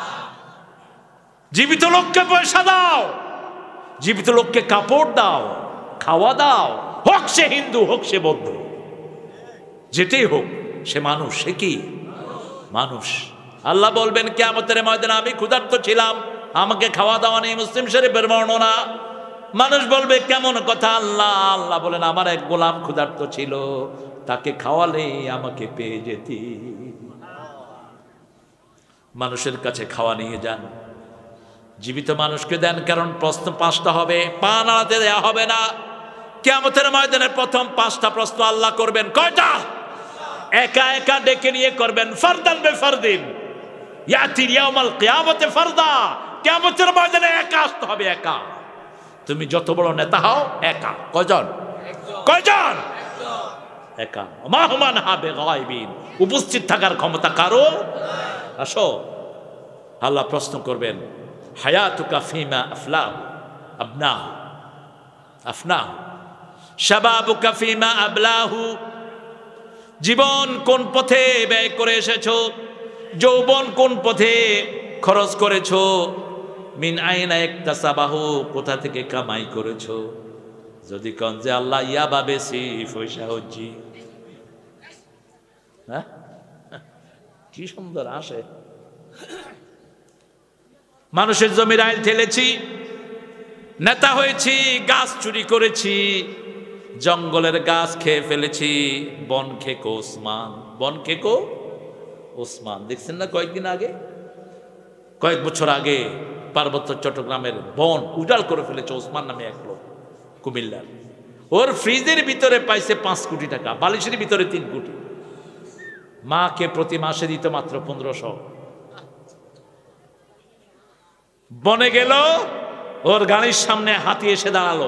A: জীবিত লোককে পয়সা দাও, জীবিত লোককে কাপড় দাও, খাওয়া দাও। হোক সে হিন্দু, হোক সে বৌদ্ধ, যেটাই হোক সে মানুষ। সে কি মানুষ? আল্লাহ বলবেন কিয়ামতের ময়দানে আমি ক্ষুধার্ত ছিলাম, আমাকে খাওয়া দাওয়া নেই। মুসলিম শরীফের বর্ণনা। মানুষ বলবে কেমন কথা আল্লাহ? আল্লাহ বলেন আমার এক গোলাম ক্ষুধার্ত ছিল, তাকে খাওয়ালে আমাকে পেয়ে যেতি। মানুষের কাছে খাওয়া নিয়ে যান, জীবিত মানুষকে দেন, কারণ প্রশ্ন 5টা হবে, পা নাড়াতে দেওয়া হবে না। কিয়ামতের ময়দানে প্রথম 5টা প্রশ্ন আল্লাহ করবেন। কয়টা? একা একা ডেকে নিয়ে করবেন। ফারদান বেফারদিন ইয়াতি ইয়াউমাল কিয়ামতে ফারদা, কিয়ামতের ময়দানে একা আসতে হবে, একা। তুমি যত বড় নেতা হও, একা। কয়জন? কয়জন? একা। মা হুমান হাবে গায়বিন, উপস্থিত থাকার ক্ষমতা কারো। আসো, আল্লাহ প্রশ্ন করবেন হায়াতুকা ফিমা আফলাহু আবনাহু আফনাহু শাবাবুকা ফিমা আবলাহু, জীবন কোন পথে ব্যয় করে এসেছো, যৌবন কোন পথে খরচ করেছো, মিন আইনা ইকতাসাবাহু, কোথা থেকে কামাই করেছো। যদি কোন যে আল্লাহ ইয়াবা বেশি পয়সা হচ্ছি, হ্যাঁ কি সুন্দর আসে। মানুষের জমির আইল ঠেলেছি, নেতা হয়েছি, গাছ চুরি করেছি, জঙ্গলের গাছ খেয়ে ফেলেছি, বন খেকো ওসমান, বন খেকো ওসমান। দেখছেন না কয়েকদিন আগে, কয়েক বছর আগে পার্বত্য চট্টগ্রামের বন উজাড় করে ফেলেছে ওসমান নামে এক লোক, কুমিল্লার। ওর ফ্রিজের ভিতরে পাইছে 5 কোটি টাকা, বালিশের ভিতরে 3 কোটি। মাকে প্রতি মাসে দিত মাত্র 1500। বনে গেল, ওর গাড়ির সামনে হাতি এসে দাঁড়ালো।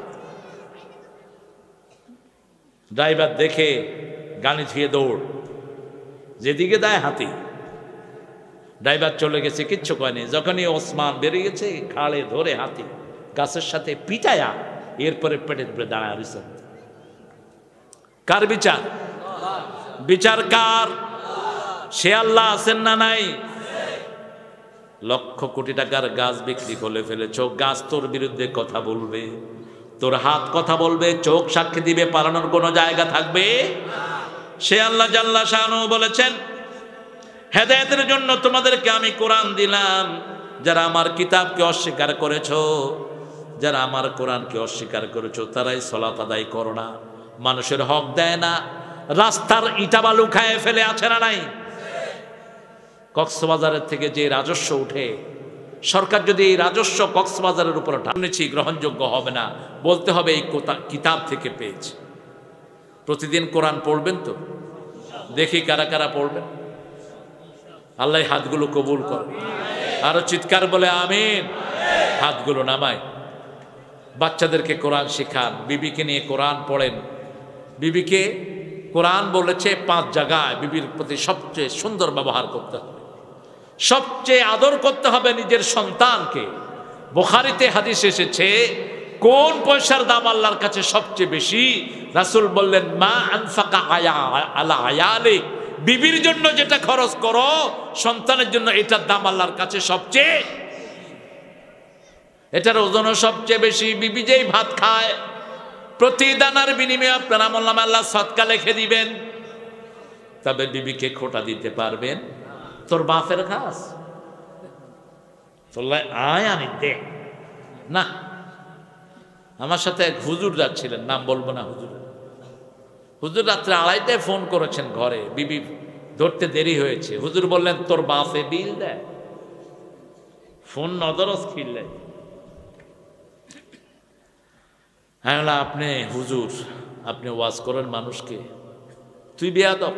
A: ড্রাইভার দেখে গাড়ি ধুয়ে দৌড়, যেদিকে দেয় হাতি। ড্রাইভার চলে গেছে, কিচ্ছু কয়নি। যখনই ওসমান বেরিয়ে গেছে, ঘাড়ে ধরে হাতি গাছের সাথে পিটায়া এরপরে পেটে ধরে দাঁড়ায় রয়েছে। কার বিচার? বিচার কার? সে আল্লাহ আছেন না নাই? লক্ষ কোটি টাকার গাছ বিক্রি করে ফেলেছ, গাছ তোর বিরুদ্ধে কথা বলবে, তোর হাত কথা বলবে, চোখ সাক্ষী দিবে, পালানোর কোনো জায়গা থাকবে? সে আল্লাহ জাল্লা শানু বলেছেন, হেদায়েতের জন্য তোমাদেরকে আমি কোরআন দিলাম। যারা আমার কিতাবকে অস্বীকার করেছো, যারা আমার কোরআনকে অস্বীকার করেছো, তারাই সালাত আদায় করো না, মানুষের হক দেয় না, রাস্তার ইটা বালু খায় ফেলে, আছে না নাই? কক্সবাজারের থেকে যে রাজস্ব উঠে, সরকার যদি এই রাজস্ব কক্সবাজারের উপর টানেছি, গ্রহণযোগ্য হবে না, বলতে হবে এই কিতাব থেকে পেয়েছি। প্রতিদিন কোরআন পড়বেন তো? দেখি কারা কারা পড়বেন। আল্লাহ হাতগুলো কবুল করে, আরো চিৎকার বলে আমিন। হাতগুলো নামায়। বাচ্চাদেরকে কোরআন শেখান, বিবিকে নিয়ে কোরআন পড়েন। বিবিকে কোরআন বলেছে 5 জায়গায় বিবির প্রতি সবচেয়ে সুন্দর ব্যবহার করতে হবে, সবচেয়ে আদর করতে হবে নিজের সন্তানকে। বুখারীতে হাদিস এসেছে, কোন পয়সার দাম আল্লাহর কাছে সবচেয়ে বেশি? রাসূল বললেন, মা আনফাকা আলা আয়ালি, বিবির জন্য যেটা খরচ করো, সন্তানের জন্য এটার দাম আল্লাহর কাছে সবচেয়ে, এটার ওজনও সবচেয়ে বেশি। বিবি যেই ভাত খায়, প্রতি দানার বিনিময়ে আপনার আমলনামে আল্লাহ সদকা লিখে দিবেন। তবে বিবিকে খোটা দিতে পারবেন? তোর বাপের ঘাস তোর আয় আনি দে না। আমার সাথে এক হুজুর যাচ্ছিলেন, নাম বলবো না হুজুর। হুজুর রাত্রে 2:30টায় ফোন করেছেন ঘরে, বিবি ধরতে দেরি হয়েছে। হুজুর বললেন, তোর বাপে বিল দেয়? ফোন নজরস খিললে। হ্যাঁ, আপনি হুজুর, আপনি ওয়াজ করেন মানুষকে, তুই বেয়াদব,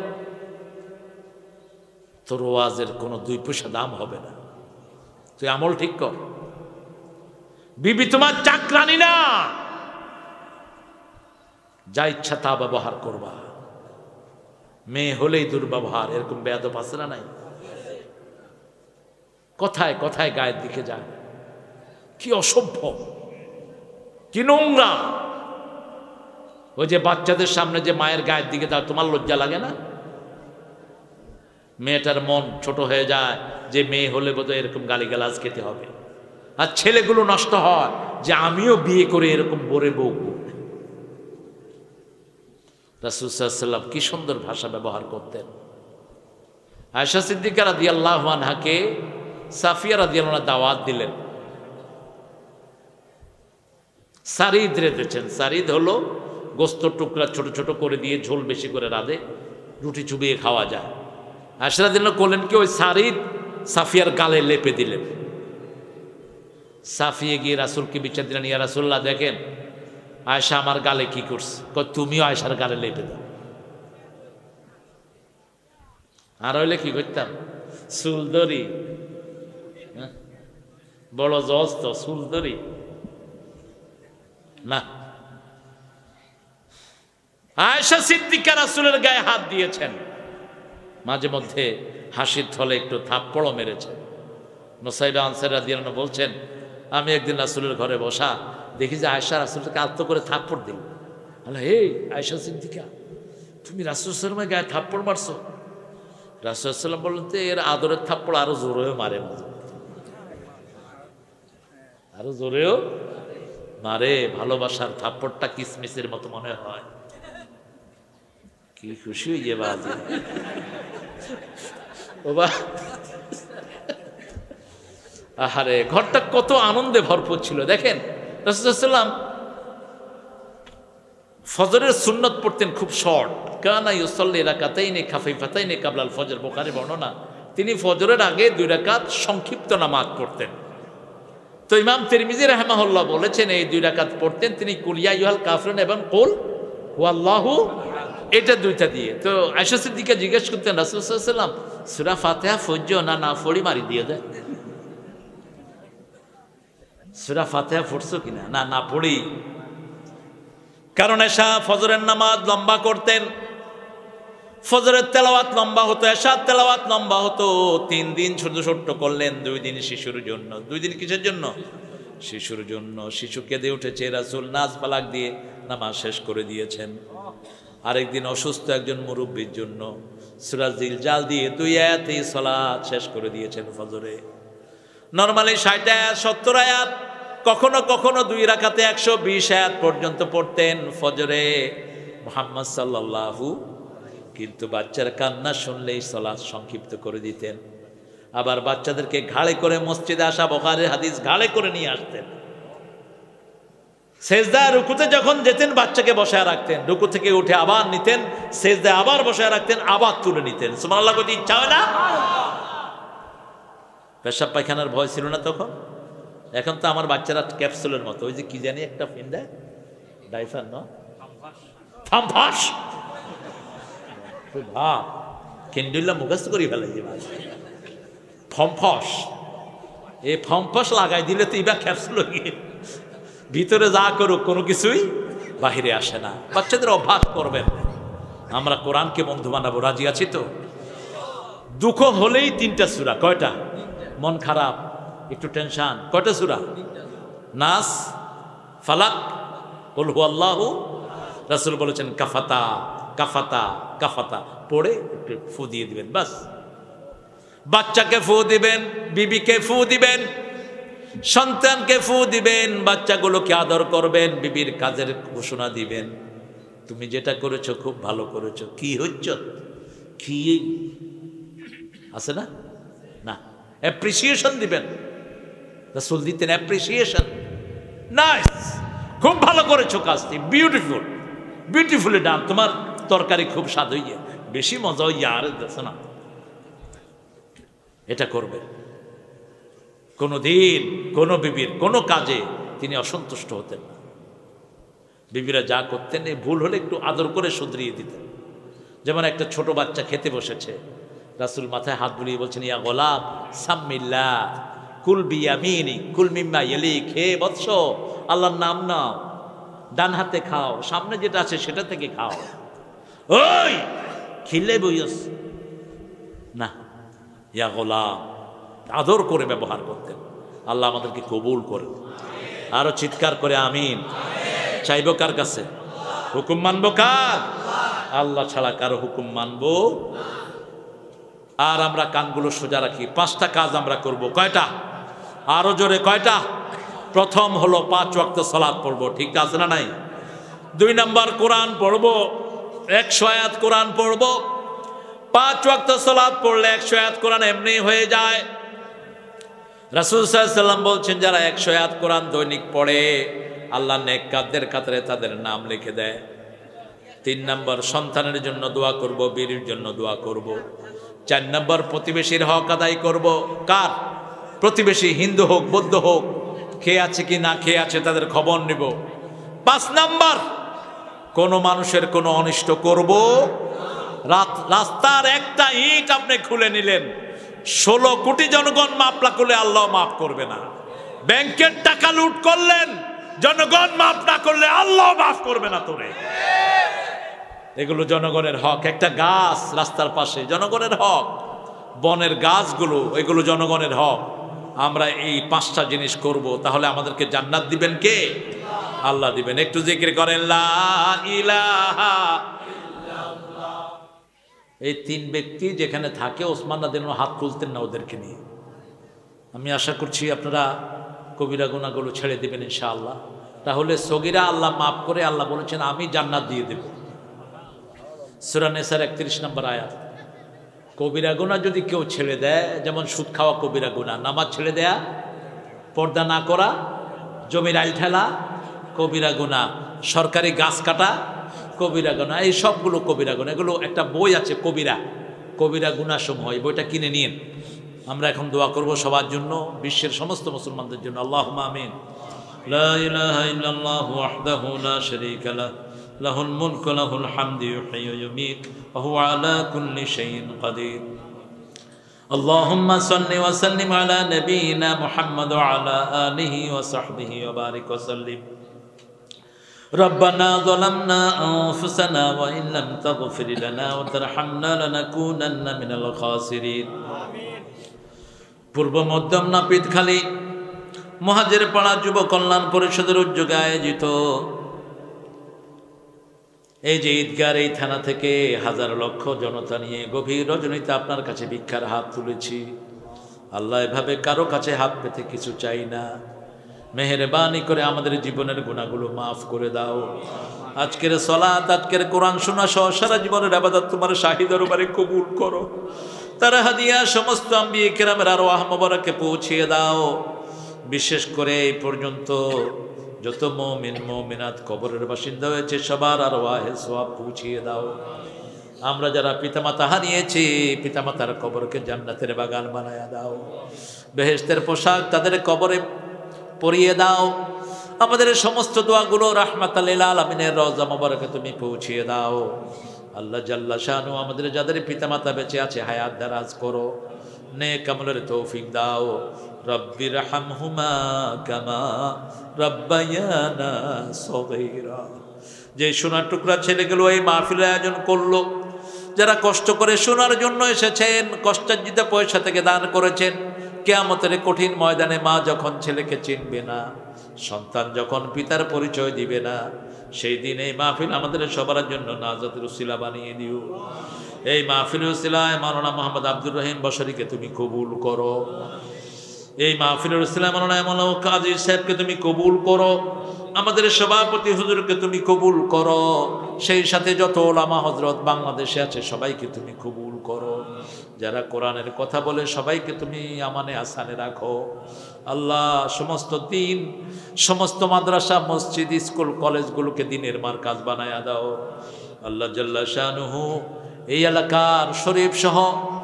A: তোর ওয়াজের কোনো 2 পয়সা দাম হবে না, তুই আমল ঠিক কর। বিবি তোমার চাকরানি না, যা ইচ্ছা তা ব্যবহার করবা। মেয়ে হলেই দুর্ব্যবহার, এরকম বেয়াদব আছে না নাই? কথায় কথায় গায়ের দিকে যায়, কি অসভ্য, কি নোংরা। ওই যে বাচ্চাদের সামনে যে মায়ের গায়ের দিকে দাও, তোমার লজ্জা লাগে না? মেয়েটার মন ছোট হয়ে যায় যে মেয়ে হলে বোধহয় এরকম গালিগালাজ খেতে হবে। আর ছেলেগুলো নষ্ট হয় যে আমিও বিয়ে করে এরকম বরে বউ। রাসূল সাল্লাল্লাহু আলাইহি ওয়াসাল্লাম কি সুন্দর ভাষা ব্যবহার করতেন। আয়েশা সিদ্দিকা রাদিয়াল্লাহু আনহাকে সাফিয়া রাদিয়াল্লাহু আনহা দাওয়াত দিলেন, সারিদ রেঁধেছেন। সারিদ হলো গোস্তর টুকরা ছোট ছোট করে দিয়ে ঝোল বেশি করে রাঁধে, রুটি চুবিয়ে খাওয়া যায়। আয়েশা রাদিয়াল্লাহু আনহা করলেন কি, ওই সারিদ সাফিয়ার গালে লেপে দিলেন। সাফিয়ে গিয়ে রাসূলকে বিচার দিলেন, ইয়া রাসূলুল্লাহ, দেখেন আয়েশা আমার গালে কি করছে। তুমিও আয়েশার গালে লেপে দাও। আর হইলে কি করতাম, সুলদরি, বড় জজ তো সুলদরি না। আয়েশা সিদ্দিকা রাসূলের গায়ে হাত দিয়েছেন, মাঝে মধ্যে হাসির থলে একটু থাপ্পড়ও মেরেছেন। নুসাইবা আনসারী রাদিয়াল্লাহু আনহু বলছেন, আমি একদিন রাসূলের ঘরে বসা দেখি যে আয়েশা রাসূলকে আলতো করে থাপ্পড় দিল। বলে, হে আয়েশা সিদ্দিকা, তুমি রাসূল সাল্লাল্লাহু আলাইহি ওয়াসাল্লামের গায়ে থাপ্পড় মারছো? রাসূল সাল্লাল্লাহু আলাইহি ওয়াসাল্লাম বললেন, তো এর আদরের থাপ্পড় আরো জোরেও মারে, আরো জোরেও মারে। ভালোবাসার থাপ্পড়টা কিসমিসের মতো মনে হয়। কি খুশি হয়ে যাবে আজ বাবা। আহারে, ঘরটা কত আনন্দে ভরপুর ছিল। দেখেন রাসূল সাল্লাল্লাহু আলাইহি ওয়াসাল্লাম ফজরের সুন্নত পড়তেন খুব শর্ট, কানা ইউসাল্লি রাকাতাইনি খাফিফাতাইনি কাবলাল ফজর, বুখারী বর্ণনা। তিনি ফজরের আগে 2 রাকাত সংক্ষিপ্ত নামাজ পড়তেন। তো ইমাম তিরমিজি রাহিমাহুল্লাহ বলেছেন এই 2 রাকাত পড়তেন তিনি কুল ইয়া আইয়ুহাল কাফিরুন এবং কুল হুয়াল্লাহু, এটা 2টা দিয়ে। তো আয়েশা সিদ্দিকা জিজ্ঞেস করতেন রাসূল সাল্লাল্লাহু আলাইহি ওয়াসাল্লাম সূরা ফাতিহা ফজ্জ না পড়ি মারি দিয়ে দেয়, সূরা ফাতিহা পড়ছো কিনা, না পড়ি। কারণ এশা ফজরের নামাজ লম্বা করতেন, ফজরের তেলাওয়াত লম্বা হতো, এশার তেলাওয়াত লম্বা হতো। 3 দিন ছোট করলেন, 2 দিন শিশুর জন্য। 2 দিন কিসের জন্য? শিশুর জন্য। শিশু কেঁদে উঠেছে, রাসূল নাজ ফালাক দিয়ে নামাজ শেষ করে দিয়েছেন। আরেকদিন অসুস্থ একজন মুরব্বীর জন্য সূরা জিলজাল দিয়ে 2 আয়াতেই সালাত শেষ করে দিয়েছেন ফজরে। নরমালি 60 আয়াত 70 আয়াত, কখনো কখনো 2 রাকাতে 120 আয়াত পর্যন্ত পড়তেন ফজরে মুহাম্মদ সাল্লাল্লাহু। কিন্তু বাচ্চার কান্না শুনলেই সালাত সংক্ষিপ্ত করে দিতেন। আবার বাচ্চাদেরকে ঘাড়ে করে মসজিদে আসা, বুখারীর হাদিস, ঘাড়ে করে নিয়ে আসতেন। সেজদায় রুকুতে যখন যেতেন বাচ্চাকে বসায় রাখতেন, রুকু থেকে উঠে আবার নিতেন, সেজদায় আবার বসায় রাখতেন, আবার তুলে নিতেন। সুবহানাল্লাহ কইতে ইচ্ছা হয় না? পেশাব পায়খানার ভয় ছিল না তখন। এখন তো আমার বাচ্চারা ক্যাপসুলের মতো, ওই যে কি জানি একটা ফিন দেয়, ডাইফার না, থামফাস, ভাব কেন্ডুল্লা মুখস্থ করি ফেলাই যে ফমফস, এই ফমফস লাগাই দিলে তো এবার ক্যাপসুল গিয়ে ভিতরে যা করুক কোনো কিছুই বাহিরে আসে না। বাচ্চাদের অভ্যাস করবেন। আমরা কোরআনকে বন্ধু বানাবো, রাজি আছি তো? দুঃখ হলেই 3টা সূরা। কয়টা? মন খারাপ, একটু টেনশন, কয়টা সূরা? নাস, ফালাক, কুল হুয়াল্লাহু। রাসূল বলেছেন কাফাতা কাফাতা কাফাতা, পড়ে একটু ফু দিয়ে দিবেন, বাস। বাচ্চাকে ফু দিবেন, বিবিকে ফু দিবেন, সন্তানকে ফু দিবেন, বাচ্চাগুলোকে আদর করবেন, বিবির কাজের ঘোষণা দিবেন, তুমি যেটা করেছো খুব ভালো করেছো, কি হচ্ছে কি আছে না, না অ্যাপ্রিসিয়েশন দিবেন। রাসূল দিতেন অ্যাপ্রিসিয়েশন, নাইস, খুব ভালো করেছো কাজটি, বিউটিফুল, বিউটিফুলি ডান, তোমার তরকারি খুব স্বাদ হইয়ে, বেশি মজা হইয়া আর দেখো না, এটা করবে। কোনোদিন কোনো বিবির কোনো কাজে তিনি অসন্তুষ্ট হতেন না। বিবিরা যা করতেন এই ভুল হলে একটু আদর করে শুধরিয়ে দিতেন। যেমন একটা ছোট বাচ্চা খেতে বসেছে, রাসূল মাথায় হাত বুলিয়ে বলছেন ইয়া গোলাম সাম্মিল্লাহ কুল বিয়ামিনি কুল মিম্মা ইয়ালিক, হে বৎস আল্লাহর নাম নাও, ডান হাতে খাও, সামনে যেটা আছে সেটা থেকে খাও, ওই খিলে বইস না, ইয়া গোলাম, আদর করে ব্যবহার করতেন। আল্লাহ আমাদেরকে কবুল করেন। আরো চিৎকার করে আমিন। চাইব কার কাছে? হুকুম মানবো কার? আল্লাহ ছাড়া কারো হুকুম মানবো? আর আমরা কানগুলো সোজা রাখি। 5টা কাজ আমরা করব। কয়টা? আরো জোরে কয়টা? প্রথম হলো 5 ওয়াক্ত সালাত পড়বো, ঠিক আছে না নাই? 2 নাম্বার কোরআন পড়বো, 100 আয়াত কোরআন পড়বো। 5 ওয়াক্ত সালাত পড়লে 100 আয়াত কোরআন এমনি হয়ে যায়। রাসূল সাল্লাল্লাহু আলাইহি ওয়াসাল্লাম বলছেন যারা 100 আয়াত কোরআন দৈনিক পড়ে আল্লাহ নেককারদের কাতারে তাদের নাম লিখে দেয়। 3 নাম্বার সন্তানের জন্য দোয়া করব, বীরের জন্য দোয়া করব। 4 নাম্বার প্রতিবেশীর হক আদায় করব। কার? প্রতিবেশী, হিন্দু হোক বৌদ্ধ হোক, খেয়ে আছে কি না খেয়ে আছে তাদের খবর নিব। 5 নাম্বার কোন মানুষের কোনো অনিষ্ট করব। রাস্তার একটা ইট আপনি খুলে নিলেন, 16 কোটি জনগণ মাপ না করলে আল্লাহ মাফ করবে না। ব্যাংকের টাকা লুট করলেন, জনগণ মাফ না করলে আল্লাহ মাফ করবে না তোরে। এগুলো জনগণের হক। একটা গাছ রাস্তার পাশে জনগণের হক, বনের গাছগুলো এগুলো জনগণের হক। আমরা এই 5টা জিনিস করব, তাহলে আমাদেরকে জান্নাত দিবেন কে? আল্লাহ দিবেন। একটু জিকির করেন লা ইলাহা ইল্লাল্লাহ। এই 3 ব্যক্তি যেখানে থাকে ওসমান রাদিয়াল্লাহু আনহু হাত তুলতেন না ওদেরকে নিয়ে। আমি আশা করছি আপনারা কবিরা গুনাহগুলো ছেড়ে দিবেন ইনশাআল্লাহ। তাহলে সগীরা আল্লাহ মাফ করে, আল্লাহ বলেছেন আমি জান্নাত দিয়ে দেব। সূরা নিসার 31 নম্বর আয়াত। কবিরা গুনাহ যদি কেউ ছেড়ে দেয়, যেমন সুদ খাওয়া কবিরা গুনাহ, নামাজ ছেড়ে দেয়া, পর্দা না করা, জমির আইল ঠেলা কবিরা গুনাহ, সরকারি গাছ কাটা কবিরা গুনাহ, এই সবগুলো কবিরা গুনাহ। এগুলো একটা বই আছে কবিরা গুনাহসমূহ, এই বইটা কিনে নিন। আমরা এখন দোয়া করব সবার জন্য, বিশ্বের সমস্ত মুসলমানদের জন্য। আল্লাহুম্মা আমিন। লা ইলাহা ইল্লাল্লাহু ওয়াহদাহু লা শারীকা লাহু লাহুল মুলকু ওয়া লাহুল হামদু ইউহয়ি ওয়া ইউমীত ওয়া হুয়া আলা কুল্লি শাইইন কাদির। اللهم صل وسلم على نبينا محمد وعلى آله وصحبه وبارك وسلم. ربنا ظلمنا أنفسنا وإن لم تغفر لنا وترحمنا لنكونن من الخاسرين. পূর্ব মধ্যম নাপিতখালী মহাজের পাড়া যুব কল্যাণ পরিষদের উদ্যোগে আয়োজিত এই যে ঈদগার, এই থানা থেকে হাজার লক্ষ জনতা নিয়ে গভীর রজনীতে আপনার কাছে ভিক্ষার হাত তুলেছি। আল্লাহ, এভাবে কারো কাছে হাত পেতে কিছু চাই না, মেহেরবানি করে আমাদের জীবনের গুনাহগুলো মাফ করে দাও। আজকের সালাত, আজকের কোরআন শোনা সহ সারা জীবনের ইবাদত তোমার শাহী দরবারে কবুল করো। তারা হাদিয়া সমস্ত আম্বিয়া কিরামের আরওয়াহ মুবারাকে পৌঁছিয়ে দাও। বিশেষ করে এই পর্যন্ত যত মুমিন মুমিনাত কবরের বাসিন্দা হয়েছে সবার আরওয়াহে সওয়াব পৌঁছিয়ে দাও। আমরা যারা পিতামাতা হারিয়েছি, পিতামাতার কবরকে জান্নাতের বাগান বানায়া দাও। বেহেশতের পোশাক তাদের কবরে পরিয়ে দাও। আমাদের সমস্ত দোয়াগুলো রাহমাতাল লিল আলামিনের রওজা মুবারকে তুমি পৌঁছিয়ে দাও। আল্লাহ জাল্লা শানু আমাদের যাদের পিতামাতা বেঁচে আছে হায়াত দারাজ করো, নেক আমলের তৌফিক দাও। রব্বির হামহুমা কামা রব্বায়ানা সগীরা। যে সোনার টুকরা ছেলেগুলো এই মাহফিলের আয়োজন করলো, যারা কষ্ট করে শোনার জন্য এসেছেন, কষ্টার্জিত পয়সা থেকে দান করেছেন, কিয়ামতের কঠিন ময়দানে মা যখন ছেলেকে চিনবে না, সন্তান যখন পিতার পরিচয় দিবে না, সেই দিন এই মাহফিল আমাদের সবার জন্য নাজাতের উসিলা বানিয়ে দিও। এই মাহফিলের উসিলায় মাওলানা মোহাম্মদ আব্দুর রহিম বশরীকে তুমি কবুল করো। এই মাহফিলের উসিলায় মাওলানা এমন কাজী সাহেবকে তুমি কবুল করো। আমাদের সভাপতি হুজুরকে তুমি কবুল করো। সেই সাথে যত ওলামা হযরত বাংলাদেশে আছে সবাইকে তুমি কবুল করো। যারা কোরআনের কথা বলে সবাইকে তুমি আমানে আসানে রাখো। আল্লাহ, সমস্ত দিন, সমস্ত মাদ্রাসা, মসজিদ, স্কুল, কলেজগুলোকে দিনের মারকাজ বানায়া দাও। আল্লাহ জাল্লা শানুহু এই এলাকার শরীফ সহ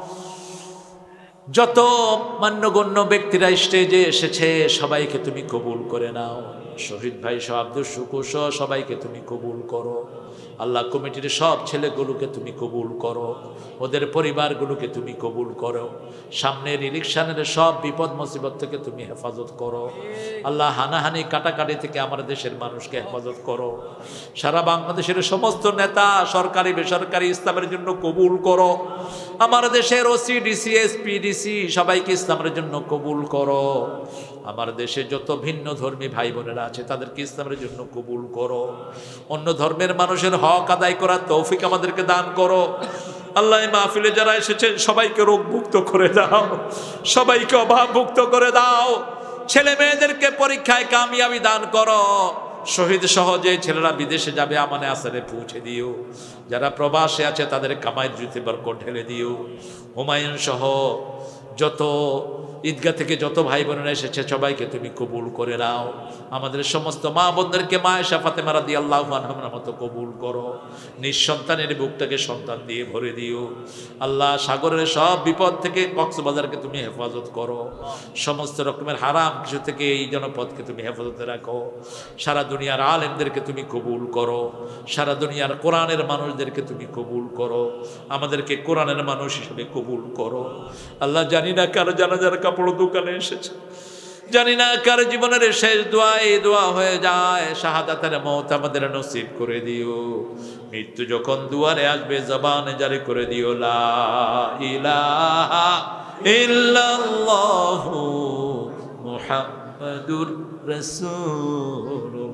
A: যত মান্যগণ্য ব্যক্তিরা স্টেজে এসেছে সবাইকে তুমি কবুল করে নাও। শহীদ ভাই সহ আব্দুল শুকুর সহ সবাইকে তুমি কবুল করো। আল্লাহ, কমিটির সব ছেলেগুলোকে তুমি কবুল করো, ওদের পরিবারগুলোকে তুমি কবুল করো। সামনের ইলেকশনের সব বিপদ মুসিবত থেকে তুমি হেফাজত করো। আল্লাহ, হানাহানি কাটাকাটি থেকে আমার দেশের মানুষকে হেফাজত করো। সারা বাংলাদেশের সমস্ত নেতা সরকারি বেসরকারি ইসলামের জন্য কবুল করো। আমার দেশের ওসি, ডিসি, এসপি, ডিসি সবাইকে ইসলামের জন্য কবুল করো। আমার দেশে যত ভিন্ন ধর্মী ভাই বোনেরা আছে তাদেরকে ইসলামের জন্য কবুল করো। অন্য ধর্মের মানুষের হক আদায় করার তৌফিক আমাদেরকে দান করো। আল্লাহ, এই মাহফিলে যারা এসেছেন সবাইকে রোগমুক্ত করে দাও, সবাইকে অভাবমুক্ত করে দাও। ছেলে মেয়েদেরকে পরীক্ষায় কামিয়াবি দান করো। শহীদ সহ যে ছেলেরা বিদেশে যাবে আমানে আসারে পৌঁছে দিও। যারা প্রবাসে আছে তাদের কামাইয়ের জুতি বরকত ঢেলে দিও। হুমায়ুন সহ যত ঈদগাহ থেকে যত ভাই বোনেরা এসেছে সবাইকে তুমি কবুল করে নাও। আমাদের সমস্ত মা বোনদেরকে মায়েশা ফাতেমা রাদিয়াল্লাহু আনহার মতো কবুল করো। নিঃসন্তানের বুকটাকে সন্তান দিয়ে ভরে দিও। আল্লাহ, সাগরের সব বিপদ থেকে কক্সবাজারকে তুমি হেফাজত করো। সমস্ত রকমের হারাম কিছু থেকে এই জনপদকে তুমি হেফাজতে রাখো। সারা দুনিয়ার আলেমদেরকে তুমি কবুল করো। সারা দুনিয়ার কোরআনের মানুষদেরকে তুমি কবুল করো। আমাদেরকে কোরআনের মানুষ হিসেবে কবুল করো। আল্লাহ, জানি না কার জানাজার কাপড় দোকানে এসেছে, জানি না কার জীবনের শেষ দোয়া এই দোয়া হয়ে যায়। শাহাদাতের মওত আমাদের নসিব করে দিও। মৃত্যু যখন দুয়ারে আসবে জবানে জারি করে দিও লা ইলাহা ইল্লাল্লাহু মুহাম্মাদুর রাসূল।